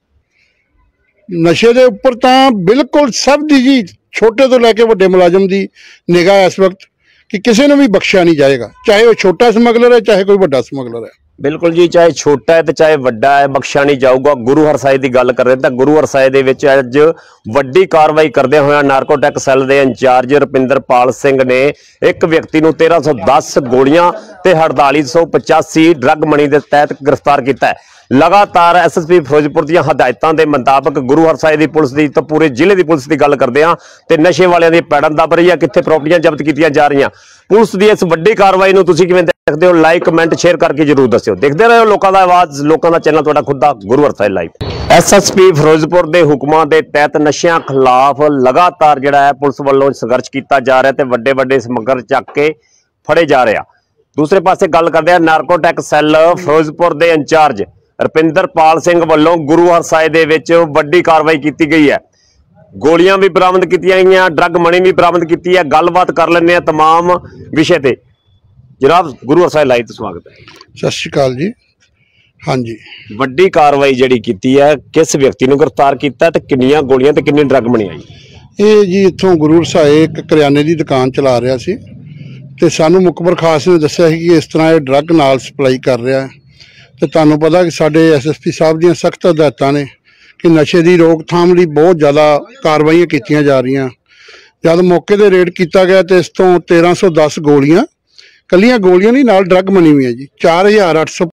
[SPEAKER 2] ਨਸ਼ੇ ਦੇ ਉੱਪਰ ਤਾਂ ਬਿਲਕੁਲ ਸਭ ਦੀ ਜੀ, ਛੋਟੇ ਤੋਂ ਲੈ ਕੇ ਵੱਡੇ ਮੁਲਾਜ਼ਮ ਦੀ ਨਿਗਾਹ ਇਸ ਵਕਤ ਕਿ ਕਿਸੇ ਨੂੰ ਵੀ ਬਖਸ਼ਿਆ ਨਹੀਂ ਜਾਏਗਾ, ਚਾਹੇ ਉਹ ਛੋਟਾ ਸਮਗਲਰ ਹੈ, ਚਾਹੇ ਕੋਈ ਵੱਡਾ ਸਮਗਲਰ ਹੈ। ਬਿਲਕੁਲ
[SPEAKER 1] ਜੀ, ਚਾਹੇ ਛੋਟਾ ਹੈ ਤੇ ਚਾਹੇ ਵੱਡਾ ਹੈ, ਬਖਸ਼ਿਆ ਨਹੀਂ ਜਾਊਗਾ। ਗੁਰੂ ਹਰਸਾਏ ਦੀ ਗੱਲ ਕਰ ਰਹੇ ਤਾਂ ਗੁਰੂ ਹਰਸਾਏ ਦੇ ਵਿੱਚ ਅੱਜ ਵੱਡੀ ਕਾਰਵਾਈ ਕਰਦੇ ਹੋਇਆ ਨਾਰਕੋਟੈਕ ਸੈੱਲ ਦੇ ਇੰਚਾਰਜ ਰੁਪਿੰਦਰਪਾਲ ਸਿੰਘ ਨੇ ਇੱਕ ਵਿਅਕਤੀ ਨੂੰ 1310 ਗੋਲੀਆਂ ਤੇ 4885 ਡਰੱਗ ਮਨੀ ਦੇ ਤਹਿਤ ਗ੍ਰਿਫਤਾਰ ਕੀਤਾ ਹੈ। लगातार SSP ਫਿਰੋਜ਼ਪੁਰ ਦੀਆਂ ਹਦਾਇਤਾਂ ਦੇ ਮੁਤਾਬਕ ਗੁਰੂ ਹਰਸਾਏ ਦੀ ਪੁਲਿਸ ਦੀ ਤਾਂ ਪੂਰੇ ਜ਼ਿਲ੍ਹੇ ਦੀ ਪੁਲਿਸ ਦੀ ਗੱਲ ਕਰਦੇ ਆ ਤੇ ਨਸ਼ੇ ਵਾਲਿਆਂ ਦੀ ਪੈੜਾਂ ਦੱਬ ਰਹੀ ਆ, ਕਿੱਥੇ ਪ੍ਰਾਪਰਟੀਆਂ ਜ਼ਬਤ ਕੀਤੀਆਂ ਜਾ ਰਹੀਆਂ। ਪੁਲਿਸ ਦੀ ਇਸ ਵੱਡੀ ਕਾਰਵਾਈ ਨੂੰ ਤੁਸੀਂ ਕਿਵੇਂ ਦੇਖਦੇ ਹੋ? ਲਾਈਕ ਕਮੈਂਟ ਸ਼ੇਅਰ ਕਰਕੇ ਜਰੂਰ ਦੱਸਿਓ। ਦੇਖਦੇ ਰਹੋ ਲੋਕਾਂ ਦਾ ਆਵਾਜ਼, ਲੋਕਾਂ ਦਾ ਚੈਨਲ ਤੁਹਾਡਾ ਖੁਦ ਦਾ ਗੁਰੂ ਹਰਸਾਏ ਲਾਈਵ। SSP ਫਿਰੋਜ਼ਪੁਰ ਦੇ ਹੁਕਮਾਂ ਦੇ ਤਹਿਤ ਨਸ਼ਿਆਂ ਖਿਲਾਫ ਲਗਾਤਾਰ ਜਿਹੜਾ ਹੈ ਪੁਲਿਸ ਵੱਲੋਂ ਸੰਘਰਸ਼ ਕੀਤਾ ਜਾ ਰਿਹਾ ਤੇ ਵੱਡੇ ਵੱਡੇ ਸਮਗਲਰ ਚੱਕ ਕੇ ਫੜੇ ਜਾ ਰਹੇ ਆ। ਦੂਸਰੇ ਪਾਸੇ ਗੱਲ ਕਰਦੇ ਆ ਨਾਰਕੋਟੈਕ ਸੈੱਲ ਫਿਰੋਜ਼ਪੁਰ ਦੇ ਇੰਚਾਰਜ ਰੁਪਿੰਦਰਪਾਲ ਸਿੰਘ ਵੱਲੋਂ ਗੁਰੂ ਹਰਸਾਏ ਦੇ ਵਿੱਚ ਵੱਡੀ ਕਾਰਵਾਈ ਕੀਤੀ ਗਈ ਹੈ। ਗੋਲੀਆਂ ਵੀ ਬਰਾਮਦ ਕੀਤੀਆਂ ਗਈਆਂ, ਡਰੱਗ ਮਨੀ ਵੀ ਬਰਾਮਦ ਕੀਤੀ ਹੈ। ਗੱਲਬਾਤ ਕਰ ਲੈਂਦੇ ਆ तमाम ਵਿਸ਼ੇ ਤੇ। ਜਨਾਬ, ਗੁਰੂ ਹਰਸਾਏ ਲਾਈਵ ਤੇ ਸਵਾਗਤ ਹੈ।
[SPEAKER 2] ਸਤਿ ਸ਼੍ਰੀ ਅਕਾਲ ਜੀ। ਹਾਂਜੀ,
[SPEAKER 1] ਵੱਡੀ ਕਾਰਵਾਈ ਜਿਹੜੀ ਕੀਤੀ ਹੈ, ਕਿਸ ਵਿਅਕਤੀ ਨੂੰ ਗ੍ਰਿਫਤਾਰ ਕੀਤਾ ਤੇ ਕਿੰਨੀਆਂ ਗੋਲੀਆਂ ਤੇ ਕਿੰਨੀ ਡਰੱਗ ਮਨੀ ਆਈ?
[SPEAKER 2] ਇਹ ਜੀ ਇੱਥੋਂ ਗੁਰੂ ਹਰਸਾਏ ਇੱਕ ਕਰਿਆਨੇ ਦੀ ਦੁਕਾਨ ਚਲਾ ਰਿਹਾ ਸੀ ਤੇ ਸਾਨੂੰ ਮੁਖਬਰ ਖਾਸ ਨੇ ਦੱਸਿਆ ਸੀ ਕਿ ਇਸ ਤਰ੍ਹਾਂ ਇਹ ਡਰੱਗ ਨਾਲ ਸਪਲਾਈ ਕਰ ਰਿਹਾ ਹੈ। ਤੇ ਤੁਹਾਨੂੰ ਪਤਾ ਕਿ ਸਾਡੇ SSP ਸਾਹਿਬ ਦੀਆਂ ਸਖਤ ਹਦਾਇਤਾਂ ਨੇ ਕਿ ਨਸ਼ੇ ਦੀ ਰੋਕਥਾਮ ਲਈ ਬਹੁਤ ਜ਼ਿਆਦਾ ਕਾਰਵਾਈਆਂ ਕੀਤੀਆਂ ਜਾ ਰਹੀਆਂ। ਜਦ ਮੌਕੇ ਤੇ ਰੇਡ ਕੀਤਾ ਗਿਆ ਤੇ ਇਸ ਤੋਂ 1310 ਗੋਲੀਆਂ, ਕੱਲੀਆਂ ਗੋਲੀਆਂ ਨਹੀਂ, ਨਾਲ ਡਰੱਗ ਮਨੀ ਵੀ ਹੈ ਜੀ। 4800